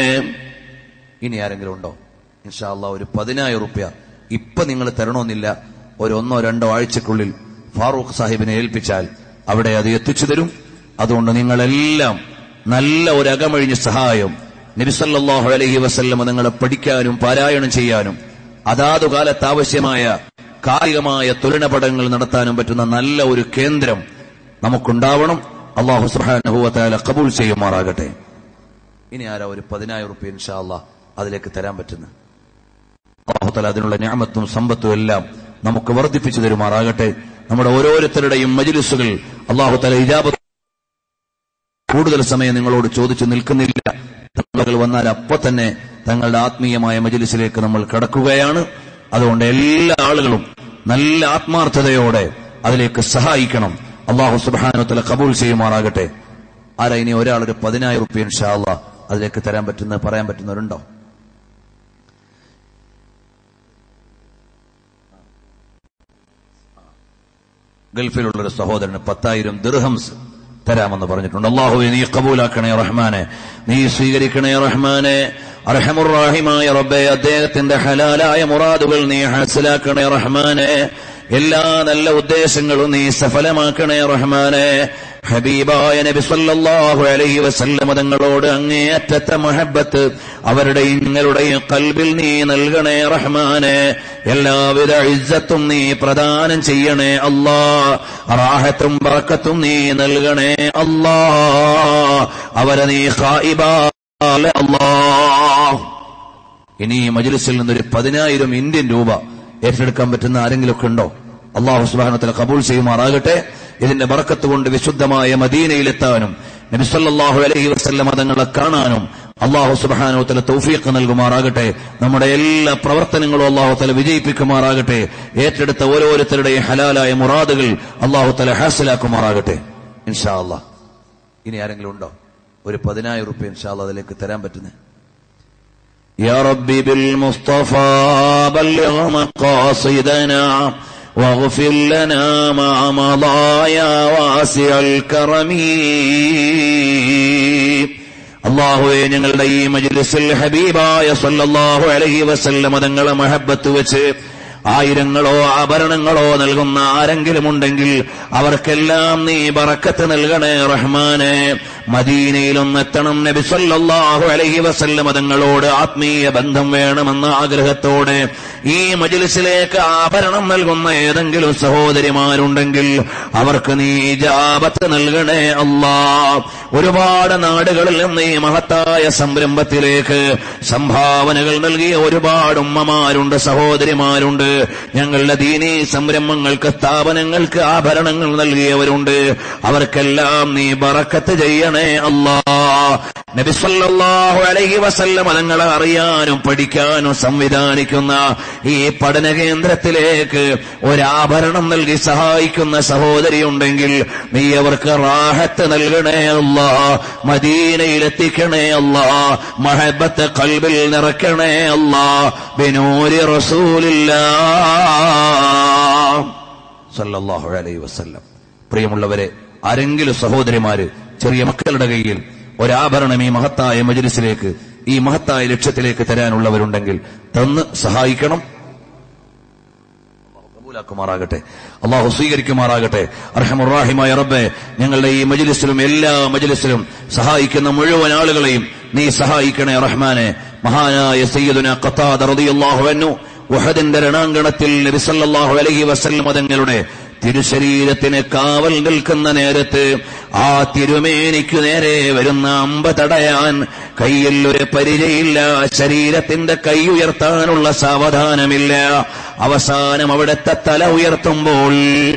ഇനി ആരെങ്കിലും ഉണ്ടോ? ഇൻഷാ അല്ലാഹ് ഒരു 10,000 റുപ്യ ഇപ്പൊ നിങ്ങൾ തരണമെന്നില്ല. ഒരു 1-2 ആഴ്ചക്കുള്ളിൽ ഫാറൂഖ് സാഹിബിനെ ഏൽപ്പിച്ചാൽ അവിടെ അത് എത്തിച്ചു തരും. അതുകൊണ്ട് നിങ്ങളെല്ലാം നല്ല ഒരു അകമഴിഞ്ഞ സഹായം നബി സല്ലല്ലാഹു അലൈഹി വസല്ലം നിങ്ങളെ പഠിക്കാനും പാരായണം ചെയ്യാനും അതാതു കാലത്ത് ആവശ്യമായ കായികമായ തുലനപടങ്ങൾ നടത്താനും പറ്റുന്ന നല്ല ഒരു കേന്ദ്രം നമുക്കുണ്ടാവണം. അല്ലാഹു സുബ്ഹാനഹു വ തആല ഖബൂൽ ചെയ്യുമാറാകട്ടെ. ഇനി ആരാ ഒരു 10,000 റുപ്യ ഇൻഷാ അല്ലാഹ് അതിലേക്ക് തരാൻ പറ്റുന്ന? അല്ലാഹു തആല അതിനുള്ള നിഅമത്തും സമ്പത്തും എല്ലാം നമുക്ക് വർദ്ധിപ്പിച്ചു തരുമാറാകട്ടെ. നമ്മുടെ ഓരോരുത്തരുടെയും മജ്ലിസുകൾ അല്ലാഹു തആല ഇജാബത്ത്. കൂടുതൽ സമയം നിങ്ങളോട് ചോദിച്ചു നിൽക്കുന്നില്ല. തങ്ങൾ വന്നാൽ അപ്പൊ തന്നെ തങ്ങളുടെ ആത്മീയമായ മജ്ലിസിലേക്ക് നമ്മൾ കടക്കുകയാണ്. അതുകൊണ്ട് എല്ലാ ആളുകളും നല്ല ആത്മാർത്ഥതയോടെ അതിലേക്ക് സഹായിക്കണം. അല്ലാഹു സുബ്ഹാനഹു വ തആല ഖബൂൽ ചെയ്യുമാറാകട്ടെ. ആരാ ഇനി ഒരാളൊരു 10,000 റുപ്യ ഇൻഷാ അല്ലാഹ് അതിലേക്ക് തരാൻ പറ്റുന്ന പറയാൻ പറ്റുന്നവരുണ്ടോ? ഗൾഫിലുള്ളൊരു സഹോദരന് 10,000 ദിർഹംസ് തരാമെന്ന് പറഞ്ഞിട്ടുണ്ട്. അല്ലാഹുവേ നീ കബൂലാക്കണേ റഹ്മാനെ, നീ സ്വീകരിക്കണേ റഹ്മാനെ. അർഹമുർ റഹീമായ റബ്ബേ, അദ്ദേഹത്തിന്റെ ഹലാലായ മുറാദുകൾ നീ ഹാസിലാക്കണേ റഹ്മാനെ. എല്ലാ നല്ല ഉദ്ദേശങ്ങളും നീ സഫലമാക്കണേ റഹ്മാനെ. ഹബീബായ നബി സല്ലല്ലാഹു അലൈഹി വസല്ലം തങ്ങളോട് അങ്ങേയറ്റത്തെ മഹബ്ബത്ത് അവരുടെയും നിങ്ങളുടെയും ഖൽബിൽ നീ നൽകണേ റഹ്മാനെ. എല്ലാവിധ ഇസ്സത്തും നീ പ്രദാനം ചെയ്യണേ അല്ലാ. റാഹത്തും ബറക്കത്തും നീ നൽകണേ അല്ലാ. അവരെ നീ ഖായിബാലെ അല്ലാ. ഇനി മജ്ലിസിൽ നിന്നൊരു 10,000 ഇന്ത്യൻ രൂപ ഏറ്റെടുക്കാൻ പറ്റുന്ന ആരെങ്കിലുമൊക്കെ ഉണ്ടോ? അല്ലാഹു സുബ്ഹാനഹു വ തആല ഖബൂൽ ചെയ്യുമാറാകട്ടെ. ഇതിന്റെ ബറക്കത്ത് കൊണ്ട് വിശുദ്ധമായ മദീനയിലെത്താനും നബി സല്ലല്ലാഹു അലൈഹി വസല്ലം തങ്ങളെ കാണാനും അല്ലാഹു സുബ്ഹാനഹു വ തആല തൗഫീഖ് നൽകുമാറാകട്ടെ. നമ്മുടെ എല്ലാ പ്രവർത്തനങ്ങളും അല്ലാഹു തആല വിജയിപ്പിക്കുമാറാകട്ടെ. ഏറ്റെടുത്ത ഓരോരുത്തരുടെയും ഹലാലായ മുറാദുകൾ അല്ലാഹു തആല ഹാസിലാക്കുമാറാകട്ടെ ഇൻഷാ അല്ലാഹ്. ഇനി ആരെങ്കിലും ഉണ്ടോ? ഒരു 10,000 റുപ്യ ഇൻഷാ അല്ലാഹ് അതിലേക്ക് തരാൻ പറ്റുന്നത്? യാ റബ്ബി ബിൽ മുസ്തഫാ ബല്ലിഗ് മഖാസിദനാ واغفر لنا ما مضى يا واسع الكرم. അല്ലാഹുവേ ഞങ്ങളുടെ ഈ മജ്ലിസിൽ ഹബീബായ സല്ലല്ലാഹു അലൈഹി വസല്ലം തങ്ങളെ മഹബ്ബത്ത് വെച്ച് ആയിരങ്ങളോ ആഭരണങ്ങളോ നൽകുന്ന ആരെങ്കിലും ഉണ്ടെങ്കിൽ അവർക്കെല്ലാം നീ ബറക്കത്ത് നൽകണേ റഹ്മാനെ. മദീനയിലൊന്നെത്തണം നബി സല്ലല്ലാഹു അലൈഹി വസല്ലം തങ്ങളോട് ആത്മീയ ബന്ധം വേണമെന്ന ആഗ്രഹത്തോടെ ഈ മജ്ലിസിലേക്ക് ആഭരണം നൽകുന്ന ഏതെങ്കിലും സഹോദരിമാരുണ്ടെങ്കിൽ അവർക്ക് നീ ഇജാബത്ത് നൽകണേ അല്ലാ. ഒരുപാട് നാടുകളിൽ നിന്ന് ഈ മഹത്തായ സംരംഭത്തിലേക്ക് സംഭാവനകൾ നൽകിയ ഒരുപാട് ഉമ്മമാരുണ്ട്, സഹോദരിമാരുണ്ട്. ഞങ്ങളുടെ ദീനീ സംരംഭങ്ങൾക്ക് സ്ഥാപനങ്ങൾക്ക് ആഭരണങ്ങൾ നൽകിയവരുണ്ട്. അവർക്കെല്ലാം നീ ബറക്കത്ത് ചെയ്യണേ അല്ലാ. നബി സല്ലല്ലാഹു അലൈഹി വസല്ലം തങ്ങളെ അറിയാനും പഠിക്കാനും സംവിധാനിക്കുന്ന ഈ പഠന കേന്ദ്രത്തിലേക്ക് ഒരാഭരണം നൽകി സഹായിക്കുന്ന സഹോദരി ഉണ്ടെങ്കിൽ നീ അവർക്ക് റാഹത്ത് നൽകണേ അല്ലാ. മദീനയിലെത്തിക്കണേ അല്ലാ. മഹബ്ബത്ത് ഖൽബിൽ നിറക്കണേ അല്ലാ. ബിനൂരി റസൂലില്ലാഹ് സല്ലല്ലാഹു അലൈഹി വസല്ലം. പ്രിയമുള്ളവരെ, ആരെങ്കിലും സഹോദരിമാര് ചെറിയ മക്കളുടെ കയ്യിൽ ഒരാഭരണം ഈ മഹത്തായ മജ്ലിസിലേക്ക് ഈ മഹത്തായ ലക്ഷ്യത്തിലേക്ക് തരാനുള്ളവരുണ്ടെങ്കിൽ തന്ന് സഹായിക്കണം. കബൂലാക്കുമാറാകട്ടെ, അള്ളാഹു സ്വീകരിക്കുമാറാകട്ടെ. അർഹമർ റഹീമായ റബ്ബേ, ഞങ്ങളുടെ ഈ മജ്ലിസിലും എല്ലാ മജ്ലിസിലും സഹായിക്കുന്ന മുഴുവൻ ആളുകളെയും നീ സഹായിക്കണേ റഹ്മാനെ. മഹാനായ സയ്യിദുനാ ഖതാദ റളിയല്ലാഹു അൻഹു ഉഹദിന്റെ രണാങ്കണത്തിൽ നബി സല്ലല്ലാഹു അലൈഹി വസല്ലം തങ്ങളുടെ തിരുശരീരത്തിന് കാവൽ നിൽക്കുന്ന നേരത്ത് ആ തിരുമേനിക്കു നേരെ വരുന്ന അമ്പ് തടയാൻ കയ്യിൽ ഒരു പരിചയില്ല, ശരീരത്തിന്റെ കൈ ഉയർത്താനുള്ള സാവധാനമില്ല. അവസാനം അവിടുത്തെ തല ഉയർത്തുമ്പോൾ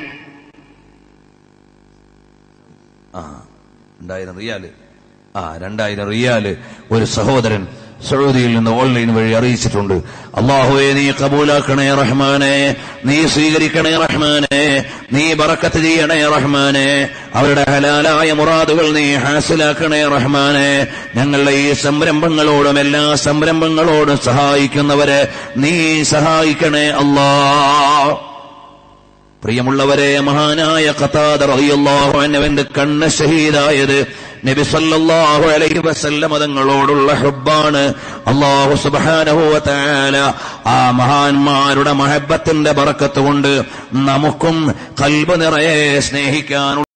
2000 റിയാല് ഒരു സഹോദരൻ സൗദിയിൽ നിന്ന് ഓൺലൈൻ വഴി അറിയിച്ചിട്ടുണ്ട്. അല്ലാഹുവേ നീ കബൂലാക്കണേ റഹ്മാനെ, നീ സ്വീകരിക്കണേ റഹ്മാനെ, നീ ബറക്കത്ത് ചെയ്യണേ റഹ്മാനെ, അവരുടെ ഹലാലായ മുറാദുകൾ നീ ഹാസിലാക്കണേ റഹ്മാനെ. ഞങ്ങളുടെ ഈ സംരംഭങ്ങളോടും എല്ലാ സംരംഭങ്ങളോടും സഹായിക്കുന്നവരെ നീ സഹായിക്കണേ അല്ലാഹ്. പ്രിയമുള്ളവരെ, മഹാനായ ഖതാദ റളിയല്ലാഹു അൻഹുവിന്റെ കണ്ണ് ഷഹീദായത് നബി സല്ലല്ലാഹു അലൈഹി വസല്ലം തങ്ങളോടുള്ള ഹുബ്ബാണ്. അല്ലാഹു സുബ്ഹാനഹു വ തആല ആ മഹാന്മാരുടെ മഹബ്ബത്തിന്റെ ബറക്കത്ത് കൊണ്ട് നമുക്കും ഖൽബ് നിറയെ സ്നേഹിക്കാൻ